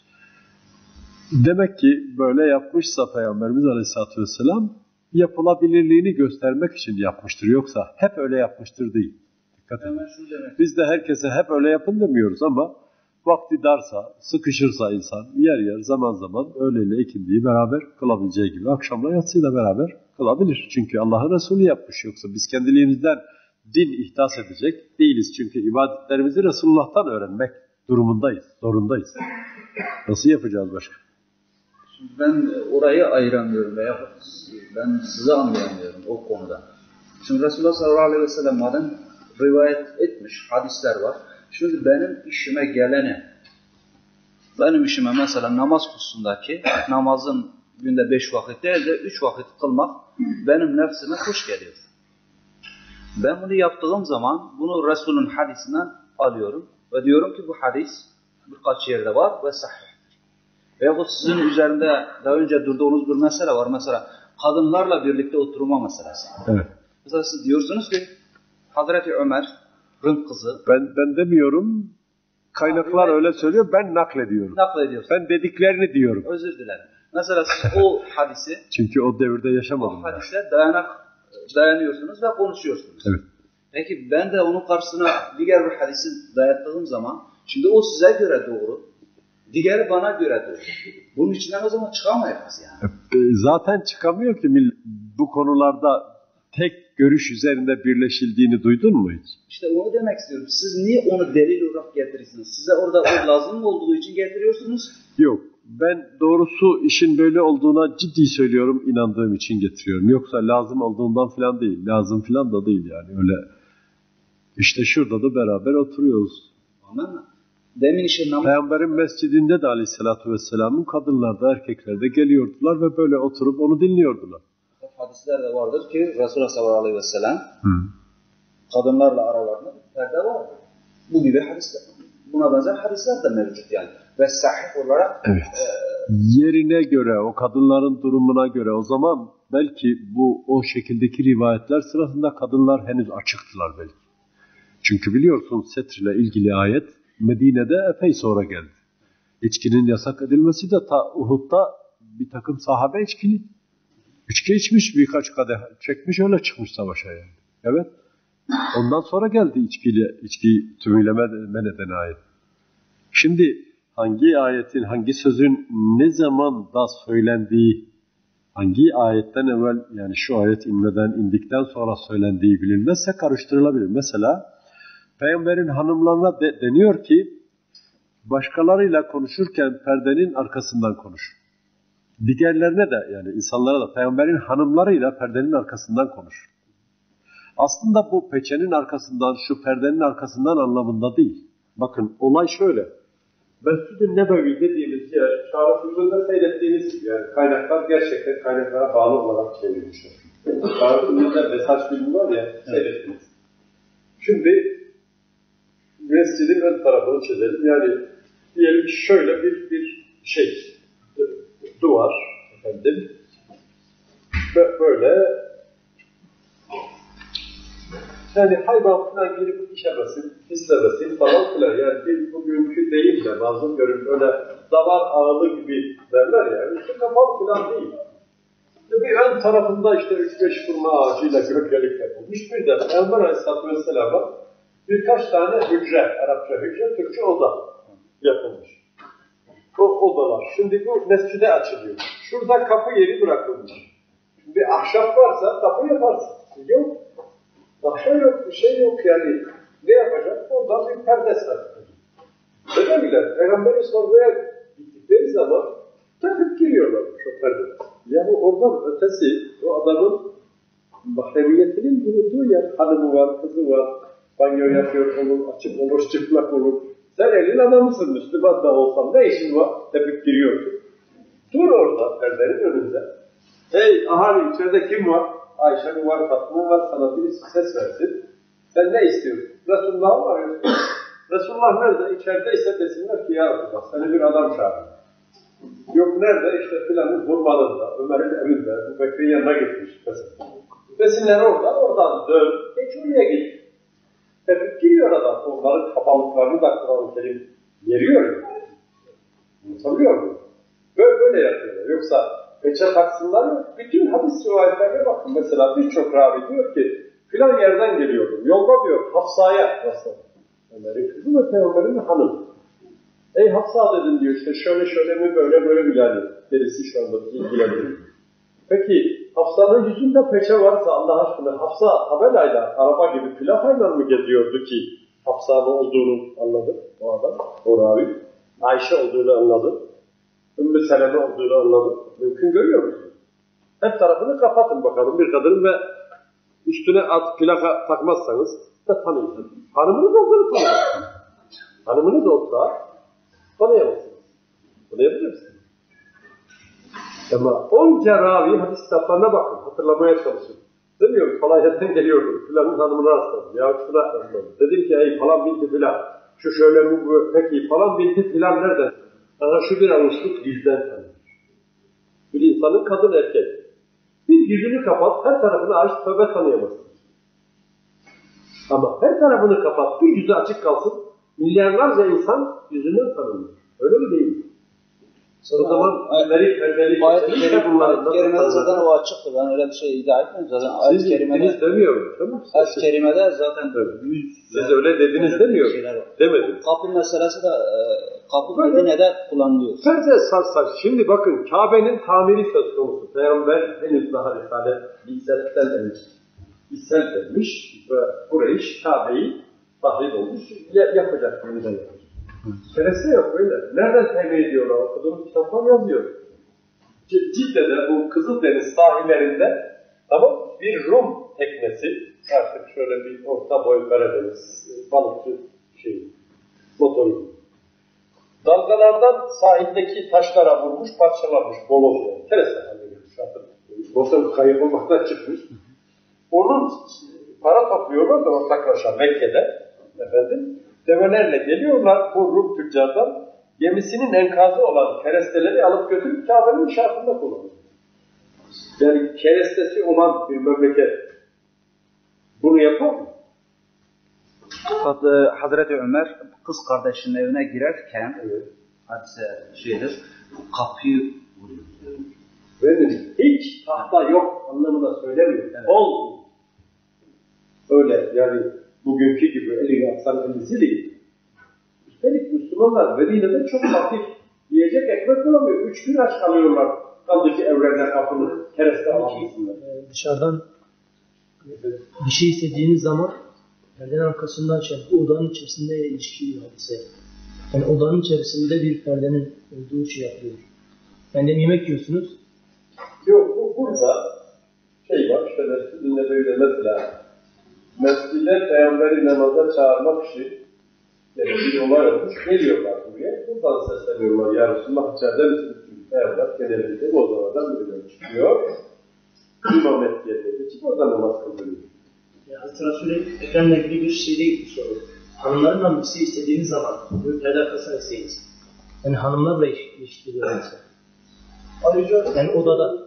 Demek ki böyle yapmışsa Peygamberimiz Aleyhisselatü Vesselam yapılabilirliğini göstermek için yapmıştır. Yoksa hep öyle yapmıştır değil. Dikkat edin. Biz de herkese hep öyle yapın demiyoruz ama vakti darsa, sıkışırsa insan yer zaman zaman öğleyle ikindiyi beraber kılabileceği gibi akşamla yatsıyla beraber kılabilir. Çünkü Allah'ın Resulü yapmış. Yoksa biz kendiliğimizden din ihdas edecek değiliz. Çünkü ibadetlerimizi Resulullah'tan öğrenmek durumundayız, zorundayız. Nasıl yapacağız başka? Şimdi ben orayı ayıramıyorum veya ben sizi anlayamıyorum o konuda. Şimdi Resulullah sallallahu aleyhi ve sellem madem rivayet etmiş hadisler var. Şimdi benim işime mesela namaz hususundaki namazın günde 5 vakit değil de 3 vakit kılmak benim nefsime hoş geliyor. Ben bunu yaptığım zaman bunu Resul'ün hadisinden alıyorum ve diyorum ki bu hadis birkaç yerde var ve sahih. Veyahut sizin üzerinde daha önce durduğunuz bir mesele var. Mesela kadınlarla birlikte oturma meselesi. Evet. Mesela siz diyorsunuz ki Hazreti Ömer'in kızı. Ben demiyorum. Kaynaklar öyle söylüyor. Ben naklediyorum. Naklediyorsun. Ben dediklerini diyorum. Özür dilerim. Mesela siz o hadisi. Çünkü o devirde yaşamadım. O hadise dayanıyorsunuz ve konuşuyorsunuz. Evet. Peki ben de onun karşısına diğer bir hadisi dayattığım zaman şimdi o size göre doğru. Diğeri bana göre doğru. Bunun içinden o zaman çıkamayız yani. Zaten çıkamıyor ki bu konularda tek görüş üzerinde birleşildiğini duydun mu hiç? İşte onu demek istiyorum. Siz niye onu delil olarak getirirsiniz? Size orada o lazım olduğu için getiriyorsunuz. Yok. Ben doğrusu işin böyle olduğuna ciddi söylüyorum, inandığım için getiriyorum. Yoksa lazım olduğundan falan değil. Lazım falan da değil yani öyle. İşte şurada da beraber oturuyoruz. Anladın mı? Demin işte Peygamberin mescidinde de Aleyhisselatü Vesselam'ın kadınlar da erkekler de geliyordular ve böyle oturup onu dinliyordular. Hadisler de vardır ki Resulullah sallallahu aleyhi ve sellem kadınlarla aralarında perde vardır. Bu gibi hadisler, buna benzer hadisler de mevcut yani. Ve sahih olarak evet. Yerine göre, o kadınların durumuna göre o zaman belki o şekildeki rivayetler sırasında kadınlar henüz açıktılar belki. Çünkü biliyorsun setr ile ilgili ayet Medine'de epey sonra geldi. İçkinin yasak edilmesi de ta Uhud'da bir takım sahabe içkili. İçki içmiş, birkaç kadeh çekmiş, öyle çıkmış savaşa yani. Evet. Ondan sonra geldi içkiyi tümüyle men eden ayet. Şimdi hangi ayetin, hangi sözün ne zaman da söylendiği, hangi ayetten evvel, yani şu ayet indikten sonra söylendiği bilinmezse karıştırılabilir. Mesela Peygamberin hanımlarına deniyor ki başkalarıyla konuşurken perdenin arkasından konuş. Diğerlerine de yani insanlara da Peygamberin hanımlarıyla perdenin arkasından konuş. Aslında bu peçenin arkasından, şu perdenin arkasından anlamında değil. Bakın olay şöyle. Mescid-i Nebevi dediğimiz yer, Şarafı'nda seyrettiğimiz yani kaynaklar gerçekten kaynaklara bağlı olarak çevrilmişler. Şarafı'nda mesaj bilimi var ya, seyrettiniz. Şimdi mescidin ön tarafını çizelim. Yani diyelim şöyle bir şey, duvar efendim. Ve böyle yani hayvan falan girip işemesin, pislemesin falan filan. Yani bir bugünkü değil de mazlum görün öyle davar ağlı gibi derler ya. İşte kapalı falan değil. Bir ön tarafında işte 3-5 kurma ağacıyla gölgelik yapılmış. Bir de Peygamber Aleyhisselatü Vesselam'a birkaç tane hücre, Arapça hücre, Türkçe oda yapılmış. O odalar. Şimdi bu mescide açılıyor. Şurada kapı yeri bırakılmış. Bir ahşap varsa kapı yaparsın. Yok. Ahşap yok, bir şey yok yani. Ne yapacak? Oradan bir perde sarkıyor. Öyle miler? Peygamber'i sormaya gittikleri zaman takıp giriyorlar şu perde. Yani oradan ötesi, o adamın mahremiyetinin bulunduğu yer. Hanımı var, kızı var, banyo yapıyor olur, açık olur, çıplak olur. Sen elin adamısın, Müslüman da olsam ne işin var? Tepik giriyorsun. Dur orada perdenin önünde. Hey ahali içeride kim var? Ayşe mi var, Fatma var, sana birisi ses versin. Sen ne istiyorsun? Resulullah'ı mı arıyorsun? Resulullah nerede? İçerideyse desinler ki ya Resulullah seni bir adam çağırıyor. Yok nerede? İşte filanın hurmalında, Ömer'in evinde, bu Bekir'in yanına gitmiş mesela. Desinler orada, oradan dön, geç oraya git. Tepik giriyor adam. Onların kapalıklarını da Kur'an-ı Kerim veriyor. Unutabiliyor mu? Böyle yapıyorlar. Yoksa peçe taksınlar bütün hadis rivayetlerine bakın. Mesela birçok ravi diyor ki filan yerden geliyordum. Yolda diyor Hafsa'ya rastladım. Ömer'in kızı ve Peygamber'in hanım. Ey Hafsa dedim diyor işte şöyle mi böyle mi yani. Derisi şu anda ilgilendiriyor. Peki Hafsa'nın yüzünde peçe varsa Allah aşkına Hafsa tabelayla, araba gibi plakayla mı geziyordu ki Hafsa'nın olduğunu anladı o adam, o ravi. Ayşe olduğunu anladı. Ümmü Seleme olduğunu anladı. Mümkün görüyor musunuz? Hep tarafını kapatın bakalım bir kadın ve üstüne plaka takmazsanız da tanıyorsunuz. Hanımınız olduğunu tanıyamazsınız. Hanımınız olsa tanıyamazsınız. Tanıyabilir misiniz? Ama onca ravi hadis kitaplarına bakın, hatırlamaya çalışın. Demiyorum, falayetten geliyordum, filanın hanımına rastladım, ya şuna rastladım. Dedim ki, ey falan bildi filan, şu şöyle bu, peki falan bildi filan nereden? Ama şu bir avuçluk yüzden tanır. Bir insanın kadın erkek. Bir yüzünü kapat, her tarafını aç, tövbe tanıyamazsın. Ama her tarafını kapat, bir yüzü açık kalsın, milyarlarca insan yüzünden tanınır. Öyle mi değil mi? O zaman ayet-i kerimede zaten o açıktır. Ben öyle bir şey iddia etmiyorum. Zaten ayet-i kerimede demiyorum. Ayet-i kerimede zaten siz öyle dediniz demiyorum. Demedim. Kapı meselesi de kapı Medine'de kullanılıyor. Sadece sarsaç. Şimdi bakın Kabe'nin tamiri söz konusu. Peygamber henüz daha Risalet İslam demiş ve Kureyş Kabe'yi tahrip olmuş. Yapacak. Yeniden yapacak. Kereste yok öyle. Nereden temin ediyorlar? Okuduğumuz kitaplar yazıyor. Cidde'de bu Kızıldeniz sahillerinde tamam bir Rum teknesi artık şöyle bir orta boy Karadeniz balıkçı motoru. Dalgalardan sahildeki taşlara vurmuş, parçalamış, bolozla. Kereste haline gelmiş artık. Motor kaybolmaktan çıkmış. Onun para topluyorlar da ortaklaşa Mekke'de efendim. Develerle geliyorlar bu Rum tüccardan gemisinin enkazı olan keresteleri alıp götürüp Kabe'nin inşaatında kullanıyor. Yani kerestesi olan bir memleket bunu yapar mı? Hazreti Ömer kız kardeşinin evine girerken hadise kapıyı vuruyor. Benim hiç tahta yok anlamına söylemiyor. Evet. Olmuyor. Öyle yani bugünkü gibi elini atsan elisi değil. Üstelik Müslümanlar Medine'de çok hafif yiyecek ekmek bulamıyor. 3 gün aç kalıyorlar. Kaldı ki evlerine kapını kereste almışsınlar. Dışarıdan bir şey istediğiniz zaman perdenin arkasından odanın içerisinde ilişkili hadise. Yani odanın içerisinde bir perdenin olduğu şey yapıyor. Yani yemek yiyorsunuz. Yok, burada var, işte mescidinde böyle mesela mescide Peygamberi namaza çağırmak için bir olay olmuş, geliyorlar buraya. Buradan sesleniyorlar, ya Resulullah içeride misiniz? Peygamber genellikle o zamandan birileri çıkıyor. İmamet yerine geçip orada namaz kılıyor. Hazreti Resulü Ekrem'le ilgili bir şey değil bu soru. Hanımlarla bir şey istediğiniz zaman, bir perde arkasına isteyiniz. Yani hanımlarla ilişkili olması. Ayrıca yani odada.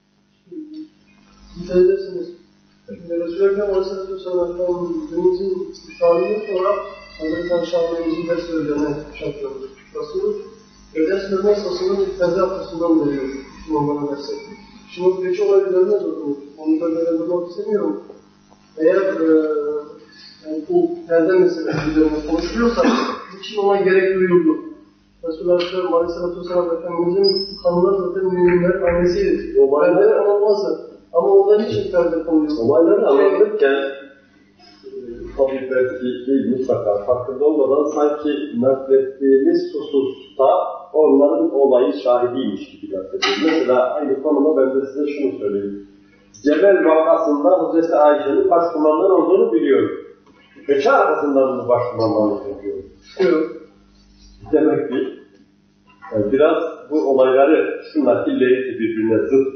Dikkat ederseniz, Resulü Ekrem Aleyhisselatü günümüzün tarihinden sonra Hazreti Ayşe'nin ders söyleyene şartlardır. Resulü, ders verme esasının perde arkasından veriyor Müslümanlara dersi. Şimdi geçi olay üzerine durdunuz. Onu da böyle durmak istemiyorum. Eğer yani bu perde meselesi üzerine konuşuluyorsa, bu için ona gerek duyuldu. Resulullah Aleyhisselatü Vesselam Efendimiz'in hanımlar zaten müminlerin annesiydi. O perdeler olmazdı. Ama orada niçin perde konuyor? Olayları anlatırken tabii belki değil mutlaka farkında olmadan sanki naklettiğimiz hususta onların olayı şahidiymiş gibi nakledildi. Mesela aynı konuma ben de size şunu söyleyeyim. Cebel vakasında Hazreti Ayşe'nin başkumandan olduğunu biliyorum. Peki arkasından mı başkumandan yapıyor? Yok. Demek ki yani biraz bu olayları, şu nakilleri birbirine zıt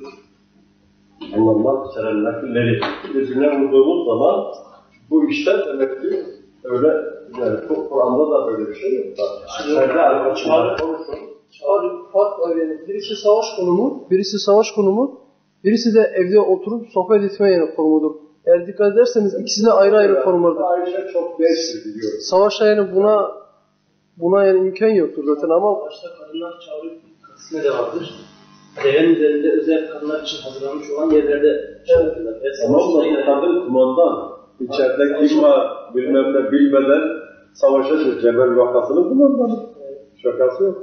anlamlar içeren nakilleri birbirine vurduğumuz zaman bu işte demek ki öyle, yani Kur'an'da da böyle bir şey yok da. Perde arkasından konuşun. Fark var yani. Birisi savaş konumu, birisi de evde oturup sohbet etme yeri konumudur. Eğer dikkat ederseniz ikisine ayrı ayrı konumlardır. Ayşe çok gençtir biliyorum. Savaşta yani buna yani imkan yoktur zaten ama Başta kadınlar çağrı kısmı da vardır. Devenin üzerinde özel kadınlar için hazırlanmış olan yerlerde çağırıyorlar. Ama bu kadın kumandan. İçeride kim var bilmem ne bilmeden savaşa Cebel vakasını kumandanı. Şakası yok.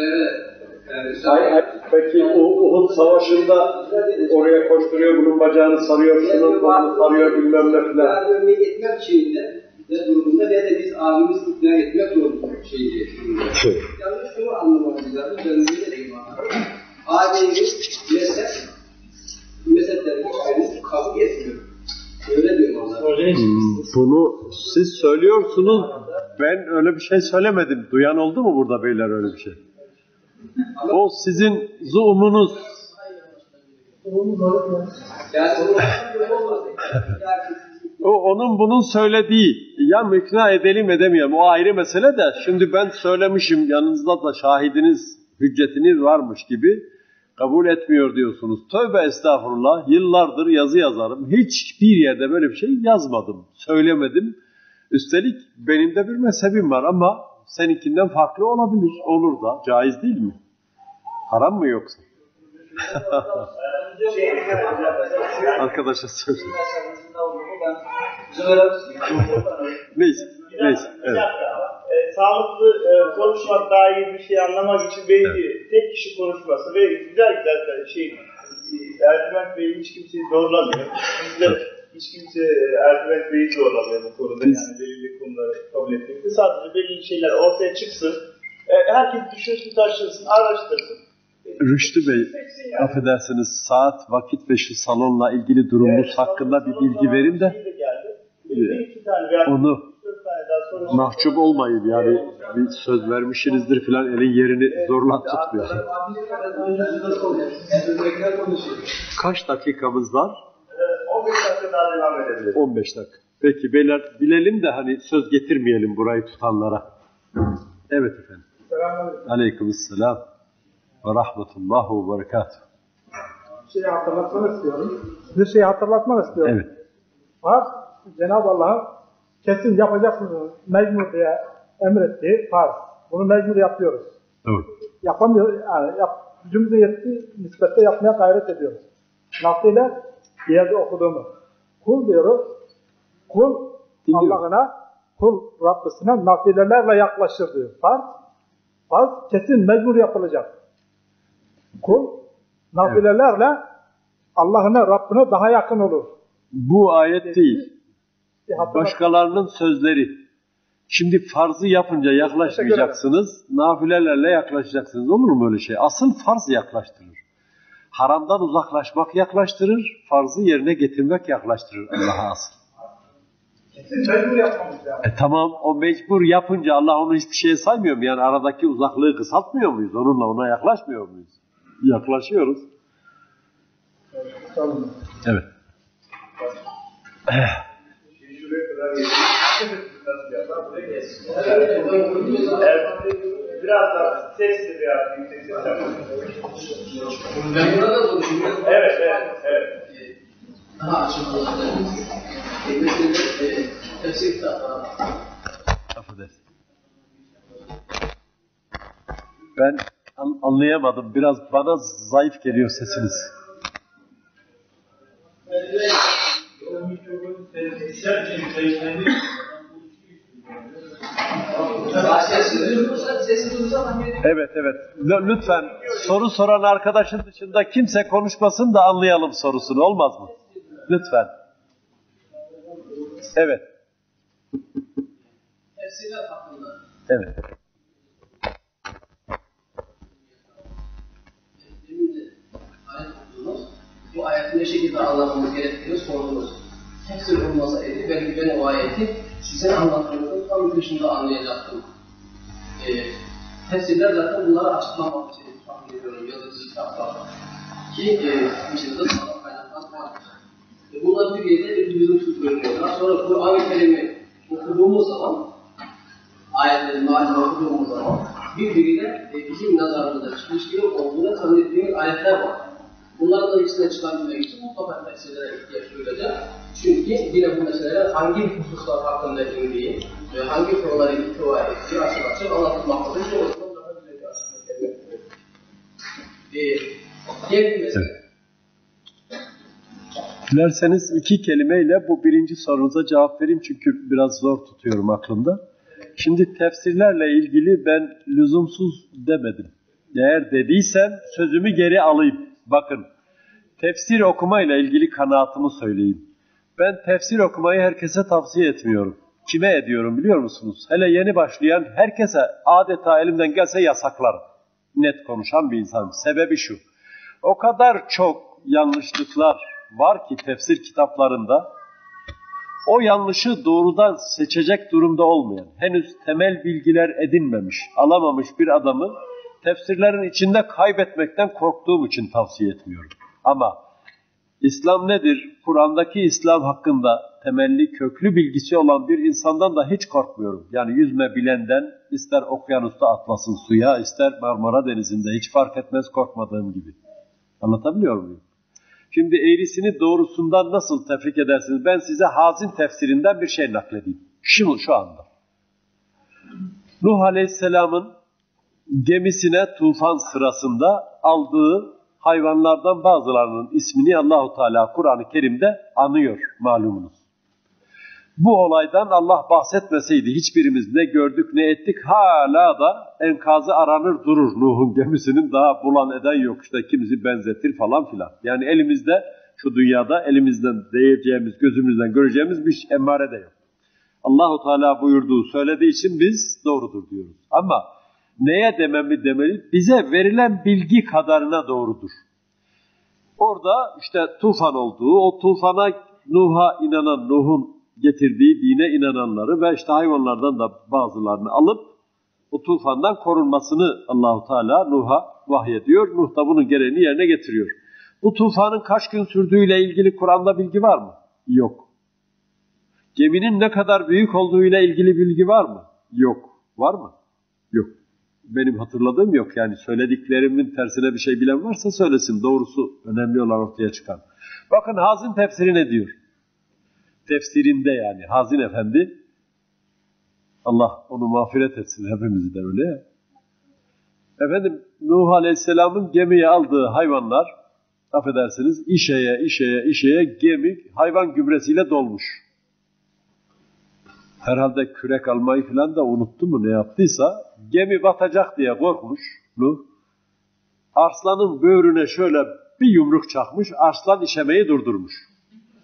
Peki Uhud savaşında oraya koşturuyor, bunun bacağını sarıyor, şunun kolunu sarıyor bilmem ne filan. Örneği etmek şeyinde ve durumunda ve de biz abimiz ikna etmek durumunda şeyi. Yalnız şunu anlamalıyız abi, döneminde de imanlar. Adem'in mezheplerini hiçbirini kabul etmiyor. Öyle diyor Allah. Bunu siz söylüyorsunuz, ben öyle bir şey söylemedim. Duyan oldu mu burada beyler öyle bir şey? O sizin zuumunuz. O onun bunun söylediği. Ya ikna edelim edemiyorum. O ayrı mesele de. Şimdi ben söylemişim, yanınızda da şahidiniz, hüccetiniz varmış gibi kabul etmiyor diyorsunuz. Tövbe estağfurullah. Yıllardır yazı yazarım. Hiçbir yerde böyle bir şey yazmadım. Söylemedim. Üstelik benim de bir mezhebim var ama seninkinden farklı olabilir. Olur da. Caiz değil mi? Haram mı yoksa? Arkadaşa söyle. Neyse. Evet. Sağlıklı konuşmak, daha iyi bir şey anlamak için belki tek kişi konuşması ve güzel Ercüment Bey hiç kimseyi zorlamıyor. Hiç kimse Ercüment Bey'i zorlamıyor bu konuda. Yani belirli konuları kabul etmekte. Sadece belirli şeyler ortaya çıksın. Herkes düşünsün, taşırsın, araştırsın. Rüştü Bey, affedersiniz, saat, vakit ve şu salonla ilgili durumumuz hakkında bir bilgi verin de onu mahcup olmayın. Yani bir söz vermişsinizdir filan, elin yerini zorla tutmuyor. Kaç dakikamız var? 15 dakika daha devam edebiliriz. 15 dakika. Peki beyler, bilelim de hani söz getirmeyelim burayı tutanlara. Evet efendim. Aleykümselam ve rahmetullah ve berekatuhu. Bir şeyi hatırlatmak istiyorum. Evet. Farz, Cenab-ı Allah'ın kesin yapacaksınız mecbur diye emrettiği farz. Bunu mecbur yapıyoruz. Evet. Yapamıyoruz, yani gücümüze yettiği nispette yapmaya gayret ediyoruz. Nasıl bir yerde okuduğumu. Kul diyoruz, kul Allah'ına, kul Rabbisine nafilelerle yaklaşır diyor. Farz kesin mecbur yapılacak. Kul nafilelerle Allah'ına, Rabbine daha yakın olur. Bu ayet değil. Başkalarının sözleri. Şimdi farzı yapınca yaklaşmayacaksınız, nafilelerle yaklaşacaksınız. Olur mu öyle şey? Asıl farz yaklaştırır. Haramdan uzaklaşmak yaklaştırır, farzı yerine getirmek yaklaştırır Allah'a asıl. Mecbur yapmamız lazım. Tamam, o mecbur yapınca Allah onu hiçbir şeye saymıyor mu? Yani aradaki uzaklığı kısaltmıyor muyuz? Onunla ona yaklaşmıyor muyuz? Yaklaşıyoruz. Evet. Biraz daha sesli biraz yüksek ses yapalım. Ben burada da konuşuyorum. Evet. Daha açıkladım. Mesela tefsir kitapları. Affedersin. Ben anlayamadım. Biraz bana zayıf geliyor sesiniz. Evet. Lütfen soru soran arkadaşın dışında kimse konuşmasın da anlayalım sorusunu. Olmaz mı? Lütfen. Evet. Evet. Bu ayeti ne şekilde anlamamız gerektiğini sordunuz. Tefsir olmasaydı belki ben o ayeti size anlattığınızda tam dışında anlayacaktım. Tefsirler zaten bunları açıklamak için tahmin ediyorum yazıcı kitaplar. Ki içinde de sağlam kaynaklar vardır. Bunlar bir yerde lüzumsuz görünüyorlar. Sonra Kur'an-ı Kerim'i okuduğumuz zaman, ayetlerin mealini okuduğumuz zaman birbiriyle bizim nazarımızda çelişkili olduğunu tahmin ettiğimiz ayetler var. Bunların da ikisine çıkartmak için mutlaka tefsirlere ihtiyaç duyulacak. Çünkü yine bu meseleler hangi hususlar hakkında indiği ve hangi konuları ihtiva ettiği açık anlatılmaktadır. O zaman daha güzel bir açıklık gelmektedir. Diğer bir mesele. Dilerseniz iki kelimeyle bu birinci sorunuza cevap vereyim çünkü biraz zor tutuyorum aklımda. Şimdi tefsirlerle ilgili ben lüzumsuz demedim. Eğer dediysem sözümü geri alayım. Bakın, tefsir okumayla ilgili kanaatımı söyleyeyim. Ben tefsir okumayı herkese tavsiye etmiyorum. Kime ediyorum biliyor musunuz? Hele yeni başlayan herkese adeta elimden gelse yasaklarım. Net konuşan bir insanım. Sebebi şu. O kadar çok yanlışlıklar var ki tefsir kitaplarında, o yanlışı doğrudan seçecek durumda olmayan, henüz temel bilgiler edinmemiş, alamamış bir adamı tefsirlerin içinde kaybetmekten korktuğum için tavsiye etmiyorum. Ama İslam nedir? Kur'an'daki İslam hakkında temelli, köklü bilgisi olan bir insandan da hiç korkmuyorum. Yani yüzme bilenden, ister okyanusta atlasın suya, ister Marmara Denizi'nde, hiç fark etmez korkmadığım gibi. Anlatabiliyor muyum? Şimdi eğrisini doğrusundan nasıl tefrik edersiniz? Ben size Hazin tefsirinden bir şey nakledeyim. Şu anda. Nuh Aleyhisselam'ın gemisine tufan sırasında aldığı hayvanlardan bazılarının ismini Allah-u Teala Kur'an-ı Kerim'de anıyor malumunuz. Bu olaydan Allah bahsetmeseydi hiçbirimiz ne gördük ne ettik, hala da enkazı aranır durur. Nuh'un gemisinin daha bulan eden yok, işte kimisi benzetir falan filan. Yani elimizde, şu dünyada elimizden değeceğimiz, gözümüzden göreceğimiz bir emmare de yok. Allah-u Teala buyurduğu, söylediği için biz doğrudur diyoruz. Ama neye demeli? Bize verilen bilgi kadarına doğrudur. Orada işte tufan olduğu, o tufana Nuh'a inanan, Nuh'un getirdiği dine inananları ve işte hayvanlardan da bazılarını alıp o tufandan korunmasını Allah-u Teala Nuh'a vahyediyor. Nuh da bunun gereğini yerine getiriyor. Bu tufanın kaç gün sürdüğüyle ilgili Kur'an'da bilgi var mı? Yok. Geminin ne kadar büyük olduğuyla ilgili bilgi var mı? Yok. Var mı? Yok. Benim hatırladığım yok. Yani söylediklerimin tersine bir şey bilen varsa söylesin. Doğrusu önemli olan ortaya çıkan. Bakın Hazin tefsiri ne diyor? Tefsirinde yani Hazin Efendi, Allah onu mağfiret etsin, hepimizi de öyle. Efendim Nuh Aleyhisselam'ın gemiye aldığı hayvanlar, affedersiniz, işeye gemi hayvan gübresiyle dolmuş. Herhalde kürek almayı falan da unuttu mu ne yaptıysa, gemi batacak diye korkmuş Nuh. Arslanın böğrüne şöyle bir yumruk çakmış, arslan işemeyi durdurmuş.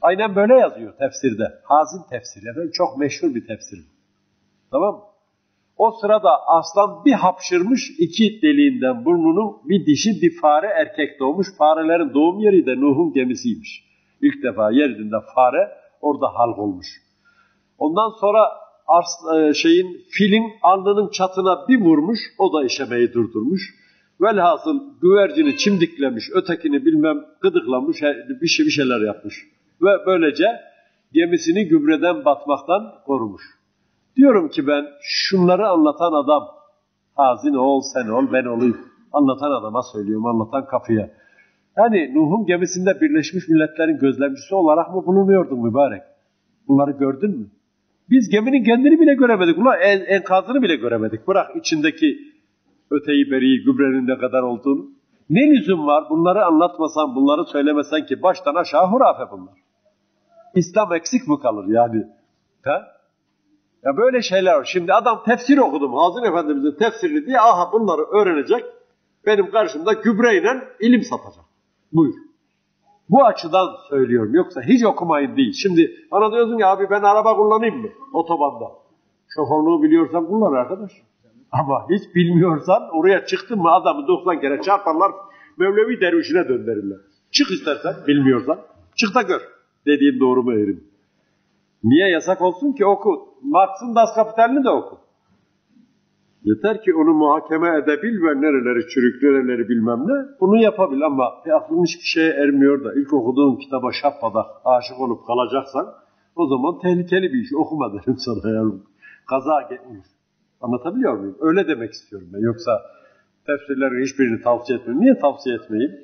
Aynen böyle yazıyor tefsirde. Hazin tefsiri. Yani çok meşhur bir tefsir. Tamam mı? O sırada aslan bir hapşırmış, iki deliğinden burnunun bir dişi bir fare erkek doğmuş. Farelerin doğum yeri de Nuh'un gemisiymiş. İlk defa yeryüzünde fare orada halk olmuş. Ondan sonra filin alnının çatına bir vurmuş, o da işemeyi durdurmuş. Velhasıl güvercini çimdiklemiş, ötekini bilmem gıdıklamış, bir şeyler yapmış. Ve böylece gemisini gübreden batmaktan korumuş. Diyorum ki ben şunları anlatan adam, hazin ol, sen ol, ben olayım. Anlatan adama söylüyorum, anlatan kapıya. Yani Nuh'un gemisinde Birleşmiş Milletler'in gözlemcisi olarak mı bulunuyordun mübarek? Bunları gördün mü? Biz geminin kendini bile göremedik. Ulan enkazını bile göremedik. Bırak içindeki öteyi beriyi, gübrenin ne kadar olduğunu. Ne lüzum var bunları anlatmasan, bunları söylemesen ki baştan aşağı hurafe bunlar. İslam eksik mi kalır yani? Ha? Ya böyle şeyler var. Şimdi adam tefsir okudum. Hazır Efendimiz'in tefsirini diye aha bunları öğrenecek. Benim karşımda gübreyle ilim satacak. Buyur. Bu açıdan söylüyorum. Yoksa hiç okumayın değil. Şimdi bana diyorsun ya abi ben araba kullanayım mı? Otobanda. Şoförlüğü biliyorsan kullan arkadaş. Ama hiç bilmiyorsan oraya çıktın mı adamı 90 kere çarparlar. Mevlevi dervişine döndürürler. Çık istersen bilmiyorsan. Çık da gör. Dediğim doğru mu eğrim? Niye yasak olsun ki? Oku. Marx'ın Das Kapital'ini de oku. Yeter ki onu muhakeme edebil ve nereleri çürük, nereleri bilmem ne. Bunu yapabil ama aklın hiçbir şeye ermiyor da ilk okuduğun kitaba şappada aşık olup kalacaksan o zaman tehlikeli bir iş. Okuma derim sana yani. Kaza gelmiş. Anlatabiliyor muyum? Öyle demek istiyorum ben. Yoksa tefsirlerin hiçbirini tavsiye etmiyorum. Niye tavsiye etmeyeyim?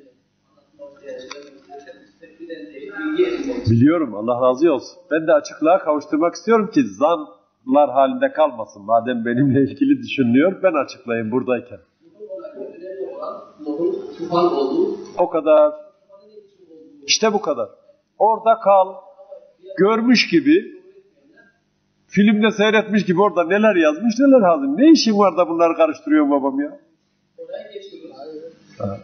Biliyorum. Allah razı olsun. Ben de açıklığa kavuşturmak istiyorum ki zanlar halinde kalmasın. Madem benimle ilgili düşünülüyor, ben açıklayayım buradayken. O kadar. İşte bu kadar. Orada kal. Görmüş gibi, filmde seyretmiş gibi orada neler yazmış, neler hazır. Ne işin var da bunları karıştırıyorsun babam ya? Evet.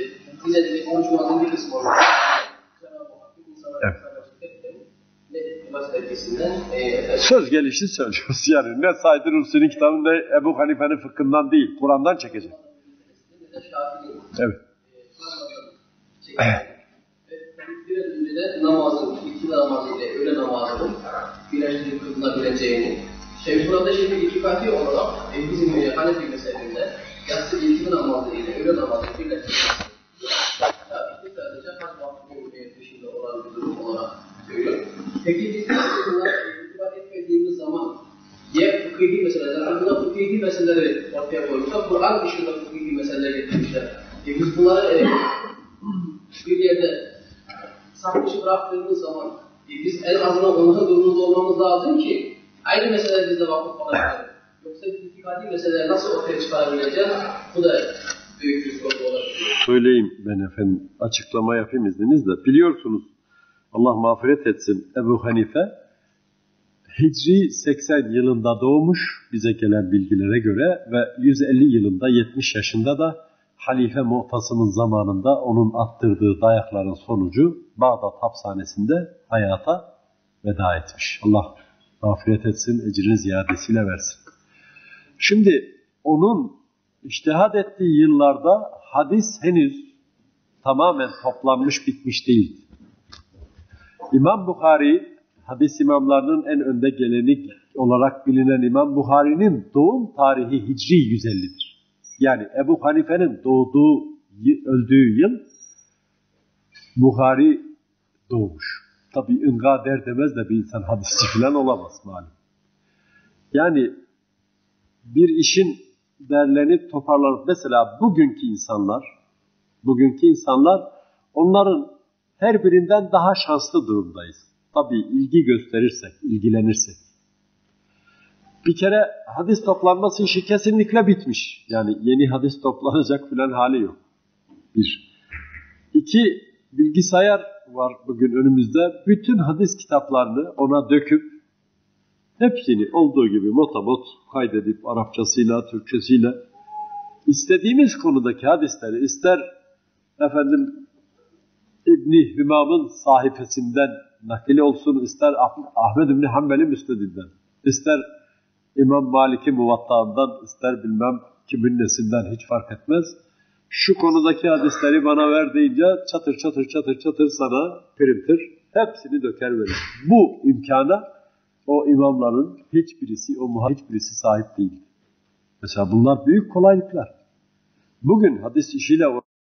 Söz gelişi söylüyoruz yani. Ne Said Nursi'nin kitabında Ebu Hanife'nin fıkhından değil, Kur'an'dan çekecek. Evet. Biraz önce de namazın, iki namazı ile öğle namazının birleştirip kılınabileceğini. Burada şimdi iki parti olarak bizim Hanefi mezhebinde yatsı ilk namazı ile öğle namazı birleştirip sadece hac vakti dışında olan bir durum olarak söylüyor. Peki biz bunlar itibar etmediğimiz zaman ya fıkhi meseleler, buna fıkhi meseleleri ortaya koymuşlar, Kur'an dışında fıkhi meseleler getirmişler. Biz bunları bir yerde saklışı bıraktığımız zaman biz en azından onların durumunda olmamız lazım ki aynı meseleler bizde vakıf olabilir. Yoksa itikadi meseleleri nasıl ortaya çıkarabileceğiz? Bu da büyük bir sorun olabilir. Söyleyeyim ben efendim, açıklama yapayım izninizle. Biliyorsunuz, Allah mağfiret etsin, Ebu Hanife Hicri 80 yılında doğmuş bize gelen bilgilere göre ve 150 yılında 70 yaşında da Halife Mu'tasım'ın zamanında onun attırdığı dayakların sonucu Bağdat hapishanesinde hayata veda etmiş. Allah mağfiret etsin, ecrini ziyadesiyle versin. Şimdi onun içtihad ettiği yıllarda hadis henüz tamamen toplanmış bitmiş değil. İmam Bukhari, hadis imamlarının en önde geleni olarak bilinen İmam Bukhari'nin doğum tarihi Hicri 150'dir. Yani Ebu Hanife'nin öldüğü yıl Bukhari doğmuş. Tabii ınga der demez de bir insan hadisçi falan olamaz malum. Yani bir işin derlenip toparlanıp mesela bugünkü insanlar onların her birinden daha şanslı durumdayız. Tabii ilgi gösterirsek, ilgilenirsek. Bir kere hadis toplanması işi kesinlikle bitmiş. Yani yeni hadis toplanacak filan hali yok. Bir. İki, bilgisayar var bugün önümüzde. Bütün hadis kitaplarını ona döküp hepsini olduğu gibi motamot kaydedip Arapçasıyla, Türkçesiyle istediğimiz konudaki hadisleri ister efendim İbn-i Hümam'ın sahifesinden nakil olsun, ister Ahmed İbn Hanbel'in müsnedinden, ister İmam Malik'in Muvatta'ından, ister bilmem kimin nesinden, hiç fark etmez. Şu konudaki hadisleri bana ver deyince çatır çatır çatır çatır sana printer hepsini döker verir. Bu imkana o imamların hiçbirisi sahip değil. Mesela bunlar büyük kolaylıklar. Bugün hadis işiyle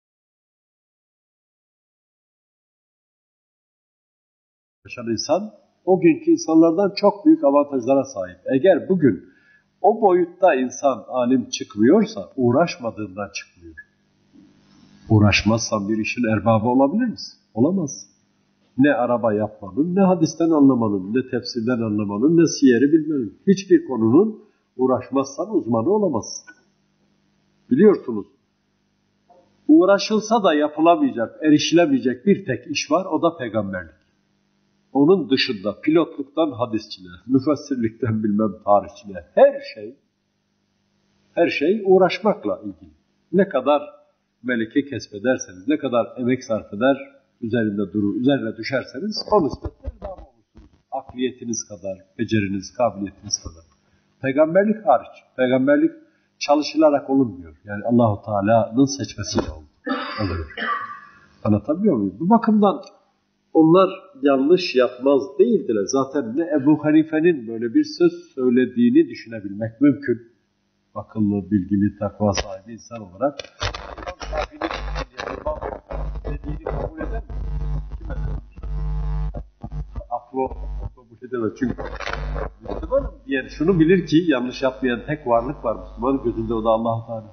uğraşan insan o günkü insanlardan çok büyük avantajlara sahip. Eğer bugün o boyutta insan alim çıkmıyorsa uğraşmadığından çıkmıyor. Uğraşmazsan bir işin erbabı olabilir misin? Olamaz. Ne araba yapmanın, ne hadisten anlamanın, ne tefsirden anlamanın, ne siyeri bilmenin. Hiçbir konunun uğraşmazsan uzmanı olamazsın. Biliyorsunuz, uğraşılsa da yapılamayacak, erişilemeyecek bir tek iş var, o da peygamberlik. Onun dışında pilotluktan hadisçiliğe, müfessirlikten bilmem tarihçiliğe, her şey uğraşmakla ilgili. Ne kadar meleke kesbederseniz, ne kadar emek sarf eder, üzerine düşerseniz o nispetle erbab olursunuz. Akliyetiniz kadar, beceriniz, kabiliyetiniz kadar. Peygamberlik hariç. Peygamberlik çalışılarak olunmuyor. Yani Allah-u Teala'nın seçmesiyle oluyor. Anlatabiliyor muyum? Bu bakımdan onlar yanlış yapmaz değildiler. Zaten ne Ebu Hanife'nin böyle bir söz söylediğini düşünebilmek mümkün. Akıllı, bilgili, takva sahibi insan olarak dediğini kabul eder mi? Kim eder? Aklı kabul edemez. Çünkü Müslümanım diyen şunu bilir ki yanlış yapmayan tek varlık var Müslümanın gözünde, o da Allah-u Teala.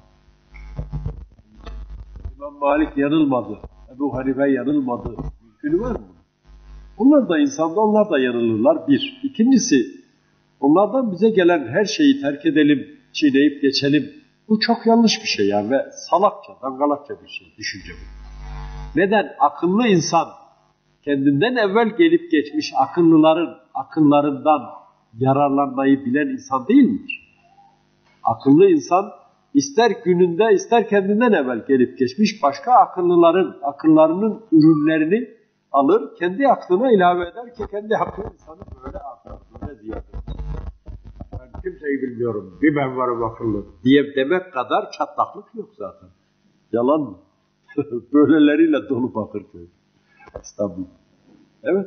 İmam Malik yanılmadı. Ebu Hanife yanılmadı. Mümkünü var mı? Onlar da insanda, onlar da yanılırlar. Bir. İkincisi, onlardan bize gelen her şeyi terk edelim, çiğneyip geçelim. Bu çok yanlış bir şey yani ve salakça, dangalakça bir şey, düşünce bu. Neden? Akıllı insan kendinden evvel gelip geçmiş akıllıların akıllarından yararlanmayı bilen insan değil midir? Akıllı insan ister gününde ister kendinden evvel gelip geçmiş başka akıllarının ürünlerini alır, kendi aklına ilave eder ki kendi aklı insanı böyle artar, böyle ziyade. Ben kimseyi bilmiyorum, bir ben varım akıllı diye demek kadar çatlaklık yok zaten. Yalan mı? Böyleleriyle dolu Bakırköy. İstanbul. Evet.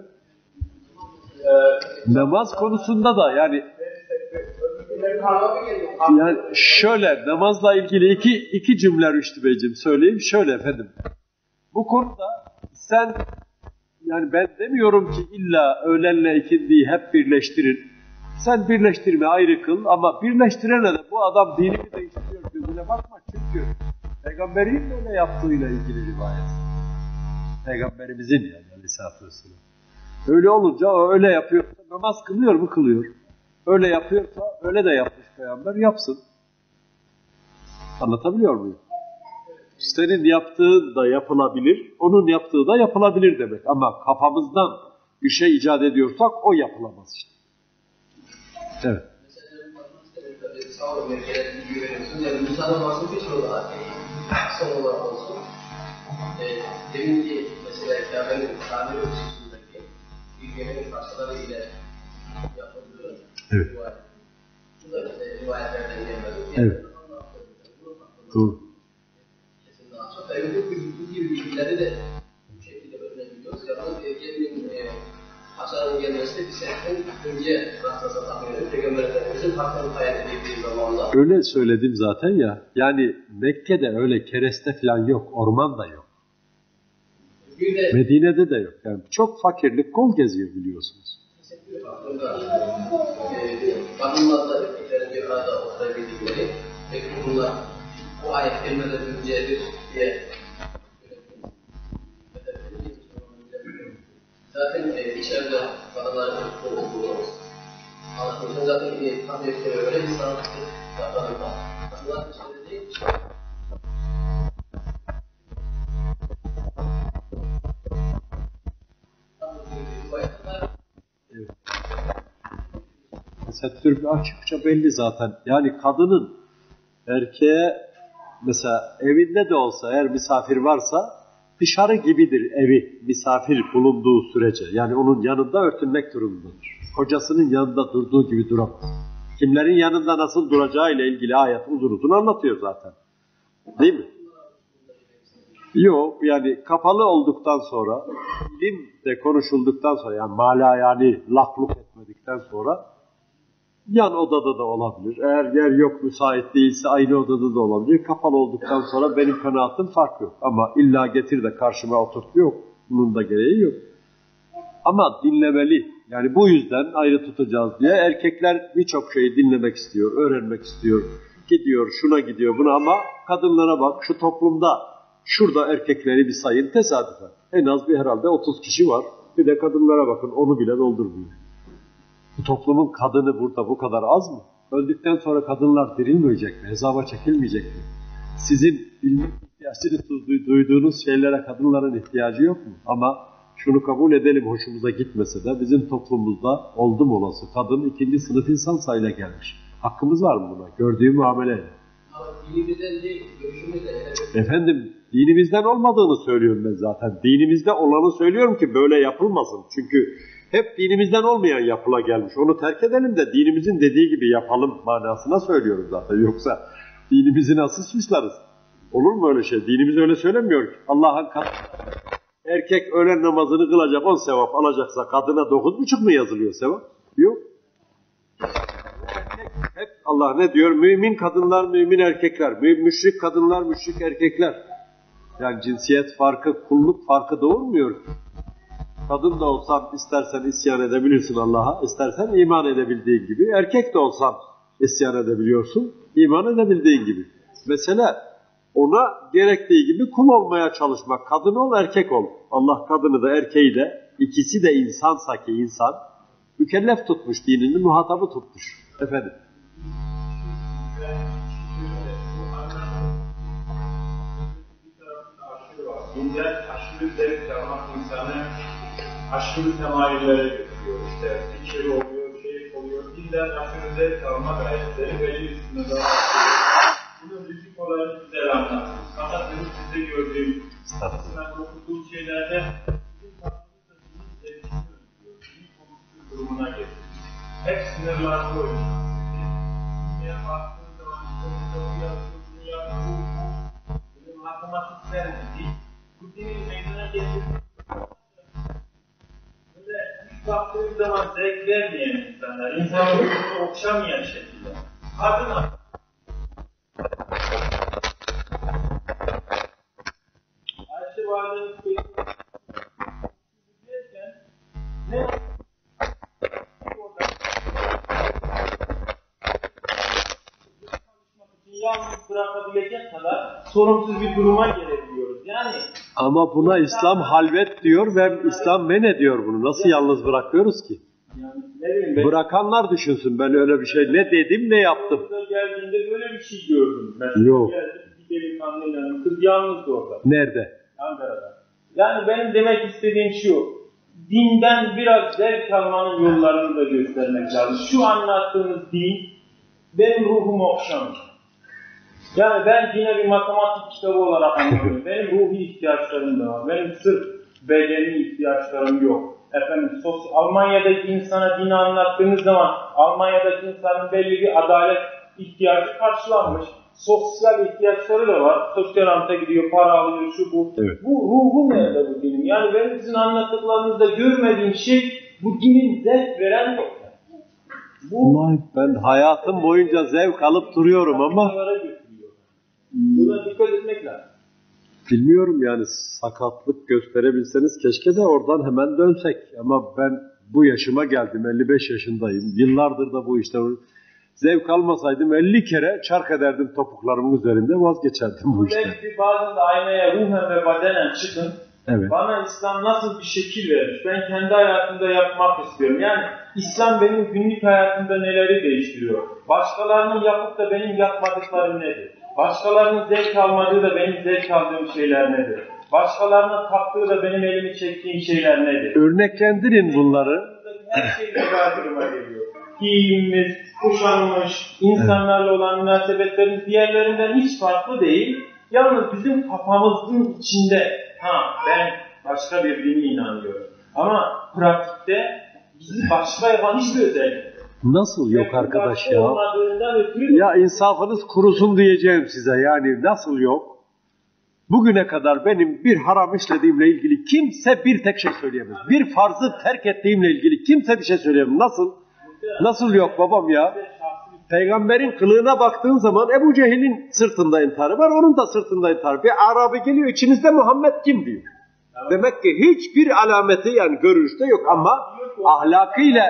Namaz konusunda da yani şöyle, namazla ilgili iki cümle Rüştü Beyciğim söyleyeyim. Şöyle efendim. Bu konuda sen, yani ben demiyorum ki illa öğlenle ikindiyi hep birleştirin. Sen birleştirme, ayrı kıl ama birleştirene de bu adam dinini değiştiriyor gözüne bakma. Çünkü Peygamberin böyle yaptığıyla ilgili rivayet. Peygamberimizin yani Aleyhisselatü Vesselam. Öyle olunca o öyle yapıyorsa namaz kılıyor mu? Kılıyor. Öyle yapıyorsa öyle de yapmış Peygamber, yapsın. Anlatabiliyor muyum? Senin yaptığın da yapılabilir, onun yaptığı da yapılabilir demek. Ama kafamızdan bir şey icat ediyorsak o yapılamaz işte. Evet. Son olarak olsun. Demin ki mesela Kabe'nin tamir ölçüsündeki bilgilerin parçalarıyla yapılıyor. Evet. Bu da rivayetlerden gelmedi. Evet. Doğru. Kesin daha çok. Bu gibi bilgileri de bu şekilde öğrenebiliyoruz. Yalnız gelinin parçaların gelmesi de bir senetten önce rastlasa tahmin Peygamber Efendimiz'in hakkını hayal edildiği zamanda. Öyle söyledim zaten ya. Yani Mekke'de öyle kereste falan yok. Orman da yok. Medine'de de yok. Yani çok fakirlik kol geziyor biliyorsunuz. Kadınlar da erkeklerin bir arada oturabildikleri ve bunlar bu ayet gelmeden öncedir diye zaten içeride kadınların olduğunu anlatmışım. Zaten tam bir öyle bir sanatçı davranırlar. Kadınlar içeride değil. Evet. Mesela açıkça belli zaten. Yani kadının erkeğe mesela evinde de olsa eğer misafir varsa dışarı gibidir evi misafir bulunduğu sürece. Yani onun yanında örtünmek durumundadır. Kocasının yanında durduğu gibi duramaz. Kimlerin yanında nasıl duracağı ile ilgili ayet uzun anlatıyor zaten. Değil mi? Yok, yani kapalı olduktan sonra, ilim de konuşulduktan sonra, yani yani lakluk etmedikten sonra yan odada da olabilir. Eğer yer yok, müsait değilse aynı odada da olabilir. Kapalı olduktan sonra benim kanaatim fark yok. Ama illa getir de karşıma oturt yok. Bunun da gereği yok. Ama dinlemeli. Yani bu yüzden ayrı tutacağız diye erkekler birçok şeyi dinlemek istiyor, öğrenmek istiyor. Gidiyor, şuna gidiyor, buna, ama kadınlara bak, şu toplumda, şurada erkekleri bir sayın tesadüfen. En az bir herhalde 30 kişi var. Bir de kadınlara bakın, onu bile doldurmuyor. Bu toplumun kadını burada bu kadar az mı? Öldükten sonra kadınlar dirilmeyecek mi? Hesaba çekilmeyecek mi? Sizin bilmek ihtiyacını duyduğunuz şeylere kadınların ihtiyacı yok mu? Ama şunu kabul edelim, hoşumuza gitmese de bizim toplumumuzda oldum olası kadın ikinci sınıf insan sayıyla gelmiş. Hakkımız var mı buna? Gördüğü muamele. Dinimizden değil, görüşümüzle. Efendim, dinimizden olmadığını söylüyorum ben zaten. Dinimizde olanı söylüyorum ki böyle yapılmasın. Çünkü hep dinimizden olmayan yapıla gelmiş. Onu terk edelim de dinimizin dediği gibi yapalım manasına söylüyorum zaten. Yoksa dinimizi nasıl suçlarız? Olur mu öyle şey? Dinimiz öyle söylemiyor ki. Allah'ın erkek öğlen namazını kılacak, 10 sevap alacaksa kadına 9,5 mu yazılıyor sevap? Yok. Hep Allah ne diyor? Mümin kadınlar, mümin erkekler. Müşrik kadınlar, müşrik erkekler. Yani cinsiyet farkı, kulluk farkı doğurmuyor. Kadın da olsan istersen isyan edebilirsin Allah'a, istersen iman edebildiğin gibi. Erkek de olsan isyan edebiliyorsun, iman edebildiğin gibi. Mesela ona gerektiği gibi kul olmaya çalışmak. Kadın ol, erkek ol. Allah kadını da erkeği de, ikisi de insansa ki insan, mükellef tutmuş, dinini muhatabı tutmuş. Efendim. Dinden aşırı zevk almak insanı aşırı temayüllere götürüyor. İşte fikir oluyor, keyif oluyor. Dinden aşırı zevk alma gayetleri belli üstünde daha artıyor. Bunun rizik olayını güzel anlattınız. Fakat benim sizde gördüğüm, ben okuduğum şeylerde bizim tatlımızda bizim zevkini öldürüyor. Büyük konuştuğu durumuna getiriyor. Hep sınırlarda oynuyor. Dünyaya baktığın zaman işte bu yapıyor, bunu yapıyor, bu matematiksel değil. Bu dinin meydana getirdiği böyle ilk baktığım zaman zevk vermeyen insanlar, insanın ruhunu okşamayan şekilde. Ardından Ayşe Validemiz derken ne yalnız bırakabilecek kadar sorumsuz bir duruma gelebiliyoruz. Yani ama buna İslam halvet diyor ve İslam men ediyor bunu. Nasıl yalnız bırakıyoruz ki? Yani ne bileyim ben. Bırakanlar düşünsün, ben öyle bir şey ne dedim ne yaptım. Geldiğinde böyle bir şey gördüm. Mesela yok. Geldi, bir delikanlıyla kız yalnızdı orada. Nerede? Ankara'da. Yani benim demek istediğim şu. Dinden biraz zevk almanın yollarını da göstermek lazım. Şu anlattığınız din benim ruhumu okşamıyor. Yani ben yine bir matematik kitabı olarak anlıyorum. Benim ruhi ihtiyaçlarım da var. Benim sırf bedeni ihtiyaçlarım yok. Efendim, Almanya'daki insana dini anlattığınız zaman Almanya'daki insanın belli bir adalet ihtiyacı karşılanmış. Sosyal ihtiyaçları da var. Sosyal amta gidiyor, para alıyor, şu bu. Evet. Bu ruhu nerede bu dinin? Yani benim sizin anlattıklarınızda görmediğim şey bu dinin zevk veren yok. Vallahi ben hayatım boyunca zevk alıp duruyorum ama buna dikkat etmek lazım. Bilmiyorum yani, sakatlık gösterebilseniz keşke de oradan hemen dönsek. Ama ben bu yaşıma geldim, 55 yaşındayım. Yıllardır da bu işte. Zevk almasaydım 50 kere çark ederdim topuklarımın üzerinde, vazgeçerdim bu işte. Belki bazen de aynaya ruhen ve badenen çıkın. Evet. Bana İslam nasıl bir şekil vermiş? Ben kendi hayatımda yapmak istiyorum. Yani İslam benim günlük hayatımda neleri değiştiriyor? Başkalarının yapıp da benim yapmadıklarım nedir? Başkalarının zevk almadığı da benim zevk aldığım şeyler nedir? Başkalarının taktığı da benim elimi çektiğim şeyler nedir? Örneklendirin bunları. Her şey mübadirime geliyor. Giyimimiz, kuşanmış, insanlarla olan münasebetlerimiz diğerlerinden hiç farklı değil. Yalnız bizim kafamızın içinde ben başka bir dine inanıyorum. Ama pratikte bizi başka yapan hiçbir özellik. Nasıl yok arkadaş ya? Ya insafınız kurusun diyeceğim size, yani nasıl yok? Bugüne kadar benim bir haram işlediğimle ilgili kimse bir tek şey söyleyemez. Bir farzı terk ettiğimle ilgili kimse bir şey söyleyemez. Nasıl? Nasıl yok babam ya? Peygamberin kılığına baktığın zaman Ebu Cehil'in sırtında intiharı var, onun da sırtında intiharı. Bir Arabi geliyor, içinizde Muhammed kim diyor. Demek ki hiçbir alameti, yani görünüşte yok ama ahlakıyla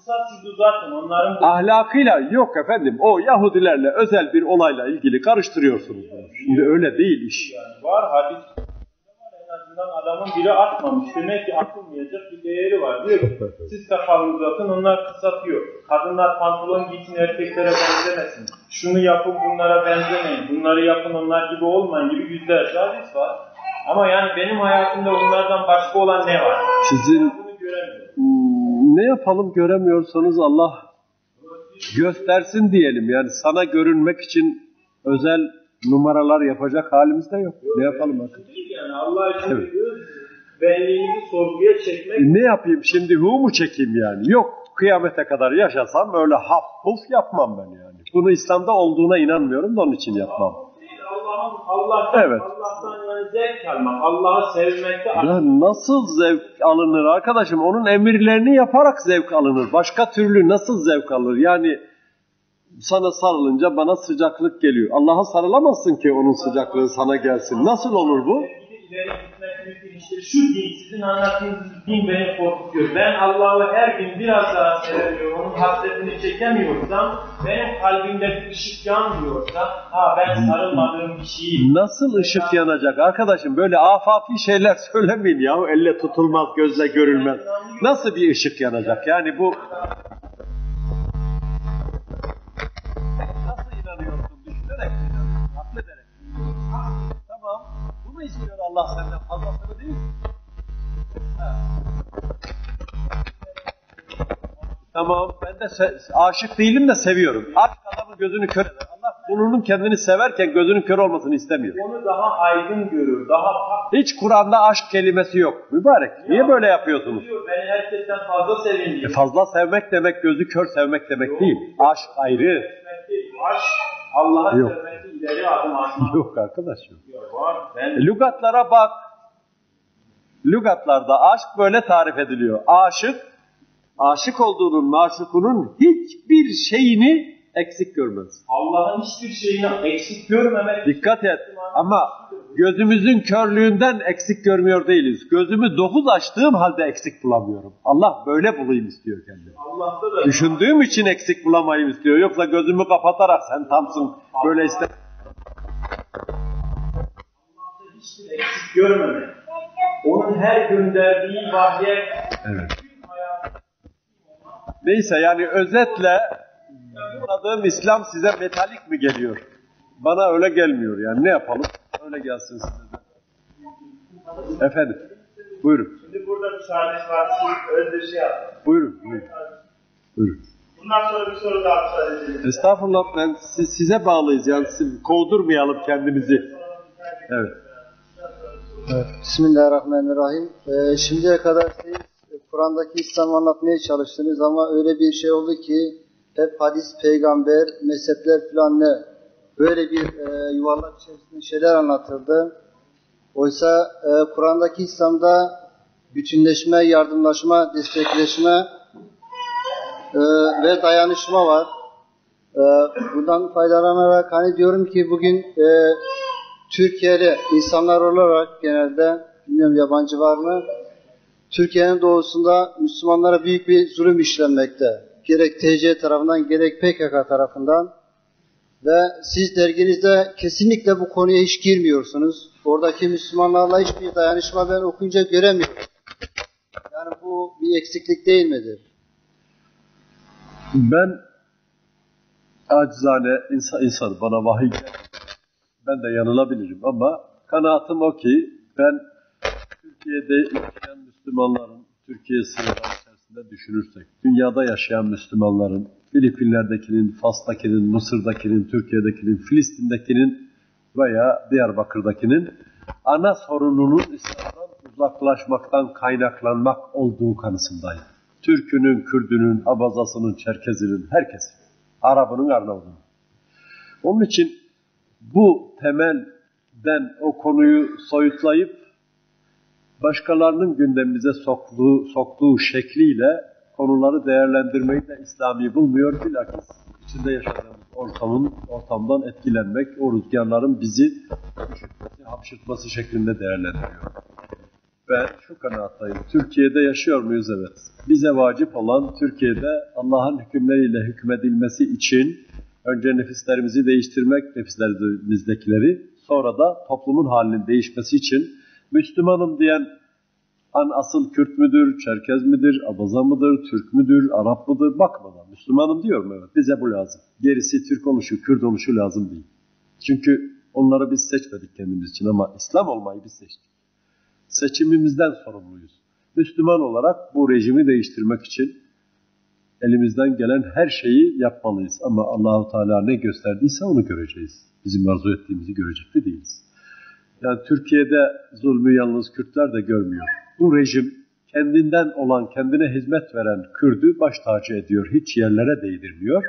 ahlakıyla yok efendim. O Yahudilerle özel bir olayla ilgili karıştırıyorsunuz bunu. Şimdi öyle değil iş. Yani var hadis. En azından adamın biri atmamış. Demek ki atılmayacak bir değeri var. Diyor ki siz sakalını uzatın, onlar kısaltıyor. Kadınlar pantolon giysin, erkeklere benzemesin. Şunu yapın, bunlara benzemeyin. Bunları yapın, onlar gibi olmayın gibi yüzlerce hadis var. Ama yani benim hayatımda bunlardan başka olan ne var? Sizin ne yapalım, göremiyorsanız Allah göstersin diyelim. Yani sana görünmek için özel numaralar yapacak halimiz de yok. Ne yapalım artık? Yani Allah için evet. Benliğimizi sorguya çekmek. Ne yapayım şimdi, hu mu çekeyim yani? Yok, kıyamete kadar yaşasam öyle haf puf yapmam ben yani. Bunu İslam'da olduğuna inanmıyorum da onun için yapmam. Evet. Allah'tan yani zevk almak, Allah'ı sevmekte. Ya nasıl zevk alınır arkadaşım? Onun emirlerini yaparak zevk alınır. Başka türlü nasıl zevk alınır? Yani sana sarılınca bana sıcaklık geliyor. Allah'a sarılamazsın ki onun sıcaklığı sana gelsin. Nasıl olur bu? İleri gitmek mümkün işte. Şu din, sizin anlattığınız din beni korkutuyor. Ben Allah'ı her gün biraz daha sevemiyorum. Onun hasretini çekemiyorsam, benim kalbimde bir ışık yanmıyorsa, ben sarılmadığım bir şeyim. Nasıl ışık yanacak arkadaşım? Böyle afafi şeyler söylemeyin ya. Elle tutulmaz, gözle görülmez. Nasıl bir ışık yanacak? Yani bu... Nasıl inanıyorsun? Düşünerek mi inanıyorsun? Aklederek mi? Tamam. Bunu istiyor Allah senden, fazlasını değil mi? Tamam, ben de aşık değilim de seviyorum. Aşk adamın gözünü kör eder. Allah kulunun kendini severken gözünün kör olmasını istemiyor. Onu daha aydın görür, daha pak. Hiç Kur'an'da aşk kelimesi yok. Mübarek, niye böyle yapıyorsunuz? Beni herkesten fazla sevin diyor. Fazla sevmek demek gözü kör sevmek demek yok, değil. Aşk ayrı. Aşk Allah'a sevmekte ileri adım atmak. Yok arkadaş yok. Lügatlara bak. Lügatlarda aşk böyle tarif ediliyor. Aşık olduğunun, maşukunun hiçbir şeyini eksik görmez. Allah'ın hiçbir şeyini eksik görmemek. Dikkat et. Ama gözümüzün körlüğünden eksik görmüyor değiliz. Gözümü 9 açtığım halde eksik bulamıyorum. Allah böyle bulayım istiyor kendini. Düşündüğüm için eksik bulamayayım istiyor. Yoksa gözümü kapatarak sen tamsın böyle iste. Allah'ta hiçbir eksik görmemek. Onun her gönderdiği vahye. Evet. Neyse yani özetle anladığım İslam size metalik mi geliyor? Bana öyle gelmiyor yani, ne yapalım? Öyle gelsin size de. Efendim, buyurun. Şimdi burada bir şahane var, özdeşi yaptım. Buyurun. Buyurun. Bundan sonra bir soru daha söyleyeceğim. Estağfurullah, ben size bağlıyız yani, kovdurmayalım kendimizi. Evet. Bismillahirrahmanirrahim. Şimdiye kadar siz Kur'an'daki İslam'ı anlatmaya çalıştınız ama öyle bir şey oldu ki hep hadis, peygamber, mezhepler falan ne böyle bir yuvarlak içerisinde şeyler anlatıldı. Oysa Kur'an'daki İslam'da bütünleşme, yardımlaşma, destekleşme ve dayanışma var. Bundan faydalanarak hani diyorum ki bugün Türkiye'li insanlar olarak genelde, bilmiyorum yabancı var mı, Türkiye'nin doğusunda Müslümanlara büyük bir zulüm işlenmekte. Gerek TC tarafından gerek PKK tarafından. Ve siz derginizde kesinlikle bu konuya hiç girmiyorsunuz. Oradaki Müslümanlarla hiçbir dayanışma ben okuyunca göremiyorum. Yani bu bir eksiklik değil midir? Ben acizane insan bana vahiy, ben de yanılabilirim ama kanaatim o ki ben Türkiye'de yaşayan Müslümanların, Türkiye sınırları içerisinde düşünürsek, dünyada yaşayan Müslümanların, Filipinler'dekinin, Fas'takinin, Mısır'dakinin, Türkiye'dekinin, Filistin'dekinin veya Diyarbakır'dakinin ana sorununun İslam'dan uzaklaşmaktan kaynaklanmak olduğu kanısındayım. Türk'ünün, Kürdünün, Abazasının, Çerkezinin, herkesin, Arap'ının, Arnavut'un. Onun için bu temelden o konuyu soyutlayıp başkalarının gündemimize soktuğu şekliyle konuları değerlendirmeyi de İslami bulmuyor. Bilakis içinde yaşadığımız ortamdan etkilenmek, o rüzgarların bizi üşütmesi, hapşırtması şeklinde değerlendiriyor. Ben şu kanaattayım. Türkiye'de yaşıyor muyuz? Evet. Bize vacip olan Türkiye'de Allah'ın hükümleriyle hükmedilmesi için önce nefislerimizi değiştirmek, nefislerimizdekileri, sonra da toplumun halinin değişmesi için Müslümanım diyen asıl Kürt müdür, Çerkez midir, Abaza mıdır, Türk müdür, Arap mıdır bakmadan Müslümanım diyorum, evet. Bize bu lazım. Gerisi Türk oluşu, Kürt oluşu lazım değil. Çünkü onları biz seçmedik kendimiz için ama İslam olmayı biz seçtik. Seçimimizden sorumluyuz. Müslüman olarak bu rejimi değiştirmek için elimizden gelen her şeyi yapmalıyız. Ama Allah-u Teala ne gösterdiyse onu göreceğiz. Bizim arzu ettiğimizi görecek de değiliz. Yani Türkiye'de zulmü yalnız Kürtler de görmüyor. Bu rejim kendinden olan, kendine hizmet veren Kürt'ü baş tacı ediyor. Hiç yerlere değdirmiyor.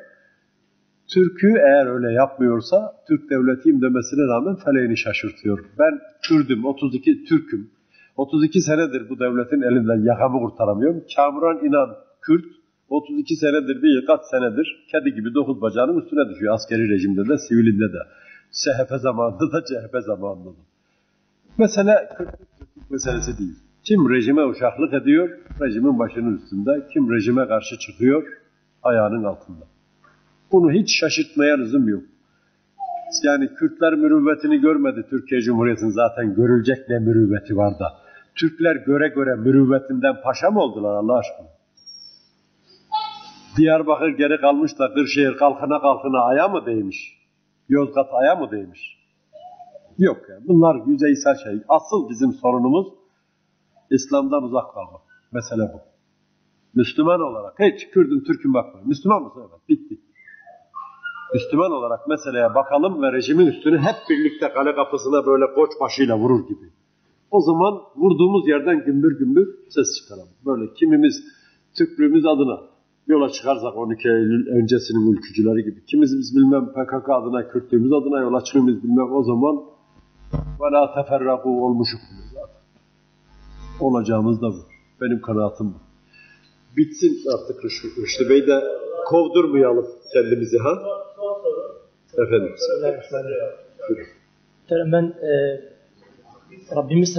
Türk'ü eğer öyle yapmıyorsa Türk devletiyim demesine rağmen feleğini şaşırtıyor. Ben Kürt'üm, 32 Türk'üm. 32 senedir bu devletin elinden yakamı kurtaramıyorum. Kamuran İnan Kürt, 32 senedir değil kaç senedir kedi gibi 9 bacağının üstüne düşüyor. Askeri rejimde de, sivilinde de. CHP zamanında da, CHP zamanında da. Mesele Kürtlük meselesi değil. Kim rejime uşaklık ediyor, rejimin başının üstünde. Kim rejime karşı çıkıyor, ayağının altında. Bunu hiç şaşırtmaya lüzum yok. Yani Kürtler mürüvvetini görmedi Türkiye Cumhuriyeti'nin, zaten görülecek ne mürüvveti var da. Türkler göre göre mürüvvetinden paşa mı oldular Allah aşkına? Diyarbakır geri kalmış da Kırşehir kalkına aya mı değmiş? Yozgat aya mı değmiş? Yok yani. Bunlar yüzeysel şey. Asıl bizim sorunumuz İslam'dan uzak kalmak. Mesele bu. Müslüman olarak hiç Kürdüm, Türk'üm bakmayın. Müslüman mısın? Evet. Bitti. Müslüman olarak meseleye bakalım ve rejimin üstünü hep birlikte kale kapısına böyle koç başıyla vurur gibi. O zaman vurduğumuz yerden gümbür gümbür ses çıkaralım. Böyle kimimiz Türklüğümüz adına yola çıkarsak 12 Eylül öncesinin ülkücüleri gibi. Kimimiz bilmem PKK adına, Kürtlüğümüz adına yola çıkıyoruz bilmem, o zaman وَلَا تَفَرَّقُوا olmuşuk zaten. Olacağımız da bu. Benim kanaatim bu. Bitsin artık Rüştü Bey de kovdurmayalım kendimizi ha. Son soru. Efendim. Bismillahirrahmanirrahim. Ben Rabbimiz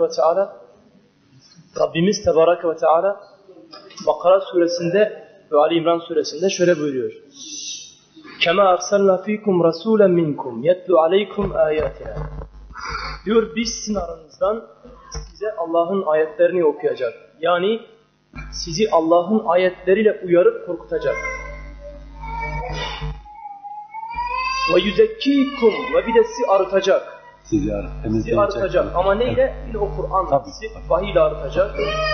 Tebareke ve Teala Bakara suresinde ve Ali İmran suresinde şöyle buyuruyor. Kema arsalna fikum rasulen minkum yetlu aleykum ayatina. Diyor biz sizin aranızdan size Allah'ın ayetlerini okuyacak. Yani sizi Allah'ın ayetleriyle uyarıp korkutacak. Ve yüzekkikum ve bir de sizi arıtacak. Sizi arıtacak. Ama neyle? Yine o Kur'an sizi vahiyle arıtacak.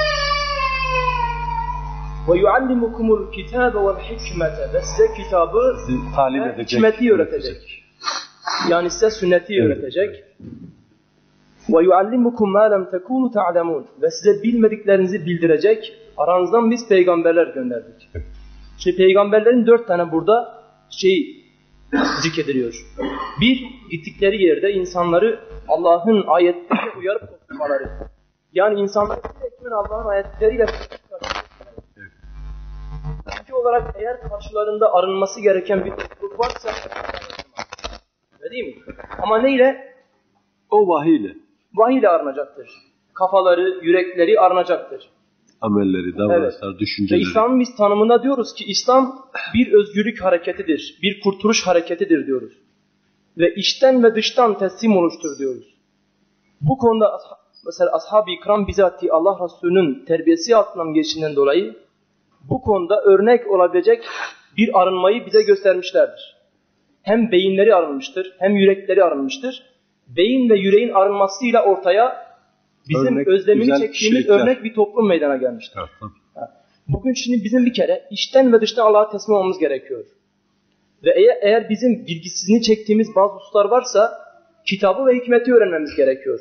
Ve yuallimukumul kitabe vel hikmete ve size kitabı ve hikmeti öğretecek. Yani size sünneti öğretecek. Ve yuallimukum ma lem tekunu ta'lemun ve size bilmediklerinizi bildirecek. Aranızdan biz peygamberler gönderdik. Şimdi peygamberlerin 4 tane burada zikrediliyor. Bir, gittikleri yerde insanları Allah'ın ayetlerine uyarıp korkutmaları. Yani insanları Allah'ın ayetleriyle korkutmaları. İkinci olarak eğer karşılarında arınması gereken bir topluluk varsa, değil mi? Ama neyle? O vahiyle. Vahiyle arınacaktır. Kafaları, yürekleri arınacaktır. Amelleri, davranışlar, düşünceleri. Ve İslam'ın biz tanımında diyoruz ki İslam bir özgürlük hareketidir, bir kurtuluş hareketidir diyoruz. Ve içten ve dıştan teslim oluştur diyoruz. Bu konuda mesela ashab-ı ikram bizatihi Allah Resulü'nün terbiyesi altından geçtiğinden dolayı bu konuda örnek olabilecek bir arınmayı bize göstermişlerdir. Hem beyinleri arınmıştır, hem yürekleri arınmıştır. Beyin ve yüreğin arınmasıyla ortaya bizim özlemini çektiğimiz örnek bir toplum meydana gelmiştir. Evet, bugün şimdi bizim bir kere içten ve dıştan Allah'a teslim olmamız gerekiyor. Ve eğer bizim bilgisizliğini çektiğimiz bazı hususlar varsa kitabı ve hikmeti öğrenmemiz gerekiyor.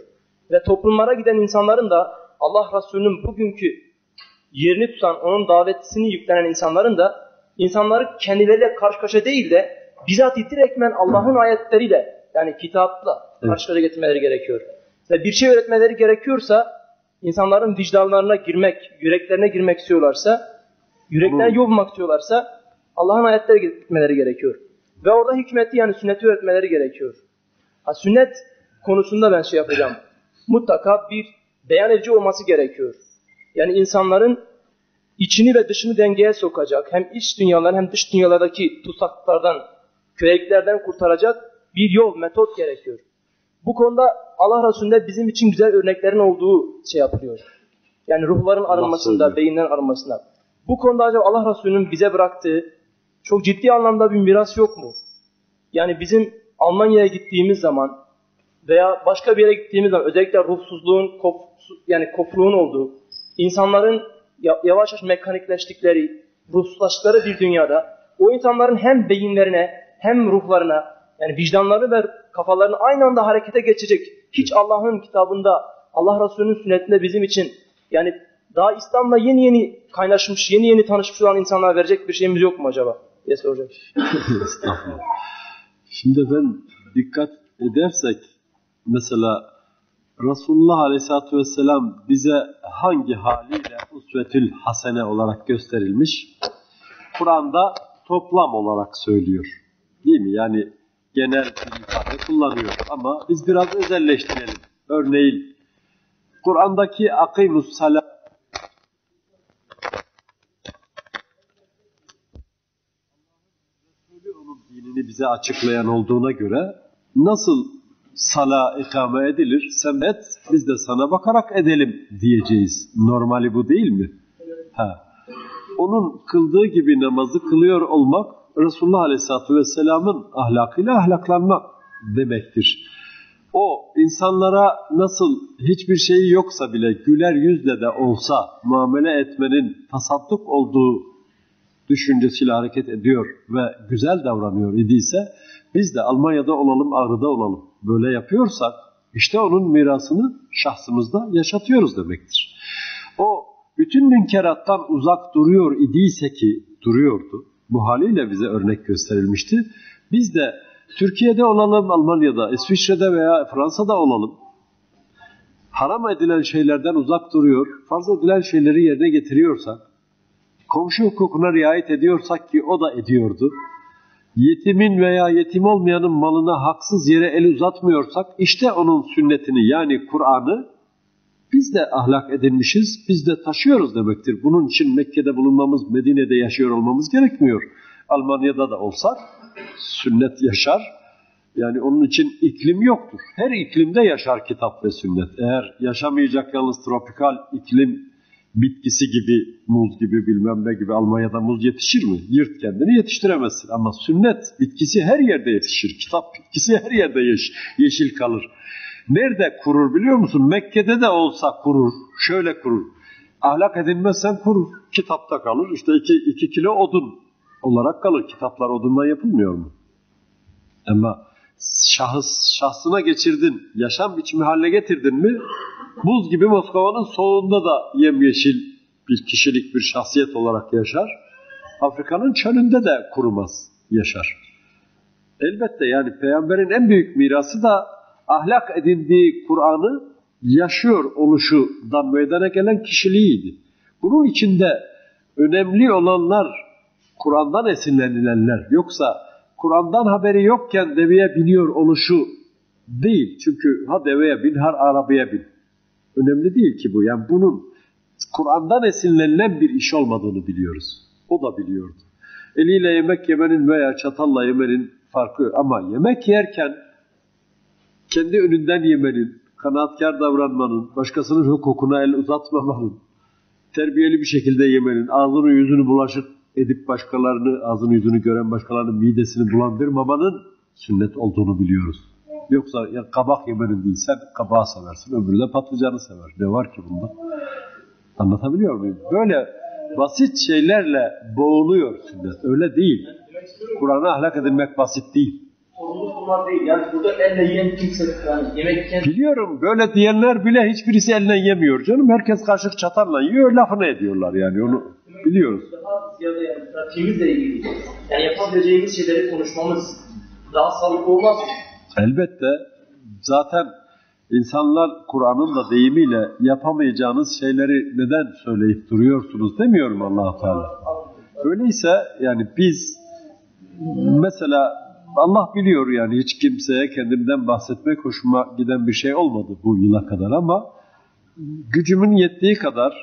Ve toplumlara giden insanların da Allah Resulü'nün bugünkü yerini tutan, onun davetini yüklenen insanların da insanları kendileriyle karşı karşıya değil de bizatihi direktmen Allah'ın ayetleriyle, yani kitapla karşı karşıya getirmeleri gerekiyor. Ve bir şey öğretmeleri gerekiyorsa, insanların vicdanlarına girmek, yüreklerine girmek istiyorlarsa, yüreklerine yol bulmak istiyorlarsa Allah'ın ayetleri gitmeleri gerekiyor. Ve orada hikmeti, yani sünneti öğretmeleri gerekiyor. Sünnet konusunda ben yapacağım. Mutlaka bir beyan edici olması gerekiyor. Yani insanların içini ve dışını dengeye sokacak, hem iç dünyaların hem dış dünyalardaki tutsaklıklardan, köleliklerden kurtaracak bir yol, metot gerekiyor. Bu konuda Allah Resulü'nde bizim için güzel örneklerin olduğu yapılıyor. Yani ruhların arınmasında, beyinlerin arınmasında. Bu konuda acaba Allah Resulü'nün bize bıraktığı çok ciddi anlamda bir miras yok mu? Yani bizim Almanya'ya gittiğimiz zaman veya başka bir yere gittiğimiz zaman özellikle ruhsuzluğun, kopluğun olduğu, insanların yavaş yavaş mekanikleştikleri, ruhsuzlaştıkları bir dünyada o insanların hem beyinlerine hem ruhlarına, yani vicdanları ve kafalarını aynı anda harekete geçecek, hiç Allah'ın kitabında, Allah Resulü'nün sünnetinde bizim için, yani daha İslam'la yeni yeni kaynaşmış, yeni yeni tanışmış olan insanlara verecek bir şeyimiz yok mu acaba diye soracağım. Estağfurullah. Şimdi ben dikkat edersek, mesela Resulullah Aleyhisselatü Vesselam bize hangi haliyle usvetül hasene olarak gösterilmiş? Kur'an'da toplam olarak söylüyor. Değil mi? Yani genel bir ifade kullanıyor. Ama biz biraz özelleştirelim. Örneğin Kur'an'daki akimus salat, onun dinini bize açıklayan olduğuna göre nasıl sala ikame edilir? Sen et, biz de sana bakarak edelim diyeceğiz. Normali bu değil mi? Onun kıldığı gibi namazı kılıyor olmak, Resulullah Aleyhisselatü Vesselam'ın ahlakıyla ahlaklanmak demektir. O insanlara nasıl hiçbir şeyi yoksa bile güler yüzle de olsa muamele etmenin tasadduk olduğu düşüncesiyle hareket ediyor ve güzel davranıyor idiyse, biz de Almanya'da olalım, Ağrı'da olalım. Böyle yapıyorsak işte onun mirasını şahsımızda yaşatıyoruz demektir. O bütün münkerattan uzak duruyor idiyse, ki duruyordu, bu haliyle bize örnek gösterilmişti. Biz de Türkiye'de olalım, Almanya'da, İsviçre'de veya Fransa'da olalım. Haram edilen şeylerden uzak duruyor, farz edilen şeyleri yerine getiriyorsak, komşu hukukuna riayet ediyorsak, ki o da ediyordu, yetimin veya yetim olmayanın malına haksız yere el uzatmıyorsak, işte onun sünnetini, yani Kur'an'ı biz de ahlak edinmişiz, biz de taşıyoruz demektir. Bunun için Mekke'de bulunmamız, Medine'de yaşıyor olmamız gerekmiyor. Almanya'da da olsak sünnet yaşar. Yani onun için iklim yoktur. Her iklimde yaşar kitap ve sünnet. Eğer yaşamayacak yalnız tropikal iklim bitkisi gibi, muz gibi, bilmem ne gibi, Almanya'da muz yetişir mi? Yırt kendini, yetiştiremezsin. Ama sünnet bitkisi her yerde yetişir. Kitap bitkisi her yerde yeşil kalır. Nerede kurur biliyor musun? Mekke'de de olsa kurur. Şöyle kurur. Ahlak edinmezsen kurur. Kitapta kalır. İşte 2 kilo odun olarak kalır. Kitaplar odundan yapılmıyor mu? Ama şahsına geçirdin, yaşam biçimi haline getirdin mi, buz gibi Moskova'nın soğuğunda da yemyeşil bir kişilik, bir şahsiyet olarak yaşar. Afrika'nın çölünde de kurumaz, yaşar. Elbette yani Peygamberin en büyük mirası da ahlak edindiği Kur'an'ı yaşıyor oluşundan meydana gelen kişiliğiydi. Bunun içinde önemli olanlar Kur'an'dan esinlenilenler, yoksa Kur'an'dan haberi yokken deveye biniyor oluşu değil. Çünkü ha deveye bin, ha arabaya bin. Önemli değil ki bu. Yani bunun Kur'an'dan esinlenilen bir iş olmadığını biliyoruz. O da biliyordu. Eliyle yemek yemenin veya çatalla yemenin farkı, ama yemek yerken kendi önünden yemenin, kanaatkar davranmanın, başkasının hukukuna el uzatmamanın, terbiyeli bir şekilde yemenin, ağzını yüzünü bulaşık edip başkalarını, ağzını yüzünü gören başkalarının midesini bulandırmamanın sünnet olduğunu biliyoruz. Yoksa ya kabak yemenin değil, sen kabağı seversin, öbürü de patlıcanı sever. Ne var ki bunda? Anlatabiliyor muyum? Böyle basit şeylerle boğuluyor sünnet. Öyle değil. Kur'an'a ahlak edinmek basit değil. Sorumluluk bunlar değil. Yani burada elle yiyen kimse yani yemek yiyen... Biliyorum, böyle diyenler bile hiçbirisi eline yemiyor canım. Herkes kaşık çatarla yiyor, lafını ediyorlar yani, onu biliyoruz. Daha ziyade yani pratiğimizle ilgili. Yani yapabileceğimiz şeyleri konuşmamız daha sağlıklı olmaz mı? Elbette. Zaten insanlar Kur'an'ın da deyimiyle yapamayacağınız şeyleri neden söyleyip duruyorsunuz demiyorum Allah-u Teala. Öyleyse yani biz mesela Allah biliyor yani hiç kimseye kendimden bahsetmek hoşuma giden bir şey olmadı bu yıla kadar ama gücümün yettiği kadar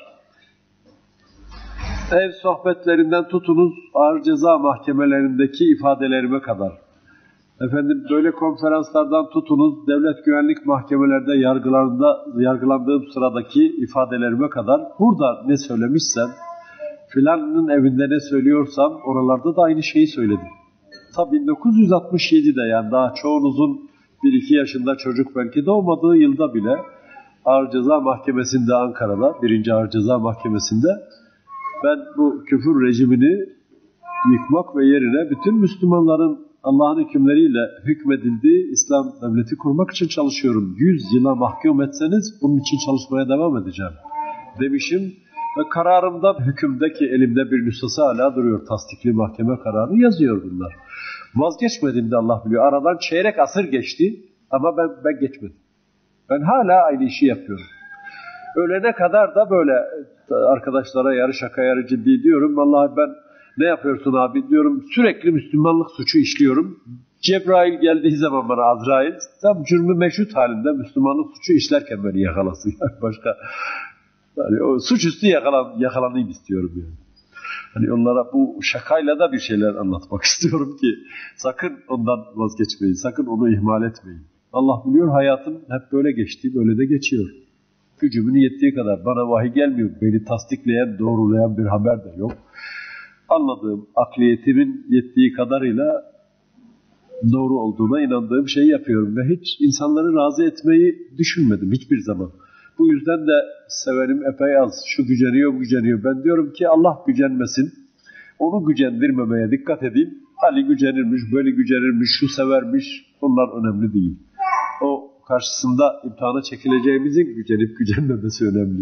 ev sohbetlerinden tutunuz ağır ceza mahkemelerindeki ifadelerime kadar efendim böyle konferanslardan tutunuz devlet güvenlik mahkemelerde yargılandığım sıradaki ifadelerime kadar burada ne söylemişsem filanın evinde ne söylüyorsam oralarda da aynı şeyi söyledim. Tabii 1967'de yani daha çoğunuzun 1-2 yaşında çocuk belki doğmadığı yılda bile Ağır Ceza Mahkemesi'nde Ankara'da 1. Ağır Ceza Mahkemesi'nde ben bu küfür rejimini yıkmak ve yerine bütün Müslümanların Allah'ın hükümleriyle hükmedildiği İslam devleti kurmak için çalışıyorum. 100 yıla mahkum etseniz bunun için çalışmaya devam edeceğim demişim. Ve kararımda hükümdeki elimde bir nüshası hala duruyor. Tasdikli mahkeme kararı yazıyor bunlar. Vazgeçmedim de Allah biliyor. Aradan çeyrek asır geçti ama ben geçmedim. Ben hala aynı işi yapıyorum. Ölene kadar da böyle arkadaşlara yarı şaka yarı ciddi diyorum. Vallahi ben ne yapıyorsun abi diyorum. Sürekli Müslümanlık suçu işliyorum. Cebrail geldiği zaman bana Azrail tam cürmü meşhut halinde Müslümanlık suçu işlerken beni yakalasın. Başka yani o suçüstü yakalanayım istiyorum yani. Hani onlara bu şakayla da bir şeyler anlatmak istiyorum ki sakın ondan vazgeçmeyin, sakın onu ihmal etmeyin. Allah biliyor hayatım hep böyle geçti, böyle de geçiyor. Gücümün yettiği kadar bana vahiy gelmiyor, beni tasdikleyen, doğrulayan bir haber de yok. Anladığım, akliyetimin yettiği kadarıyla doğru olduğuna inandığım şeyi yapıyorum ve hiç insanları razı etmeyi düşünmedim hiçbir zaman. Bu yüzden de severim epey az. Şu güceniyor, bu güceniyor. Ben diyorum ki Allah gücenmesin. Onu gücendirmemeye dikkat edeyim. Ali gücenirmiş, böyle gücenirmiş, şu severmiş. Bunlar önemli değil. O karşısında imtihana çekileceğimizin gücenip gücenmemesi önemli.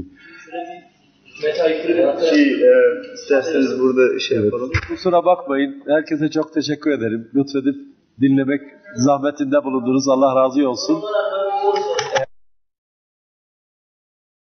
İsterseniz burada şey yapalım. Kusura bakmayın. Herkese çok teşekkür ederim. Lütfedip dinlemek zahmetinde bulundunuz. Allah razı olsun.